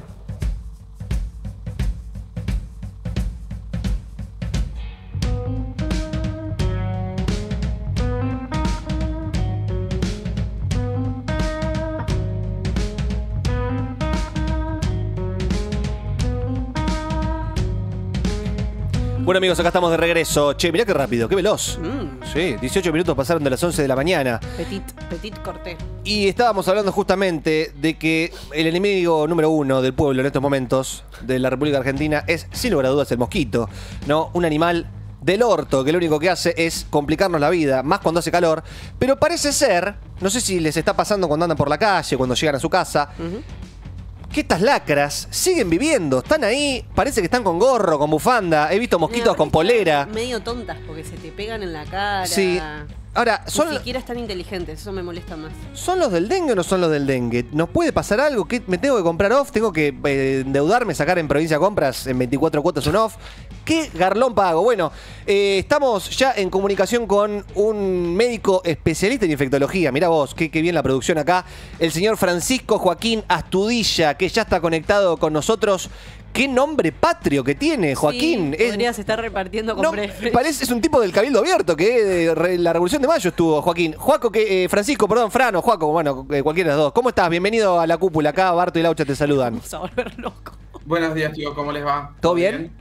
Bueno amigos, acá estamos de regreso. Che, mirá qué rápido, qué veloz. Mm. Sí, dieciocho minutos pasaron de las once de la mañana. Petit, petit corté. Y estábamos hablando justamente de que el enemigo número uno del pueblo en estos momentos de la República Argentina es, sin lugar a dudas, el mosquito, ¿no? Un animal del orto que lo único que hace es complicarnos la vida, más cuando hace calor. Pero parece ser, no sé si les está pasando cuando andan por la calle, cuando llegan a su casa, uh-huh. que estas lacras siguen viviendo, están ahí, parece que están con gorro, con bufanda, he visto mosquitos Mira, con polera. Medio tontas porque se te pegan en la cara. Sí. Ahora, son... Ni siquiera están inteligentes, eso me molesta más. ¿Son los del dengue o no son los del dengue? ¿Nos puede pasar algo? ¿Qué, ¿Me tengo que comprar off? ¿Tengo que eh, endeudarme, sacar en Provincia Compras en veinticuatro cuotas un off? ¿Qué garlón pago? Bueno, eh, estamos ya en comunicación con un médico especialista en infectología. Mirá vos, qué, qué bien la producción acá. El señor Francisco Joaquín Astudilla, que ya está conectado con nosotros. ¡Qué nombre patrio que tiene, Joaquín! Sí, podrías estar repartiendo con no, prefe. Parece, es un tipo del Cabildo Abierto, que de la Revolución de Mayo estuvo, Joaquín. Juaco, que, eh, Francisco, perdón, Fran o Juaco, bueno, eh, cualquiera de los dos. ¿Cómo estás? Bienvenido a La Cúpula. Acá Barto y Laucha te saludan. Vamos a volver loco. Buenos días, chicos, ¿cómo les va? ¿Todo bien? bien?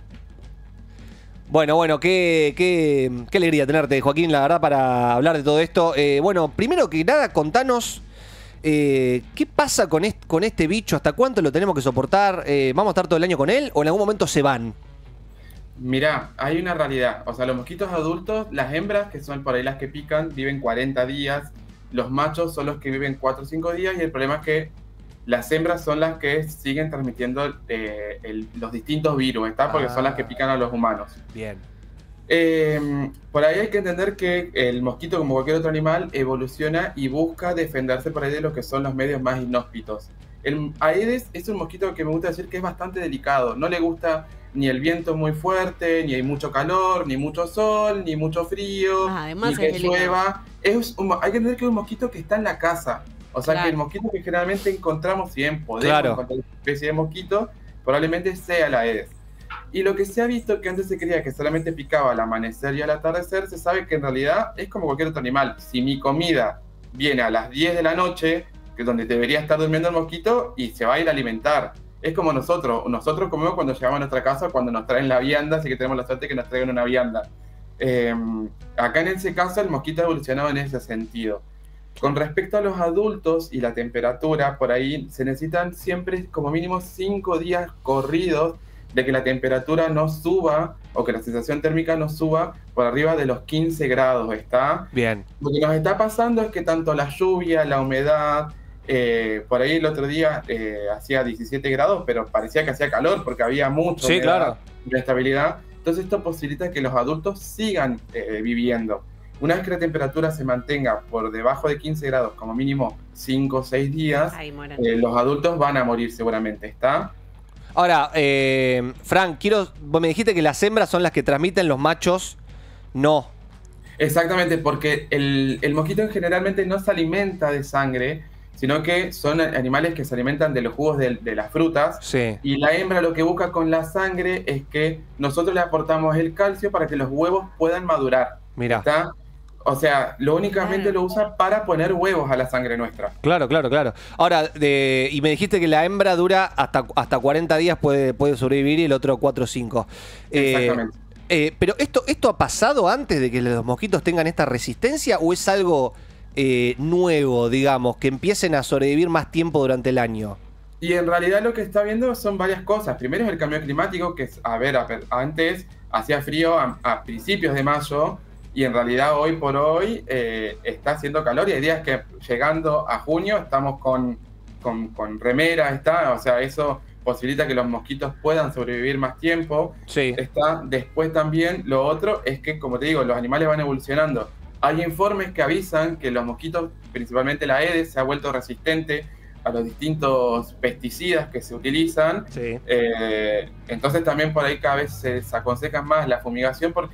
Bueno, bueno, qué, qué, qué alegría tenerte, Joaquín, la verdad, para hablar de todo esto. Eh, bueno, primero que nada, contanos... Eh, ¿Qué pasa con este, con este bicho? ¿Hasta cuánto lo tenemos que soportar? Eh, ¿Vamos a estar todo el año con él o en algún momento se van? Mirá, hay una realidad. O sea, los mosquitos adultos, las hembras, que son por ahí las que pican, viven cuarenta días. Los machos son los que viven cuatro o cinco días. Y el problema es que las hembras son las que siguen transmitiendo eh, el, los distintos virus, ¿está? Porque ah. son las que pican a los humanos. Bien. Eh, por ahí hay que entender que el mosquito, como cualquier otro animal, evoluciona y busca defenderse por ahí de lo que son los medios más inhóspitos. El Aedes es un mosquito que me gusta decir que es bastante delicado. No le gusta ni el viento muy fuerte, ni hay mucho calor, ni mucho sol, ni mucho frío, ah, ni que llueva. Es un, hay que entender que es un mosquito que está en la casa. O sea, claro. que el mosquito que generalmente encontramos, si bien podemos claro. encontrar una especie de mosquito, probablemente sea el Aedes. Y lo que se ha visto que antes se creía que solamente picaba al amanecer y al atardecer, se sabe que en realidad es como cualquier otro animal. Si mi comida viene a las diez de la noche, que es donde debería estar durmiendo el mosquito, y se va a ir a alimentar. Es como nosotros. Nosotros comemos cuando llegamos a nuestra casa, cuando nos traen la vianda, así que tenemos la suerte de que nos traigan una vianda. Eh, acá en ese caso el mosquito ha evolucionado en ese sentido. Con respecto a los adultos y la temperatura, por ahí se necesitan siempre como mínimo cinco días corridos de que la temperatura no suba o que la sensación térmica no suba por arriba de los quince grados, ¿está? Bien. Lo que nos está pasando es que tanto la lluvia, la humedad, eh, por ahí el otro día eh, hacía diecisiete grados, pero parecía que hacía calor porque había mucha sí, humedad, claro. inestabilidad. Entonces esto posibilita que los adultos sigan eh, viviendo. Una vez que la temperatura se mantenga por debajo de quince grados, como mínimo cinco o seis días, Ay, eh, los adultos van a morir seguramente, ¿está? Ahora, eh, Frank, quiero, vos me dijiste que las hembras son las que transmiten, los machos no. Exactamente, porque el, el mosquito generalmente no se alimenta de sangre, sino que son animales que se alimentan de los jugos de, de las frutas. Sí. Y la hembra lo que busca con la sangre es que nosotros le aportamos el calcio para que los huevos puedan madurar. Mira. ¿Está? O sea, lo únicamente lo usa para poner huevos a la sangre nuestra. Claro, claro, claro. Ahora, de, y me dijiste que la hembra dura hasta, hasta cuarenta días, puede, puede sobrevivir, y el otro cuatro o cinco. Exactamente. Eh, eh, pero esto, ¿esto ha pasado antes de que los mosquitos tengan esta resistencia o es algo eh, nuevo, digamos, que empiecen a sobrevivir más tiempo durante el año? Y en realidad lo que está viendo son varias cosas. Primero es el cambio climático, que es, a ver, a, antes hacía frío a, a principios de mayo, y en realidad hoy por hoy eh, está haciendo calor, y hay días que llegando a junio estamos con, con, con remera, está, o sea, eso posibilita que los mosquitos puedan sobrevivir más tiempo. Sí. Está. Después también lo otro es que, como te digo, los animales van evolucionando. Hay informes que avisan que los mosquitos, principalmente la Aedes, se ha vuelto resistente a los distintos pesticidas que se utilizan. Sí. Eh, entonces también por ahí cada vez se aconseja más la fumigación, porque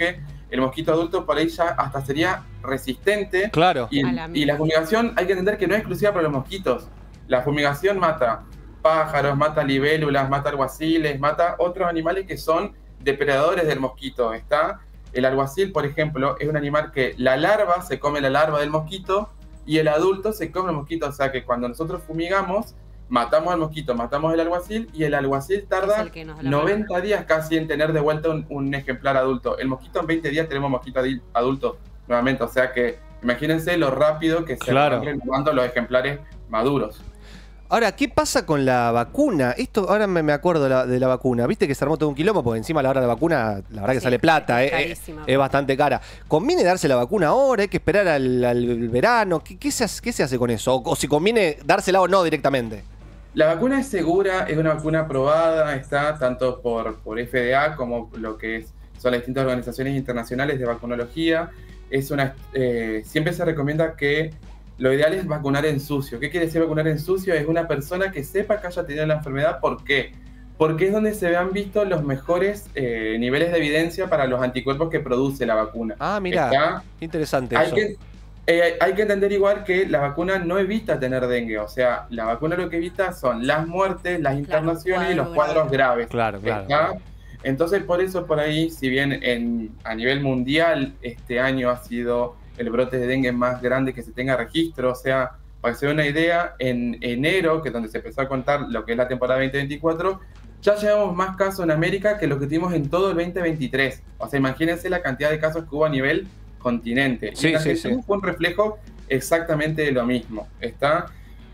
el mosquito adulto por ahí ya hasta sería resistente. Claro. Y, la y la fumigación hay que entender que no es exclusiva para los mosquitos. La fumigación mata pájaros, mata libélulas, mata alguaciles, mata otros animales que son depredadores del mosquito. Está el alguacil, por ejemplo, es un animal que la larva se come la larva del mosquito y el adulto se come el mosquito. O sea que cuando nosotros fumigamos, matamos al mosquito, matamos el alguacil y el alguacil tarda Es el que nos la noventa mata. días casi en tener de vuelta un, un ejemplar adulto. El mosquito en veinte días tenemos mosquito adi- adulto nuevamente. O sea que imagínense lo rápido que se Claro. van renovando los ejemplares maduros. Ahora, ¿qué pasa con la vacuna? Esto, ahora me, me acuerdo de la, de la vacuna. Viste que se armó todo un quilombo, porque encima a la hora de la vacuna, la verdad que Sí, sale plata, es eh, eh, carísima. es bastante cara. ¿Conviene darse la vacuna ahora? ¿Hay que esperar al, al verano? ¿Qué, qué se hace, ¿Qué se hace con eso? O, o si conviene dársela o no directamente. La vacuna es segura, es una vacuna aprobada, está tanto por, por F D A como lo que es, son las distintas organizaciones internacionales de vacunología. Es una, eh, siempre se recomienda que lo ideal es vacunar en sucio. ¿Qué quiere decir vacunar en sucio? Es una persona que sepa que haya tenido la enfermedad. ¿Por qué? Porque es donde se han visto los mejores eh, niveles de evidencia para los anticuerpos que produce la vacuna. Ah, mira, Está- interesante hay eso. que, eh, hay que entender igual que la vacuna no evita tener dengue. O sea, la vacuna lo que evita son las muertes, las internaciones y los cuadro cuadros graves. Claro, claro. ¿Está? Entonces, por eso, por ahí, si bien en, a nivel mundial este año ha sido el brote de dengue más grande que se tenga registro, o sea, para que se dé una idea, en enero, que es donde se empezó a contar lo que es la temporada veinte veinticuatro, ya llevamos más casos en América que lo que tuvimos en todo el veinte veintitrés. O sea, imagínense la cantidad de casos que hubo a nivel continente. Sí, y en sí, Argentina sí. fue un reflejo exactamente de lo mismo. Está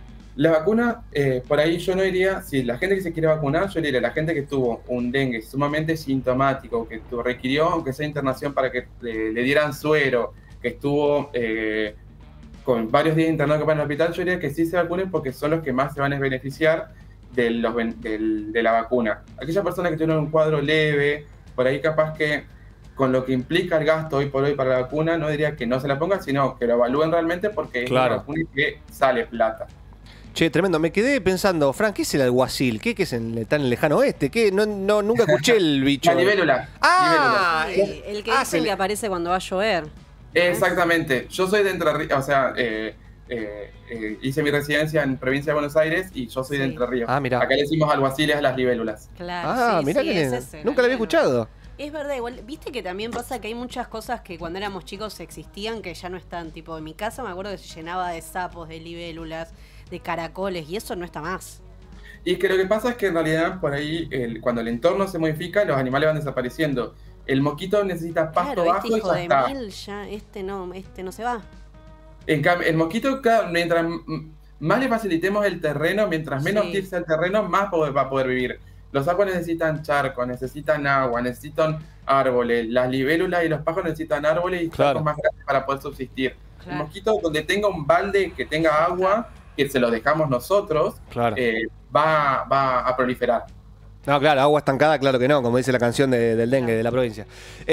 la vacuna, eh, por ahí yo no diría, si la gente que se quiere vacunar, yo diría, la gente que tuvo un dengue sumamente sintomático, que tu- requirió, aunque sea internación, para que le, le dieran suero, que estuvo eh, con varios días internado en el hospital, yo diría que sí se vacunen porque son los que más se van a beneficiar de, los, ben- del- de la vacuna. Aquellas personas que tienen un cuadro leve, por ahí capaz que con lo que implica el gasto hoy por hoy para la vacuna, no diría que no se la pongan, sino que lo evalúen realmente porque Claro. es una vacuna que sale plata. Che, tremendo. Me quedé pensando, Frank, ¿qué es el alguacil? ¿Qué, qué es en tan lejano oeste? ¿Qué? No, no, nunca escuché el bicho. La libélula. Ah, libélula. Sí, el que Ah, dicen se le- que aparece cuando va a llover. Exactamente. Yo soy de Entre Ríos, o sea, eh, eh, eh, hice mi residencia en provincia de Buenos Aires y yo soy de Sí. Entre Ríos. Ah, mirá. Acá le decimos alguaciles a las libélulas. Claro. Ah, sí, mirá sí, que es le- ese, nunca lo había libélula. escuchado. Es verdad, igual, viste que también pasa que hay muchas cosas que cuando éramos chicos existían que ya no están. Tipo, en mi casa me acuerdo que se llenaba de sapos, de libélulas, de caracoles, y eso no está más. Y que lo que pasa es que en realidad por ahí, el- cuando el entorno se modifica, los animales van desapareciendo. El mosquito necesita pasto Claro, bajo este y hijo ya de está. mil, ya, este no, este no se va. En cambio, el mosquito, claro, mientras m- más le facilitemos el terreno, mientras menos Sí. hostil sea el terreno, más poder- va a poder vivir. Los sapos necesitan charcos, necesitan agua, necesitan árboles. Las libélulas y los pájaros necesitan árboles y Claro. charcos más grandes para poder subsistir. El Claro. mosquito, donde tenga un balde que tenga agua, que se lo dejamos nosotros, Claro. eh, va, va a proliferar. No, claro, agua estancada, claro que no, como dice la canción de- del dengue de la provincia.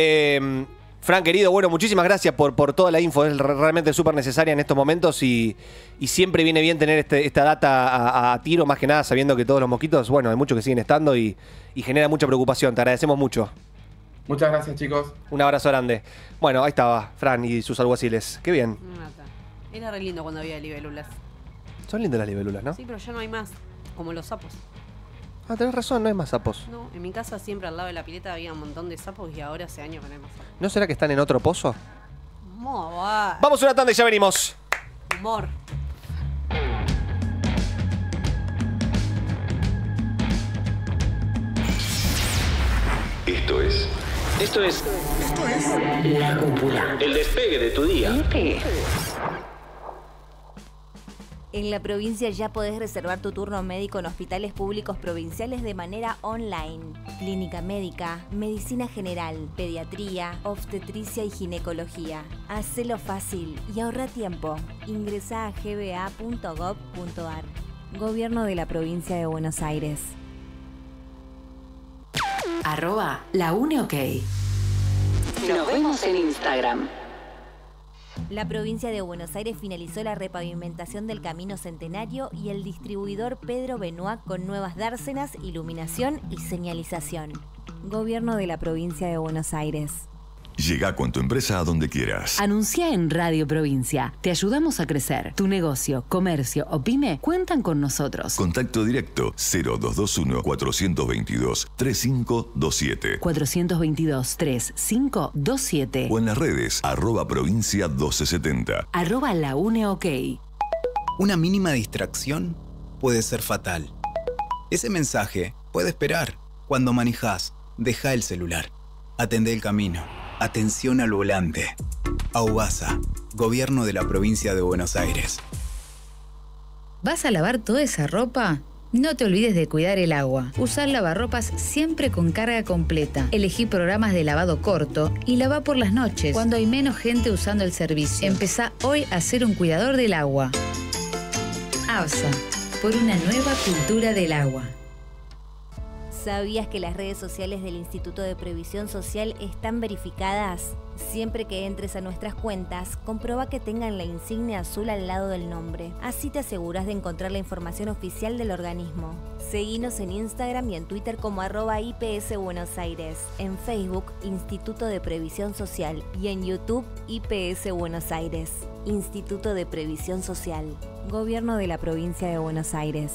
Eh, Fran, querido, bueno, muchísimas gracias por, por toda la info. Es re- realmente súper necesaria en estos momentos y, y siempre viene bien tener este- esta data a, a tiro, más que nada sabiendo que todos los mosquitos, bueno, hay muchos que siguen estando y, y genera mucha preocupación. Te agradecemos mucho. Muchas gracias, chicos. Un abrazo grande. Bueno, ahí estaba, Fran y sus alguaciles. Qué bien. Me mata. Era re lindo cuando había libélulas. Son lindas las libélulas, ¿no? Sí, pero ya no hay más. Como los sapos. Ah, tenés razón, no hay más sapos. No, en mi casa siempre al lado de la pileta había un montón de sapos y ahora hace años que no hay más sapos. ¿No será que están en otro pozo? Mo, va. Vamos a una tanda y ya venimos. Humor. Esto es. Esto es. Esto es. La cúpula. El despegue de tu día. En la provincia ya podés reservar tu turno médico en hospitales públicos provinciales de manera online. Clínica médica, medicina general, pediatría, obstetricia y ginecología. Hacelo fácil y ahorra tiempo. Ingresá a g b a punto gov punto a r. Gobierno de la provincia de Buenos Aires. Arroba la Uni OK. Nos vemos en Instagram. La provincia de Buenos Aires finalizó la repavimentación del Camino Centenario y el distribuidor Pedro Benoit con nuevas dársenas, iluminación y señalización. Gobierno de la provincia de Buenos Aires. Llega con tu empresa a donde quieras. Anuncia en Radio Provincia. Te ayudamos a crecer. Tu negocio, comercio o pyme cuentan con nosotros. Contacto directo cero dos dos uno, cuatro dos dos, tres cinco dos siete. cuatro dos dos, tres cinco dos siete. O en las redes, arroba provincia doce setenta. Arroba la une ok. Una mínima distracción puede ser fatal. Ese mensaje puede esperar. Cuando manejás, deja el celular. Atendé el camino. Atención al volante. AUBASA, Gobierno de la Provincia de Buenos Aires. ¿Vas a lavar toda esa ropa? No te olvides de cuidar el agua. Usar lavarropas siempre con carga completa. Elegí programas de lavado corto y lava por las noches, cuando hay menos gente usando el servicio. Empezá hoy a ser un cuidador del agua. ABSA, por una nueva cultura del agua. ¿Sabías que las redes sociales del Instituto de Previsión Social están verificadas? Siempre que entres a nuestras cuentas, comprueba que tengan la insignia azul al lado del nombre. Así te aseguras de encontrar la información oficial del organismo. Seguinos en Instagram y en Twitter como arroba I P S Buenos Aires, en Facebook Instituto de Previsión Social y en YouTube I P S Buenos Aires. Instituto de Previsión Social, Gobierno de la Provincia de Buenos Aires.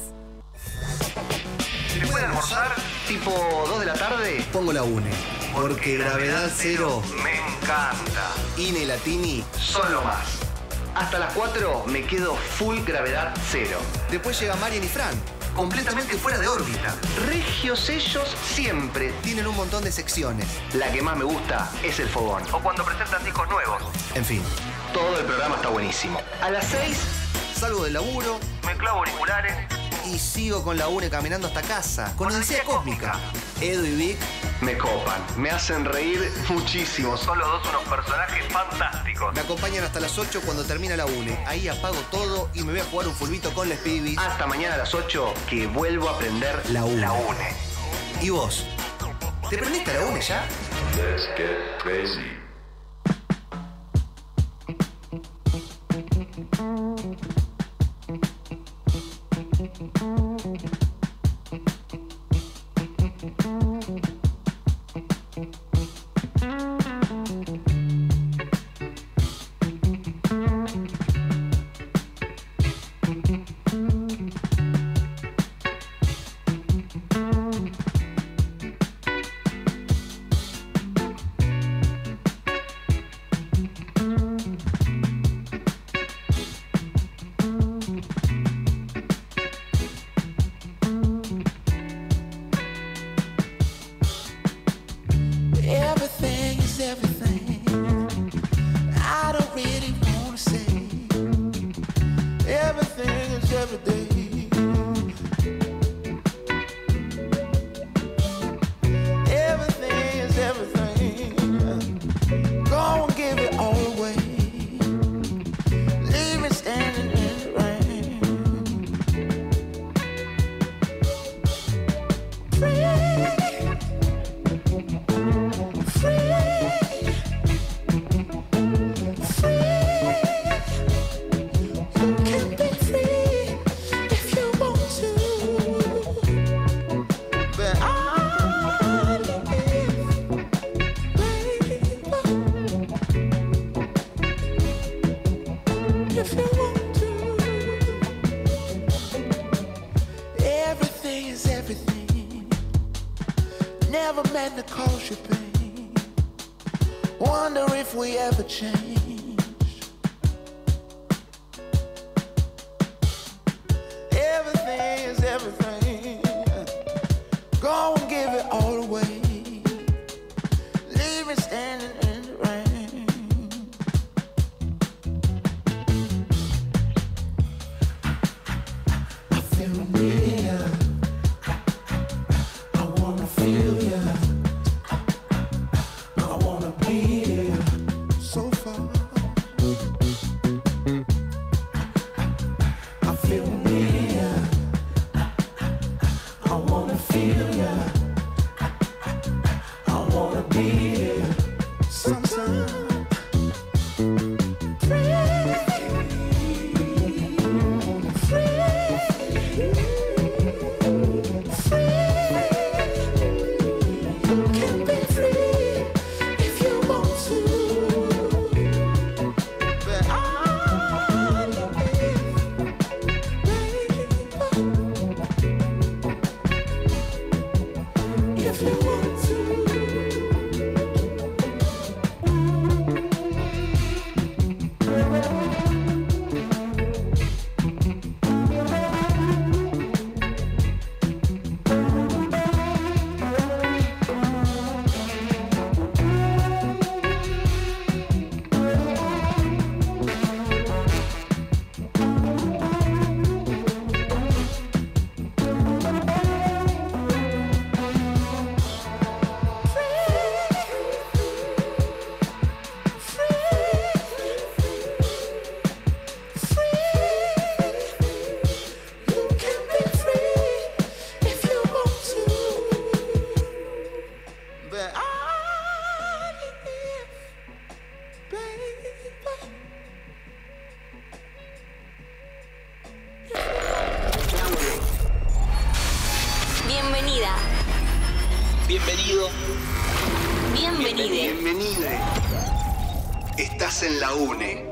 ¿Se puede almorzar tipo dos de la tarde? Pongo la UNE. Porque Gravedad Cero me encanta. Ine y Latini son lo más. Hasta las cuatro me quedo full Gravedad Cero. Después llega Marian y Fran, completamente fuera de órbita. Regios ellos siempre. Tienen un montón de secciones. La que más me gusta es el fogón. O cuando presentan discos nuevos. En fin, todo el programa está buenísimo. A las seis salgo del laburo, me clavo auriculares y sigo con la UNE caminando hasta casa. Con Odisea Cósmica. Edu y Vic me copan, me hacen reír muchísimo. Son los dos unos personajes fantásticos. Me acompañan hasta las ocho cuando termina la UNE. Ahí apago todo y me voy a jugar un fulbito con les pibis. Hasta mañana a las ocho que vuelvo a aprender la UNE. La UNE. ¿Y vos? ¿Te prendiste a la UNE ya? Let's get crazy. Everything is everything. I don't really wanna say. Everything is every day. Everything is everything. Go and give it all away. Leave me standing in the rain. Free. Everything is everything. Never meant to cause you pain. Wonder if we ever change. Everything is everything. Go and give it all away. Leave me standing in the rain. I feel near. I wanna feel ya. I wanna be here. So far. Bienvenide. Bienvenide. Estás en la UNE.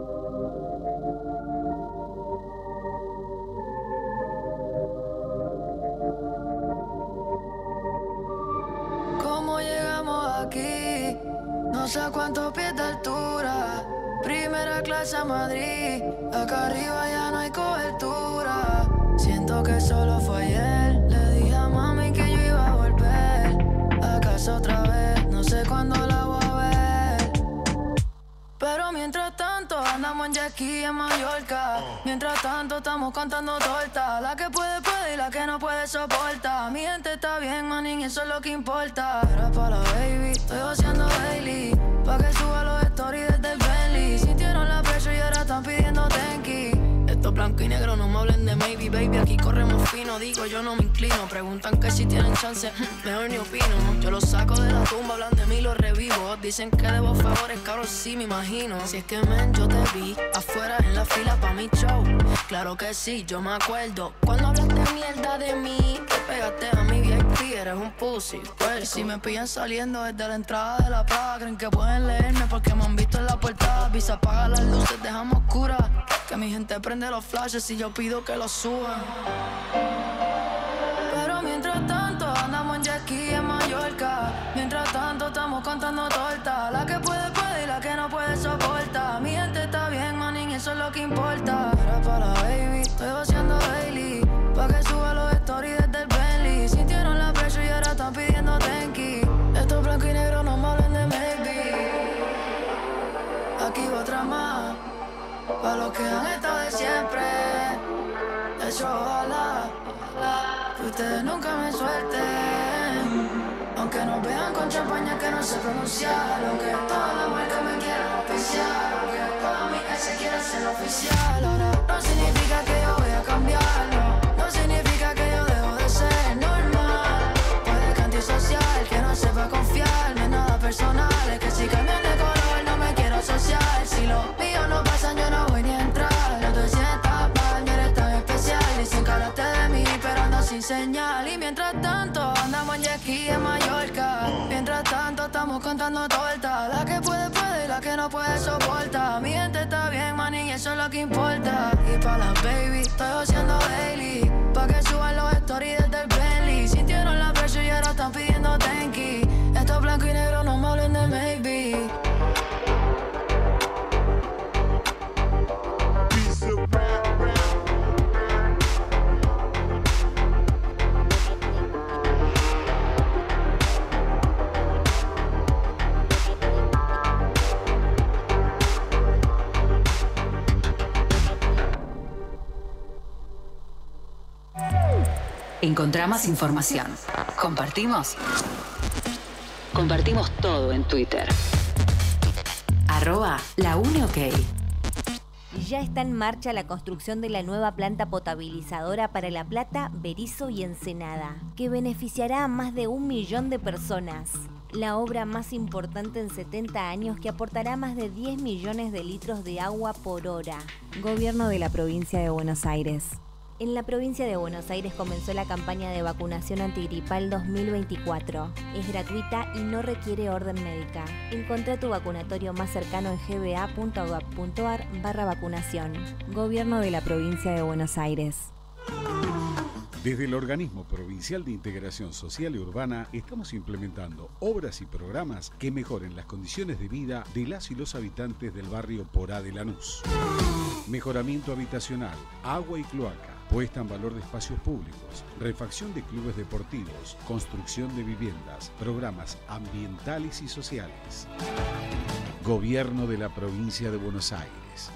¿Cómo llegamos aquí? No sé a cuántos pies de altura. Primera clase a Madrid. Acá arriba ya no hay cobertura. Siento que solo fue ayer. Le dije a mami que yo iba a volver a casa otra vez. No sé cuándo la voy a ver. Pero mientras tanto andamos en jet ski en Mallorca. Mientras tanto estamos contando tortas. La que puede puede y la que no puede soporta. Mi gente está bien, manín, eso es lo que importa. Era para la baby, estoy haciendo daily. Pa' que suba los stories desde el Bentley. Sintieron la presión y ahora están pidiendo tenki. Esto blanco y negro, no me hablen de maybe, baby. Aquí corremos fino, digo, yo no me inclino. Preguntan que si tienen chance, mejor ni opino. Yo los saco de la tumba, hablan de mí, los revivo. Dicen que debo favores, cabrón, sí me imagino. Si es que, men, yo te vi afuera en la fila pa' mi show. Claro que sí, yo me acuerdo. Cuando hablaste mierda de mí, te pegaste a mi V I P, eres un pussy. Pues si me pillan saliendo desde la entrada de la plaza, creen que pueden leerme porque me han visto en la portada. Visa, apaga las luces, dejamos oscuras. Que mi gente prende los flashes y yo pido que los suban. Pero mientras tanto andamos en jet ski en Mallorca. Mientras tanto estamos contando tortas. La que puede puede y la que no puede soporta. Mi gente está bien, manín, eso es lo que importa. Era para la baby, estoy haciendo daily. Pa' que suba los stories desde el Bentley. Sintieron la presión y ahora están pidiendo tenki. Estos blanco y negro no me hablen de maybe. Aquí va otra más. Pa' los que han estado de siempre. De hecho, ojalá que ustedes nunca me suelten. Aunque nos vean con champaña que no sé pronunciar. Aunque toda la marca me quieran oficial. Aunque toda mi casa quiera ser oficial. Ahora no significa que yo voy a cambiarlo. No significa que yo dejo de ser normal. Puede que antisocial, que no sepa confiarme. Nada personal, es que si cambian de color no me quiero asociar. Si los míos no pasan yo no voy ni a entrar. No te sientas mal, ni eres tan especial. Dicen que hablaste de mí pero ando sin señal. Y mientras tanto andamos en jet ski en Mallorca. Mientras tanto estamos contando tortas. La que puede puede y la que no puede soporta. Mi gente está bien, manín, y eso es lo que importa. Y pa' las baby estoy haciendo daily. Pa' que suban los stories desde el Bentley. Sintieron la presión y ahora están pidiendo tenki. Esto blanco y negro, no me hablen de maybe. Encontrá más información. Compartimos. Compartimos todo en Twitter. Arroba la UNE OK. Ya está en marcha la construcción de la nueva planta potabilizadora para La Plata, Berisso y Ensenada, que beneficiará a más de un millón de personas. La obra más importante en setenta años que aportará más de diez millones de litros de agua por hora. Gobierno de la provincia de Buenos Aires. En la provincia de Buenos Aires comenzó la campaña de vacunación antigripal dos mil veinticuatro. Es gratuita y no requiere orden médica. Encontrá tu vacunatorio más cercano en gba.gov.ar barra vacunación. Gobierno de la provincia de Buenos Aires. Desde el Organismo Provincial de Integración Social y Urbana estamos implementando obras y programas que mejoren las condiciones de vida de las y los habitantes del barrio Porá de Lanús. Mejoramiento habitacional, agua y cloaca, puesta en valor de espacios públicos, refacción de clubes deportivos, construcción de viviendas, programas ambientales y sociales. Gobierno de la Provincia de Buenos Aires.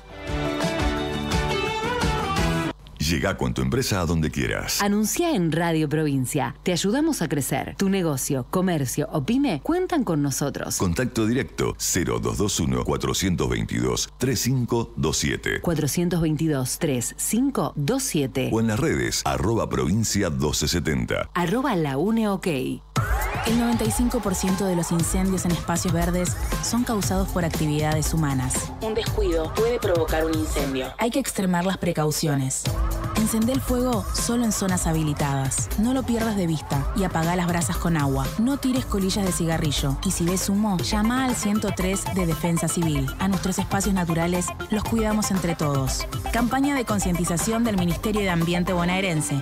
Llega con tu empresa a donde quieras. Anuncia en Radio Provincia. Te ayudamos a crecer. Tu negocio, comercio o pyme cuentan con nosotros. Contacto directo cero dos dos uno, cuatro dos dos, tres cinco dos siete. cuatro dos dos, tres cinco dos siete. O en las redes, arroba provincia doce setenta. Arroba la UNE OK. El noventa y cinco por ciento de los incendios en espacios verdes son causados por actividades humanas. Un descuido puede provocar un incendio. Hay que extremar las precauciones. Encendé el fuego solo en zonas habilitadas. No lo pierdas de vista y apagá las brasas con agua. No tires colillas de cigarrillo y si ves humo, llama al ciento tres de Defensa Civil. A nuestros espacios naturales los cuidamos entre todos. Campaña de concientización del Ministerio de Ambiente bonaerense.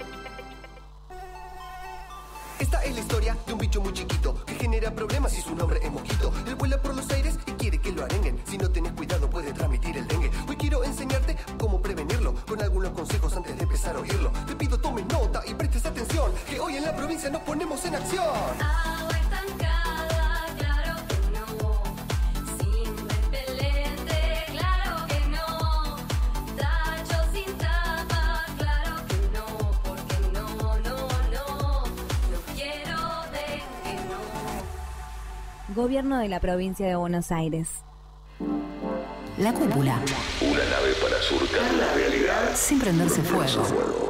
Esta es la historia de un bicho muy chiquito que genera problemas y su nombre es Mosquito. Él vuela por los aires y quiere que lo arenguen. Si no tenés cuidado puede transmitir el dengue. Hoy quiero enseñarte cómo prevenirlo con algunos consejos antes de empezar a oírlo. Te pido tomes nota y prestes atención que hoy en la provincia nos ponemos en acción. Agua estancada, claro que no. Sin repelente, claro que no. Tacho sin tapa, claro que no. Porque no, no, no. No quiero dengue, no. Gobierno de la provincia de Buenos Aires. La cúpula. Una nave para surcar la realidad. Sin prenderse fuego.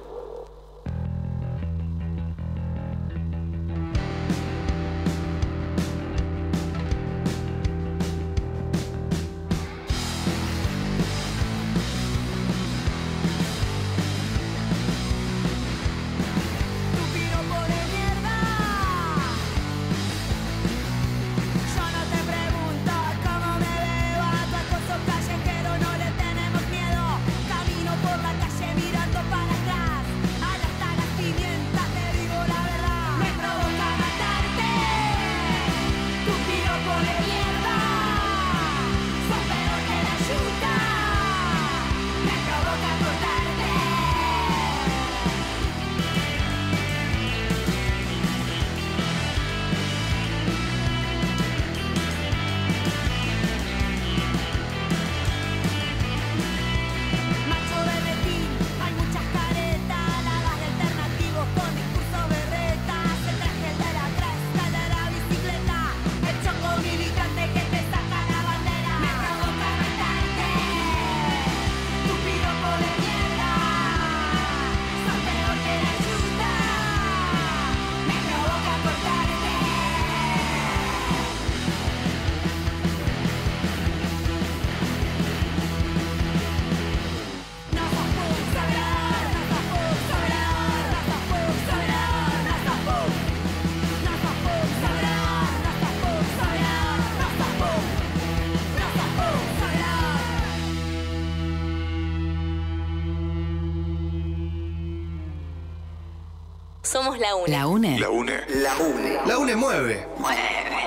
Somos la UNE. La UNE. La UNE. La UNE. La UNE mueve. Mueve.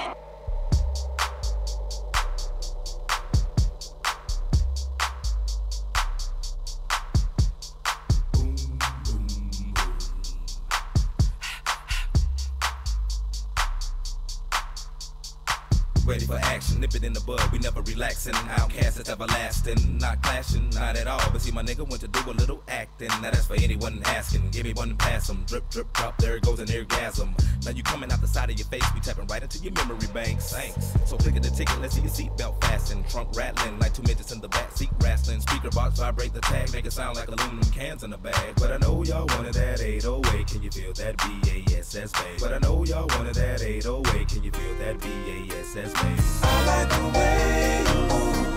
Ready for action, nip it in the bud, we never relaxing. Outcast is everlasting, not clashing, not at all. But see, my nigga went to do a little acting. Now that's for anyone asking. Give me one and pass 'em. Drip, drip, drop, there goes an orgasm. Now you coming out the side of your face, we tapping right into your memory banks. Thanks. So click at the ticket, let's see your seatbelt fasten. Trunk rattling like two midgets in the back seat wrestling. Speaker box vibrate the tag, make it sound like aluminum cans in the bag. But I know y'all wanted that eight oh eight, can you feel that B A S S bass? But I know y'all wanted that eight oh eight, can you feel that B A S S bass? I like the way you move.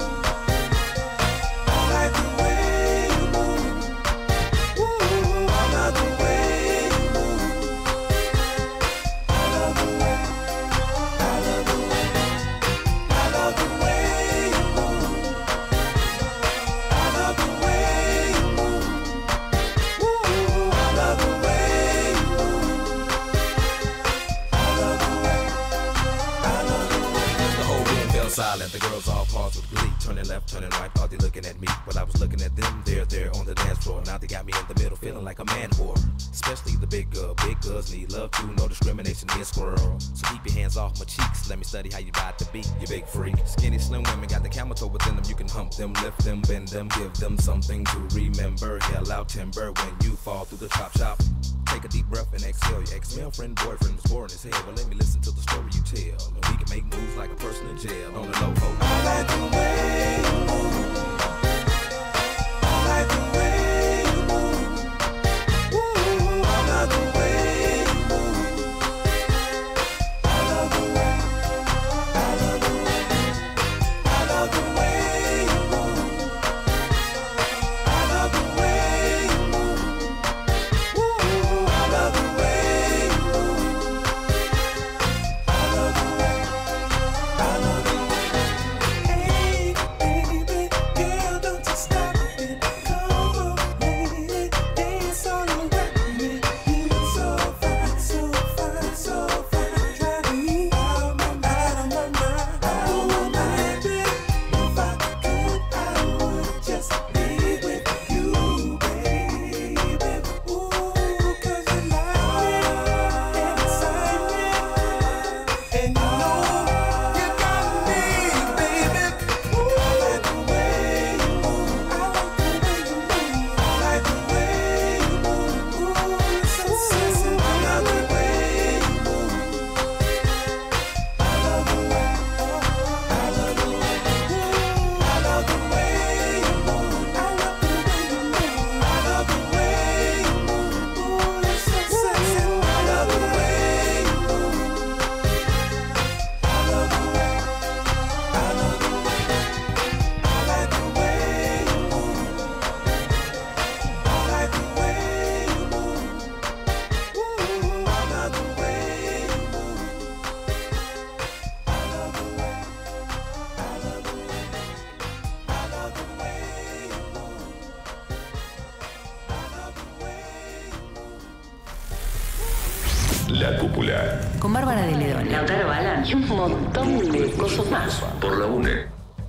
I like the way you move. Ooh, I love the way you move. I love the way. I love the way. I love the way you move. I love the way you move. Ooh, I love the way you move. I love the way. I love the way. The whole room fell silent. The girls all paused with glee. Turning left, turning right, thought they looking at me. But I was looking at them, they're there on the dance floor. Now they got me in the middle, feeling like a man whore. Especially the big girl, big girls need love too. No discrimination here, squirrel. So keep your hands off my cheeks. Let me study how you ride the beat, you big freak. Skinny, slim women got the camel toe within them. You can hump them, lift them, bend them, give them something to remember. Hell out timber when you fall through the chop shop. Take a deep breath and exhale. Your ex-male friend, boyfriend was boring as hell. Well, let me listen to the story you tell. And we can make moves like a person in jail. On the low, ho. I like the way you move. I like the way you move. Ooh, I love the way you move. I love the way. I love the way. I love the way you move. I love the way you La Cúpula. Con Bárbara de León, Lautaro Balan y un montón de cosas más. Por la UNE.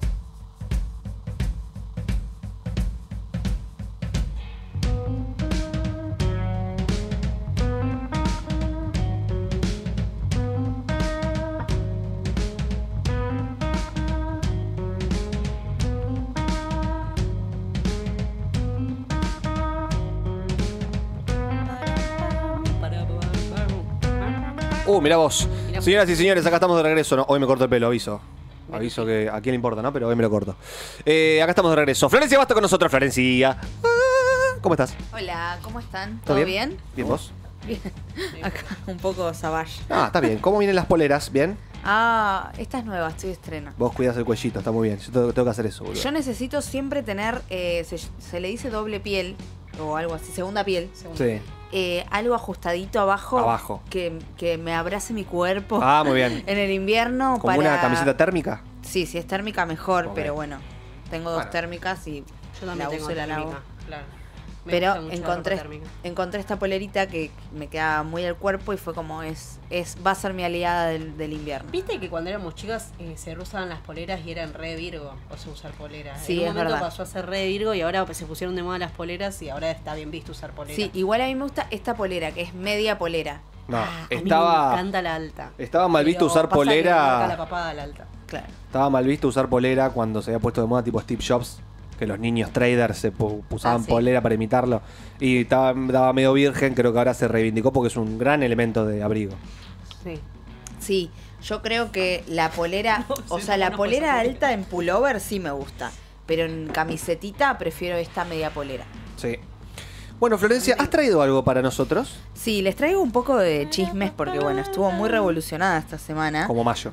Uh, mirá vos. Señoras y señores, acá estamos de regreso. No, hoy me corto el pelo, aviso. Aviso que a quién le importa, ¿no? Pero hoy me lo corto. Eh, acá estamos de regreso. Florencia Basta con nosotros, Florencia. Ah, ¿cómo estás? Hola, ¿cómo están? ¿Todo ¿Todo bien? bien? Bien, ¿vos? Bien. Acá un poco savage. Ah, está bien. ¿Cómo vienen las poleras? ¿Bien? Ah, esta es nueva, estoy de estreno. Vos cuidás el cuellito, está muy bien. Yo tengo, tengo que hacer eso, boludo. Yo necesito siempre tener, eh, se, se le dice doble piel, o algo así, segunda piel. Sí. Eh, algo ajustadito abajo. Abajo. Que, que me abrace mi cuerpo. Ah, muy bien. En el invierno. ¿Como para... una camiseta térmica? Sí, si es térmica mejor, Ok. pero bueno. Tengo dos Bueno. térmicas y Yo también la tengo uso y la lavo. térmica, claro. Me Pero gusta mucho la encontré, ropa térmica. encontré esta polerita que me queda muy al cuerpo y fue como es, es va a ser mi aliada del, del invierno. Viste que cuando éramos chicas eh, se usaban las poleras y eran re Virgo, o sea, usar poleras. Sí, en un es momento verdad. pasó a ser re Virgo y ahora pues, se pusieron de moda las poleras y ahora está bien visto usar poleras. Sí, igual a mí me gusta esta polera, que es media polera. No, A mí estaba. me encanta la alta. Estaba mal visto Pero usar pasa que me marca polera. la papada la alta. Claro. Estaba mal visto usar polera cuando se había puesto de moda tipo Steve Jobs. Que los niños traders se pu- usaban Ah, sí. polera para imitarlo. Y estaba, estaba medio virgen, creo que ahora se reivindicó porque es un gran elemento de abrigo. Sí. Sí, yo creo que la polera, o sí, sea, no, la no, polera pues, alta en pullover sí me gusta, pero en camisetita prefiero esta media polera. Sí. Bueno, Florencia, ¿has traído algo para nosotros? Sí, les traigo un poco de chismes porque bueno, estuvo muy revolucionada esta semana. Como mayo.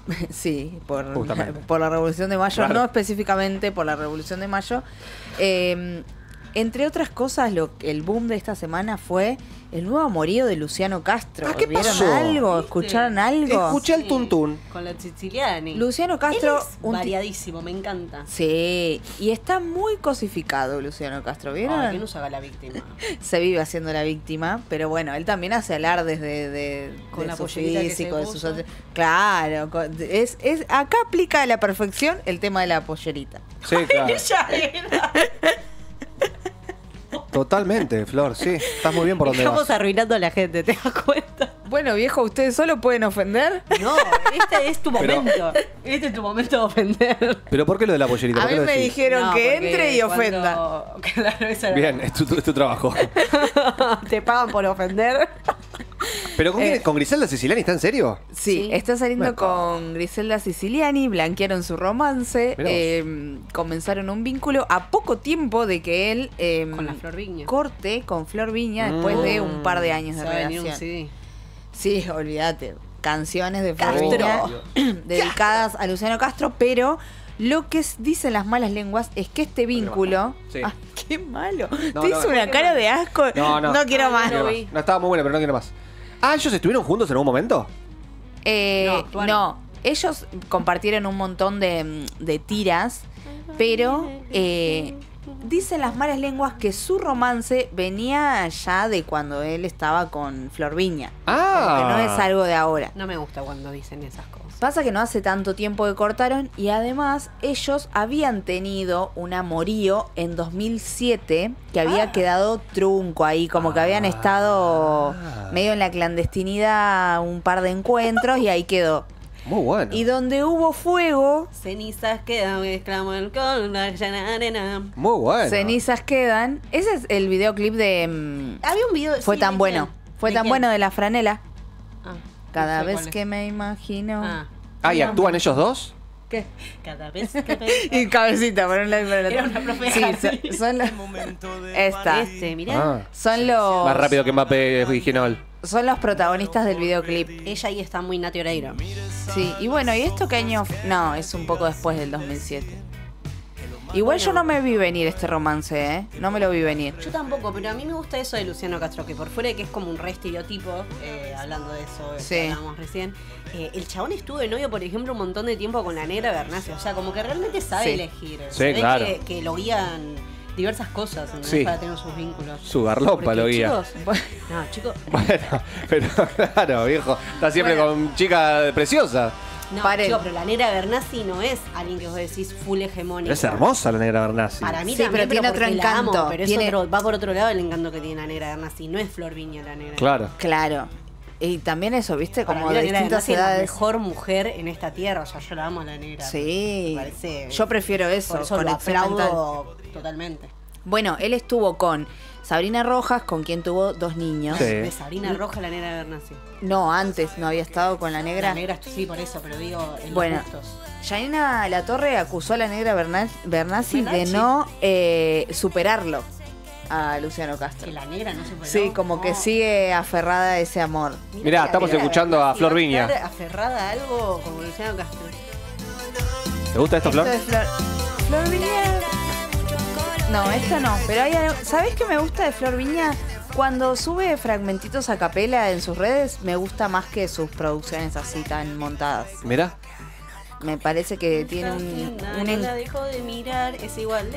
Sí, por, Justamente. por la Revolución de Mayo, Claro. no específicamente por la Revolución de Mayo. Eh, entre otras cosas, lo el boom de esta semana fue el nuevo amorío de Luciano Castro. Ah, ¿qué ¿Vieron pasó? algo? ¿Escucharon algo? Escuché el tuntún. Con la Siciliani. Luciano Castro, Él es un ti- variadísimo, me encanta. Sí, y está muy cosificado Luciano Castro, ¿vieron? Ay, que no se haga la víctima. Se vive haciendo la víctima, pero bueno, él también hace alardes de, de, Con de la su pollerita que físico, se de sus puso. otros- Claro, con- es, es, acá aplica a la perfección el tema de la pollerita. Sí, claro. Ella era. Totalmente, Flor, sí. Estás muy bien por donde Estamos vas. arruinando a la gente, ¿te das cuenta? Bueno, viejo, ¿ustedes solo pueden ofender? No, este es tu Pero- momento. Este es tu momento de ofender. ¿Pero por qué lo de la pollerita? A ¿Por qué mí lo me decís? dijeron No, que porque entre y cuando- ofenda. Claro, esa era- Bien, es tu, tu- es tu trabajo. Te pagan por ofender. ¿Pero con, quién- Eh. con Griselda Siciliani? ¿Está en serio? Sí, está saliendo Me con Griselda Siciliani, blanquearon su romance, Mirá vos. eh, comenzaron un vínculo a poco tiempo de que él eh, Con la Flor Viña. corte con Flor Viña después de un par de años Se de va a venir un relación. C D. Sí, olvídate. Canciones de Flor Castro. Viña dedicadas a Luciano Castro, pero lo que s- dicen las malas lenguas es que este vínculo. Sí. Ah, qué malo. No, Te no, hizo una qué cara malo. de asco. No, no. quiero Ah, más. No, quiero lo más. vi. No, estaba muy buena, pero no quiero más. Ah, ¿ellos estuvieron juntos en algún momento? Eh, No, no, actuaron. ellos compartieron un montón de, de tiras, pero eh, dicen las malas lenguas que su romance venía ya de cuando él estaba con Flor Viña. Ah. Que no es algo de ahora. No me gusta cuando dicen esas cosas. Pasa que no hace tanto tiempo que cortaron y además ellos habían tenido un amorío en dos mil siete que había quedado trunco ahí, como que habían estado medio en la clandestinidad un par de encuentros y ahí quedó. Muy bueno. Y donde hubo fuego, Cenizas quedan, exclamó el con la llana arena. Muy bueno. cenizas quedan. Ese es el videoclip de... mm, Había un video. fue sí, tan ¿de bueno. quién? Fue ¿De tan quién? bueno de la franela. Ah, Cada no sé vez cuál es. que me imagino... Ah. Ah, ¿y actúan ellos dos? ¿Qué? Cada vez que me... Y cabecita, por un lado y por el otro. Era una profe Sí, así. son, son los... Esta. Este, mirá. Ah. Son los... Más rápido que Mbappé original. Son los protagonistas del videoclip. Ella ahí está muy Nati Oreiro. Sí, y bueno, ¿y esto qué año? f- No, es un poco después del dos mil siete. Igual yo no me vi venir este romance, ¿eh? No me lo vi venir. Yo tampoco, pero a mí me gusta eso de Luciano Castro, que por fuera de que es como un re estereotipo, eh, hablando de eso Sí. que hablábamos recién, eh, el chabón estuvo de novio, por ejemplo, un montón de tiempo con la negra Bernassi. O sea, como que realmente sabe Sí. elegir. Sí, Se ve claro. que, que lo guían diversas cosas, ¿no? Sí. Para tener sus vínculos. Su garlopa Porque, lo guía. chicos, bueno, no, chicos. Bueno, pero claro, viejo. Está siempre Bueno. con chica preciosa. No, Paren. chicos, pero la negra Bernasi no es alguien que vos decís full hegemónica. Es hermosa la negra Bernasi. Para mí Sí, también, pero tiene otro porque la amo, encanto. pero es Tiene- otro- va por otro lado el encanto que tiene la negra Bernasi. No es Flor Viña la negra. Claro. Claro. Y también eso, ¿viste? Para Como mí la de negra distintas Bernasi es la edades. mejor mujer en esta tierra. O sea, yo la amo a la negra. Sí. Me parece- Yo prefiero eso, Por eso lo conexión aplaudo totalmente. Bueno, él estuvo con Sabrina Rojas, con quien tuvo dos niños. De Sabrina Roja, la negra Bernasi. No, antes no había estado con la negra. La negra, sí, por eso, pero digo, en Bueno, los gustos. Janina Latorre acusó a la negra Berna- Bernasi de Bernasi. no eh, superarlo a Luciano Castro. Que la negra no se puede. Sí, como que sigue aferrada a ese amor. Mirá, estamos escuchando a Flor Viña. Estar aferrada a algo como Luciano Castro. ¿Te gusta esto, Flor? Esto es Flor, Flor Viña. No, esta no. Pero hay algo. ¿Sabés qué me gusta de Flor Viña? Cuando sube fragmentitos a capela en sus redes, me gusta más que sus producciones así tan montadas. Mirá. Me parece que tiene un, un No en- la dejó de mirar, es igual.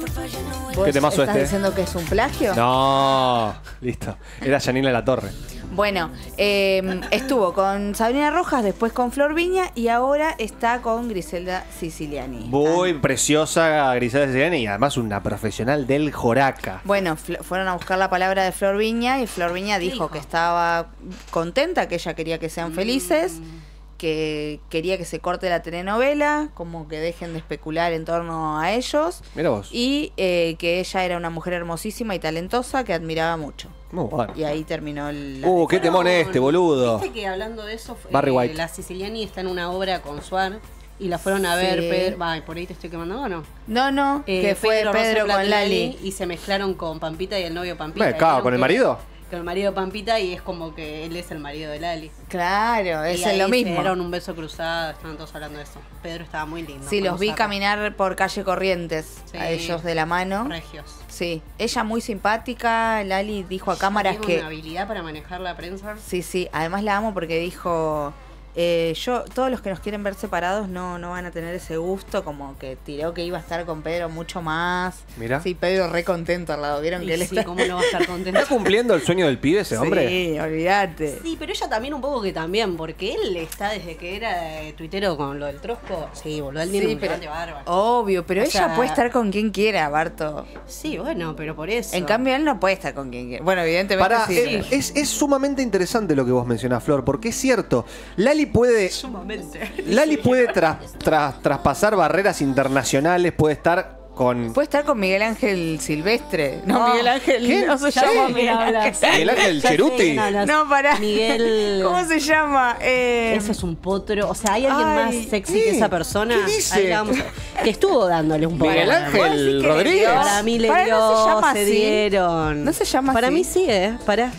¿Vos ¿Qué temazo estás este? diciendo que es un plagio? No, listo. Era Janina Latorre. Bueno, eh, estuvo con Sabrina Rojas, después con Flor Viña y ahora está con Griselda Siciliani. Muy preciosa Griselda Siciliani y además una profesional del Joraca. Bueno, fl- fueron a buscar la palabra de Flor Viña y Flor Viña dijo, que estaba contenta, que ella quería que sean felices, que quería que se corte la telenovela, como que dejen de especular en torno a ellos. Mira vos. Y eh, que ella era una mujer hermosísima y talentosa que admiraba mucho. Muy bueno. Y ahí terminó el... Uh, qué temón este, boludo. Viste que hablando de eso, Barry eh, White. la Siciliani está en una obra con Suar y la fueron a Sí. ver. Pedro, ay, por ahí te estoy quemando, ¿o no? No, no, Eh, que fue Pedro, Rosenblatt con y Lali. y se mezclaron con Pampita y el novio Pampita. Me cago, Y ¿con el que- marido? Con el marido de Pampita y es como que él es el marido de Lali. Claro, es y lo ahí mismo. Se dieron un beso cruzado, estaban todos hablando de eso. Pedro estaba muy lindo. Sí, con los vi Zarra. caminar por calle Corrientes, Sí. a ellos de la mano. Regios. Sí, ella muy simpática, Lali dijo a cámaras Tiene que... una habilidad para manejar la prensa. Sí, sí, además la amo porque dijo, eh, yo, todos los que nos quieren ver separados no, no van a tener ese gusto, como que tiró que iba a estar con Pedro mucho más. Mirá. Sí, Pedro re contento al lado, vieron Y que él sí, está... ¿cómo no va a estar contento? ¿Está cumpliendo el sueño del pibe ese hombre? Sí, olvídate. Sí, pero ella también un poco que también, porque él está desde que era eh, tuitero con lo del trosco. Sí, boludo, él tiene Sí, un pero- debate bárbaro. Obvio, pero O ella sea, puede estar con quien quiera, Barto. Sí, bueno, pero por eso. En cambio, él no puede estar con quien quiera. Bueno, evidentemente Pará, sí. eh, es, es sumamente interesante lo que vos mencionás, Flor, porque es cierto. Lali puede, Sumamente. Lali puede tras- tras- traspasar barreras internacionales, puede estar con. Puede estar con Miguel Ángel Silvestre. No, Oh, Miguel Ángel. ¿quién? No se Ya llama sé Miguel quién Ángel. hablas. Miguel Ángel Ya sé Cheruti. quién hablas. No, pará. Miguel. ¿Cómo se llama? Eh, Ese es un potro. O sea, ¿hay alguien Ay, más sexy ¿qué? que esa persona? ¿Qué dice? Ahí la vamos a- Que estuvo dándole un poco. Miguel de- Ángel ¿Vos decís que le Rodríguez. dio? Para mí le Pará, dio, no se llama se así. dieron. No se llama Para así. mí sí, ¿eh? Para.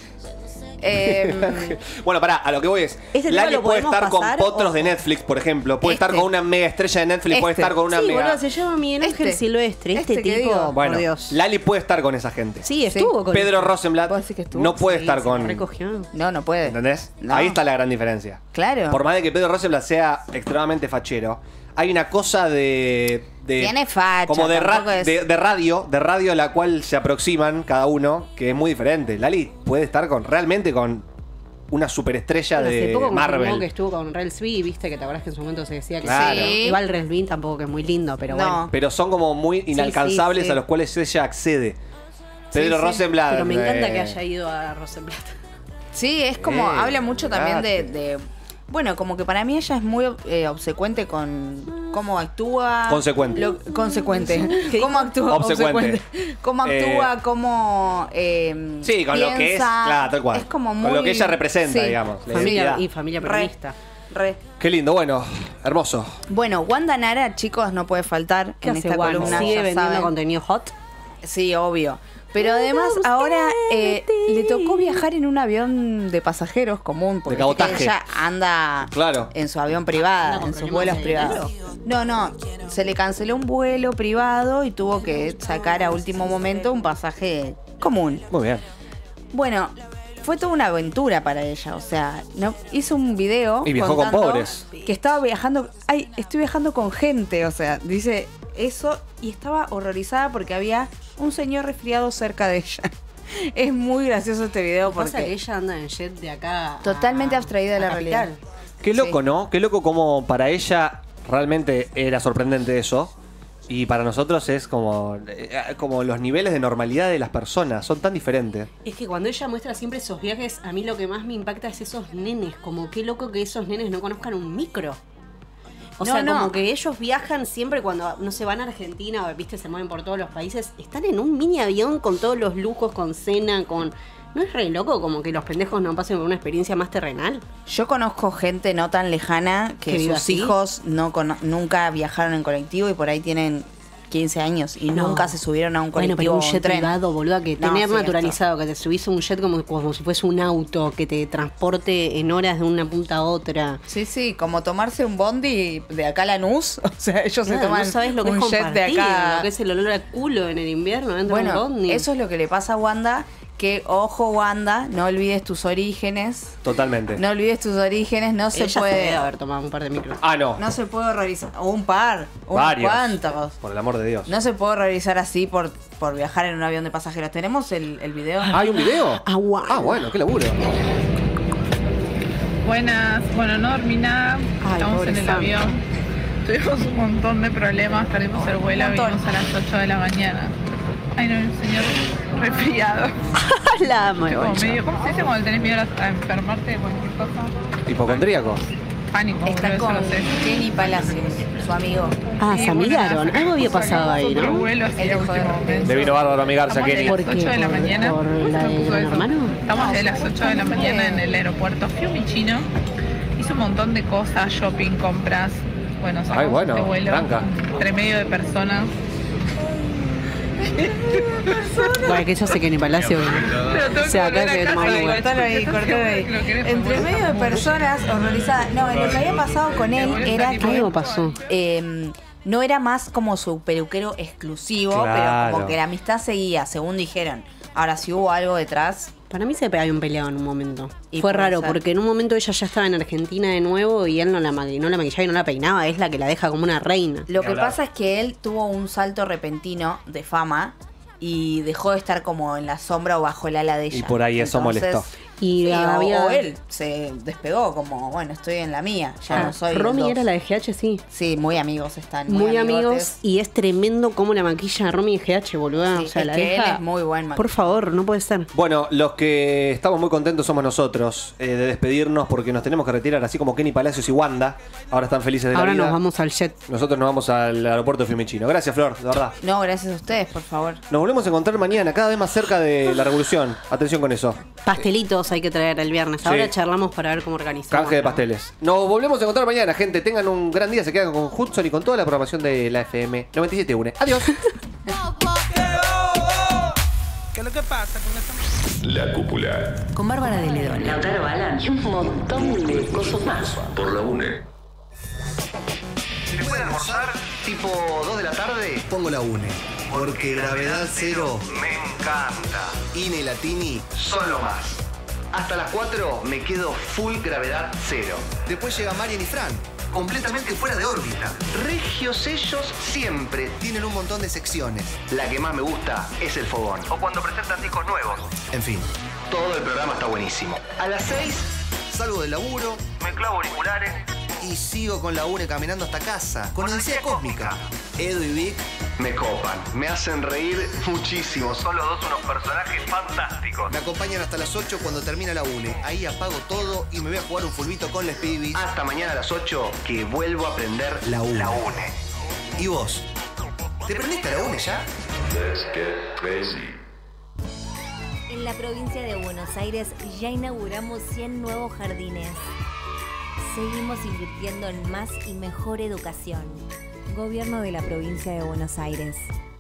eh, Bueno, pará, a lo que voy es. Este tema Lali lo puede podemos estar pasar, con potros ojo. de Netflix, por ejemplo. Puede Este. estar con una mega estrella de Netflix, puede Este. estar con una Sí, mega. boludo, se llama Miguel Ángel Este. Silvestre. Este, Este que tipo, digo. Bueno, por Dios. Lali puede estar con esa gente. Sí, estuvo con Pedro Rosenblatt ¿Vos decís que estuvo? no puede Sí, estar se con. lo recogió. no, no puede. ¿Entendés? No. Ahí está la gran diferencia. Claro. Por más de que Pedro Rosenblatt sea extremadamente fachero, hay una cosa de. de Tiene facha. como de, ra- tampoco es- de, de radio, de radio a la cual se aproximan cada uno, que es muy diferente. Lali puede estar con realmente con una superestrella Bueno, hace de poco confirmó Marvel. que estuvo con Rels B, viste que te acordás que en su momento se decía que Claro. sí. Igual Rels B tampoco que es muy lindo, pero No. bueno. Pero son como muy inalcanzables sí, sí. a los cuales ella accede. Pedro sí. Rosenblatt. Pero me encanta eh, que haya ido a Rosenblatt. Sí, es como, Eh, habla mucho también de, olvidate. de- bueno, como que para mí ella es muy eh, obsecuente con cómo actúa. Consecuente. Lo- consecuente. ¿Cómo actúa? Obsecuente. Cómo actúa, Eh, cómo eh, Sí, con lo que es. piensa. Claro, tal cual. Es como muy... Con lo que ella representa, Sí. digamos. la Familia, identidad. y familia Re. peronista. Re. Qué lindo, bueno, hermoso. Bueno, Wanda Nara, chicos, no puede faltar ¿Qué en hace esta Juan? columna. ¿Sigue ya vendiendo saben. contenido hot? Sí, obvio. Pero además ahora eh, le tocó viajar en un avión de pasajeros común, porque De cabotaje. ella anda Claro. en su avión privado, Anda con en sus problemas vuelos de privados. No, no, se le canceló un vuelo privado y tuvo que sacar a último momento un pasaje común. Muy bien. Bueno, fue toda una aventura para ella, o sea, no hizo un video Y viajó con contando pobres. que estaba viajando, ay, estoy viajando con gente, o sea, dice eso y estaba horrorizada porque había un señor resfriado cerca de ella. Es muy gracioso este video Pasa porque que ella anda en jet de acá. totalmente abstraída de la realidad. Qué loco, ¿no? Qué loco como para ella realmente era sorprendente eso. Y para nosotros es como, eh, como los niveles de normalidad de las personas son tan diferentes. Es que cuando ella muestra siempre esos viajes, a mí lo que más me impacta es esos nenes. Como qué loco que esos nenes no conozcan un micro. O No, sea, no. como que ellos viajan siempre cuando, no se van a Argentina o, viste, se mueven por todos los países. Están en un mini avión con todos los lujos, con cena, con... ¿No es re loco como que los pendejos no pasen por una experiencia más terrenal? Yo conozco gente no tan lejana que ¿Que vive sus así? hijos no cono- nunca viajaron en colectivo y por ahí tienen quince años y No. nunca se subieron a un Bueno, colectivo pero un o un jet tren. privado, boluda, que No, tener sí, naturalizado, que te subís a un jet como, como si fuese un auto, que te transporte en horas de una punta a otra. Sí, sí, como tomarse un bondi de acá a Lanús. O sea, ellos se Claro, toman no sabes lo que un es jet de compartir, acá. lo que es el olor a culo en el invierno dentro de Bueno, un bondi. eso es lo que le pasa a Wanda. Que, ojo, Wanda, no olvides tus orígenes. Totalmente. No olvides tus orígenes, no se Ella puede. debe haber tomado un par de micros. Ah, no. No se puede horrorizar. Un par, unos Varios. cuantos. Por el amor de Dios. No se puede horrorizar así por, por viajar en un avión de pasajeros. ¿Tenemos el, el video? ¿Hay un video? Ah, bueno, qué laburo. Buenas, bueno, no dormí nada, estamos pobre en el Sam. avión, tuvimos un montón de problemas, perdimos el vuelo, Un montón. vinimos a las ocho de la mañana. Ay no, un señor resfriado. La amo, Como igual. medio, ¿cómo se dice cuando tenés miedo a a enfermarte de cualquier cosa? Hipocondríaco. Pánico, Está boludo, con eso lo sé. Kenny Palacios, su amigo. Ah, Sí, se bueno, amigaron. nada, Algo había sacamos pasado ahí, otro ¿no? vuelo así de último momento. Le vino bárbaro amigarse a Estamos Kenny. de las ocho de la mañana. ¿Por la de Gran Hermano? Estamos de las ocho de la mañana en el aeropuerto. Fui a mi chino, hice un montón de cosas, shopping, compras. Bueno, sacamos Ay, bueno, este vuelo tranca. entre medio de personas. Bueno, que yo sé que ni Palacio. O sea, acá se ve como Ay, amigo. cortalo ahí, cortalo ahí. Entre medio de personas horrorizadas. No, lo que había pasado con él era que. Algo pasó. eh, no era más como su peluquero exclusivo, Claro. pero como que la amistad seguía, según dijeron. Ahora, si hubo algo detrás. Para mí se habían peleado en un momento. Y Fue puede raro, ser. porque en un momento ella ya estaba en Argentina de nuevo y él no la, maqui- no la maquillaba y no la peinaba. Es la que la deja como una reina. Lo que pasa es que él tuvo un salto repentino de fama y dejó de estar como en la sombra o bajo el ala de ella. Y por ahí eso Entonces, molestó. Y sí, había- o, o él se despegó como, bueno, estoy en la mía, ya Ah, no soy... Romy dos. era la de G H, sí. Sí, muy amigos están. Muy, amigos. amigotes. Y es tremendo cómo la maquilla a Romy en G H, boluda. Sí, o sea, es la que deja... él es muy buen Por favor, no puede ser. Bueno, los que estamos muy contentos somos nosotros eh, de despedirnos porque nos tenemos que retirar, así como Kenny Palacios y Wanda. Ahora están felices de la Ahora vida. nos vamos al jet. Nosotros nos vamos al aeropuerto de Fiumicino. Gracias, Flor, de verdad. No, gracias a ustedes, por favor. Nos volvemos a encontrar mañana, cada vez más cerca de la revolución. Atención con eso. Pastelitos hay que traer el viernes. Ahora Sí. charlamos para ver cómo organizamos. Canje de pasteles. Nos volvemos a encontrar mañana, gente. Tengan un gran día. Se quedan con Hudson y con toda la programación de la F M noventa y siete punto uno. Adiós. ¿Qué es lo que pasa con esta... La cúpula. Con Bárbara de León, Lautaro Balán y un montón de cosas más. Por la UNE. ¿Se puede almorzar? Tipo dos de la tarde. Pongo la UNE. Porque Gravedad Cero me encanta. Ine y Latini son lo más. Hasta las cuatro me quedo full Gravedad Cero. Después llega Marian y Fran, completamente fuera de órbita. Regios ellos siempre tienen un montón de secciones. La que más me gusta es el fogón. O cuando presentan discos nuevos. En fin, todo el programa está buenísimo. A las seis salgo del laburo, me clavo auriculares y sigo con la UNE caminando hasta casa. Con Odisea Cósmica. Edu y Vic me copan, me hacen reír muchísimo. Son los dos unos personajes fantásticos. Me acompañan hasta las ocho cuando termina la UNE. Ahí apago todo y me voy a jugar un fulbito con les pibis. Hasta mañana a las ocho que vuelvo a aprender la UNE. La UNE. ¿Y vos? ¿Te prendiste a la UNE ya? Let's get crazy. En la provincia de Buenos Aires ya inauguramos cien nuevos jardines. Seguimos invirtiendo en más y mejor educación. Gobierno de la provincia de Buenos Aires.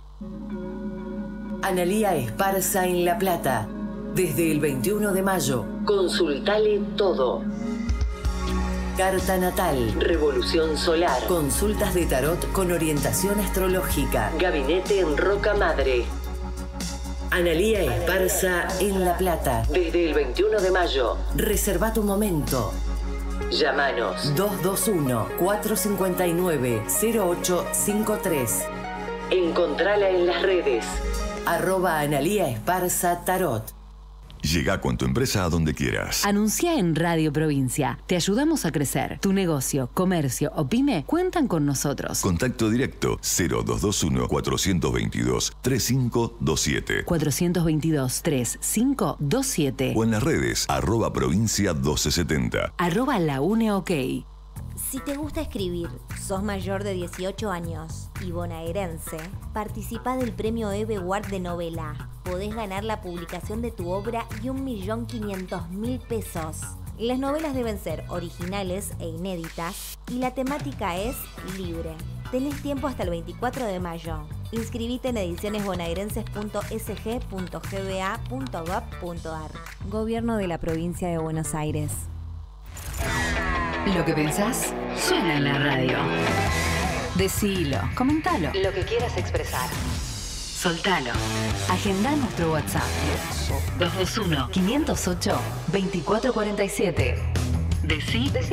Analía Esparza en La Plata. Desde el veintiuno de mayo. Consultale todo. Carta natal. Revolución solar. Consultas de tarot con orientación astrológica. Gabinete en Roca Madre. Analía Esparza en La Plata. Desde el veintiuno de mayo. Reserva tu momento. Llámanos dos dos uno, cuatro cinco nueve, cero ocho cinco tres. Encontrala en las redes. Arroba Analía Esparza Tarot. Llega con tu empresa a donde quieras. Anuncia en Radio Provincia. Te ayudamos a crecer. Tu negocio, comercio o pyme cuentan con nosotros. Contacto directo cero dos dos uno, cuatro dos dos, tres cinco dos siete. cuatro dos dos, tres cinco dos siete. O en las redes, arroba provincia doce setenta. Arroba la une ok. Si te gusta escribir, sos mayor de dieciocho años y bonaerense, participa del premio Eve Ward de novela. Podés ganar la publicación de tu obra y un millón quinientos mil pesos. Las novelas deben ser originales e inéditas y la temática es libre. Tenés tiempo hasta el veinticuatro de mayo. Inscribite en ediciones bonaerenses punto s g punto g b a punto gov punto a r. Gobierno de la Provincia de Buenos Aires. Lo que pensás suena en la radio. Decilo, comentalo, lo que quieras expresar. Soltalo. Agenda nuestro WhatsApp. dos dos uno, quinientos ocho, veinticuatro cuarenta y siete. Decí, decí.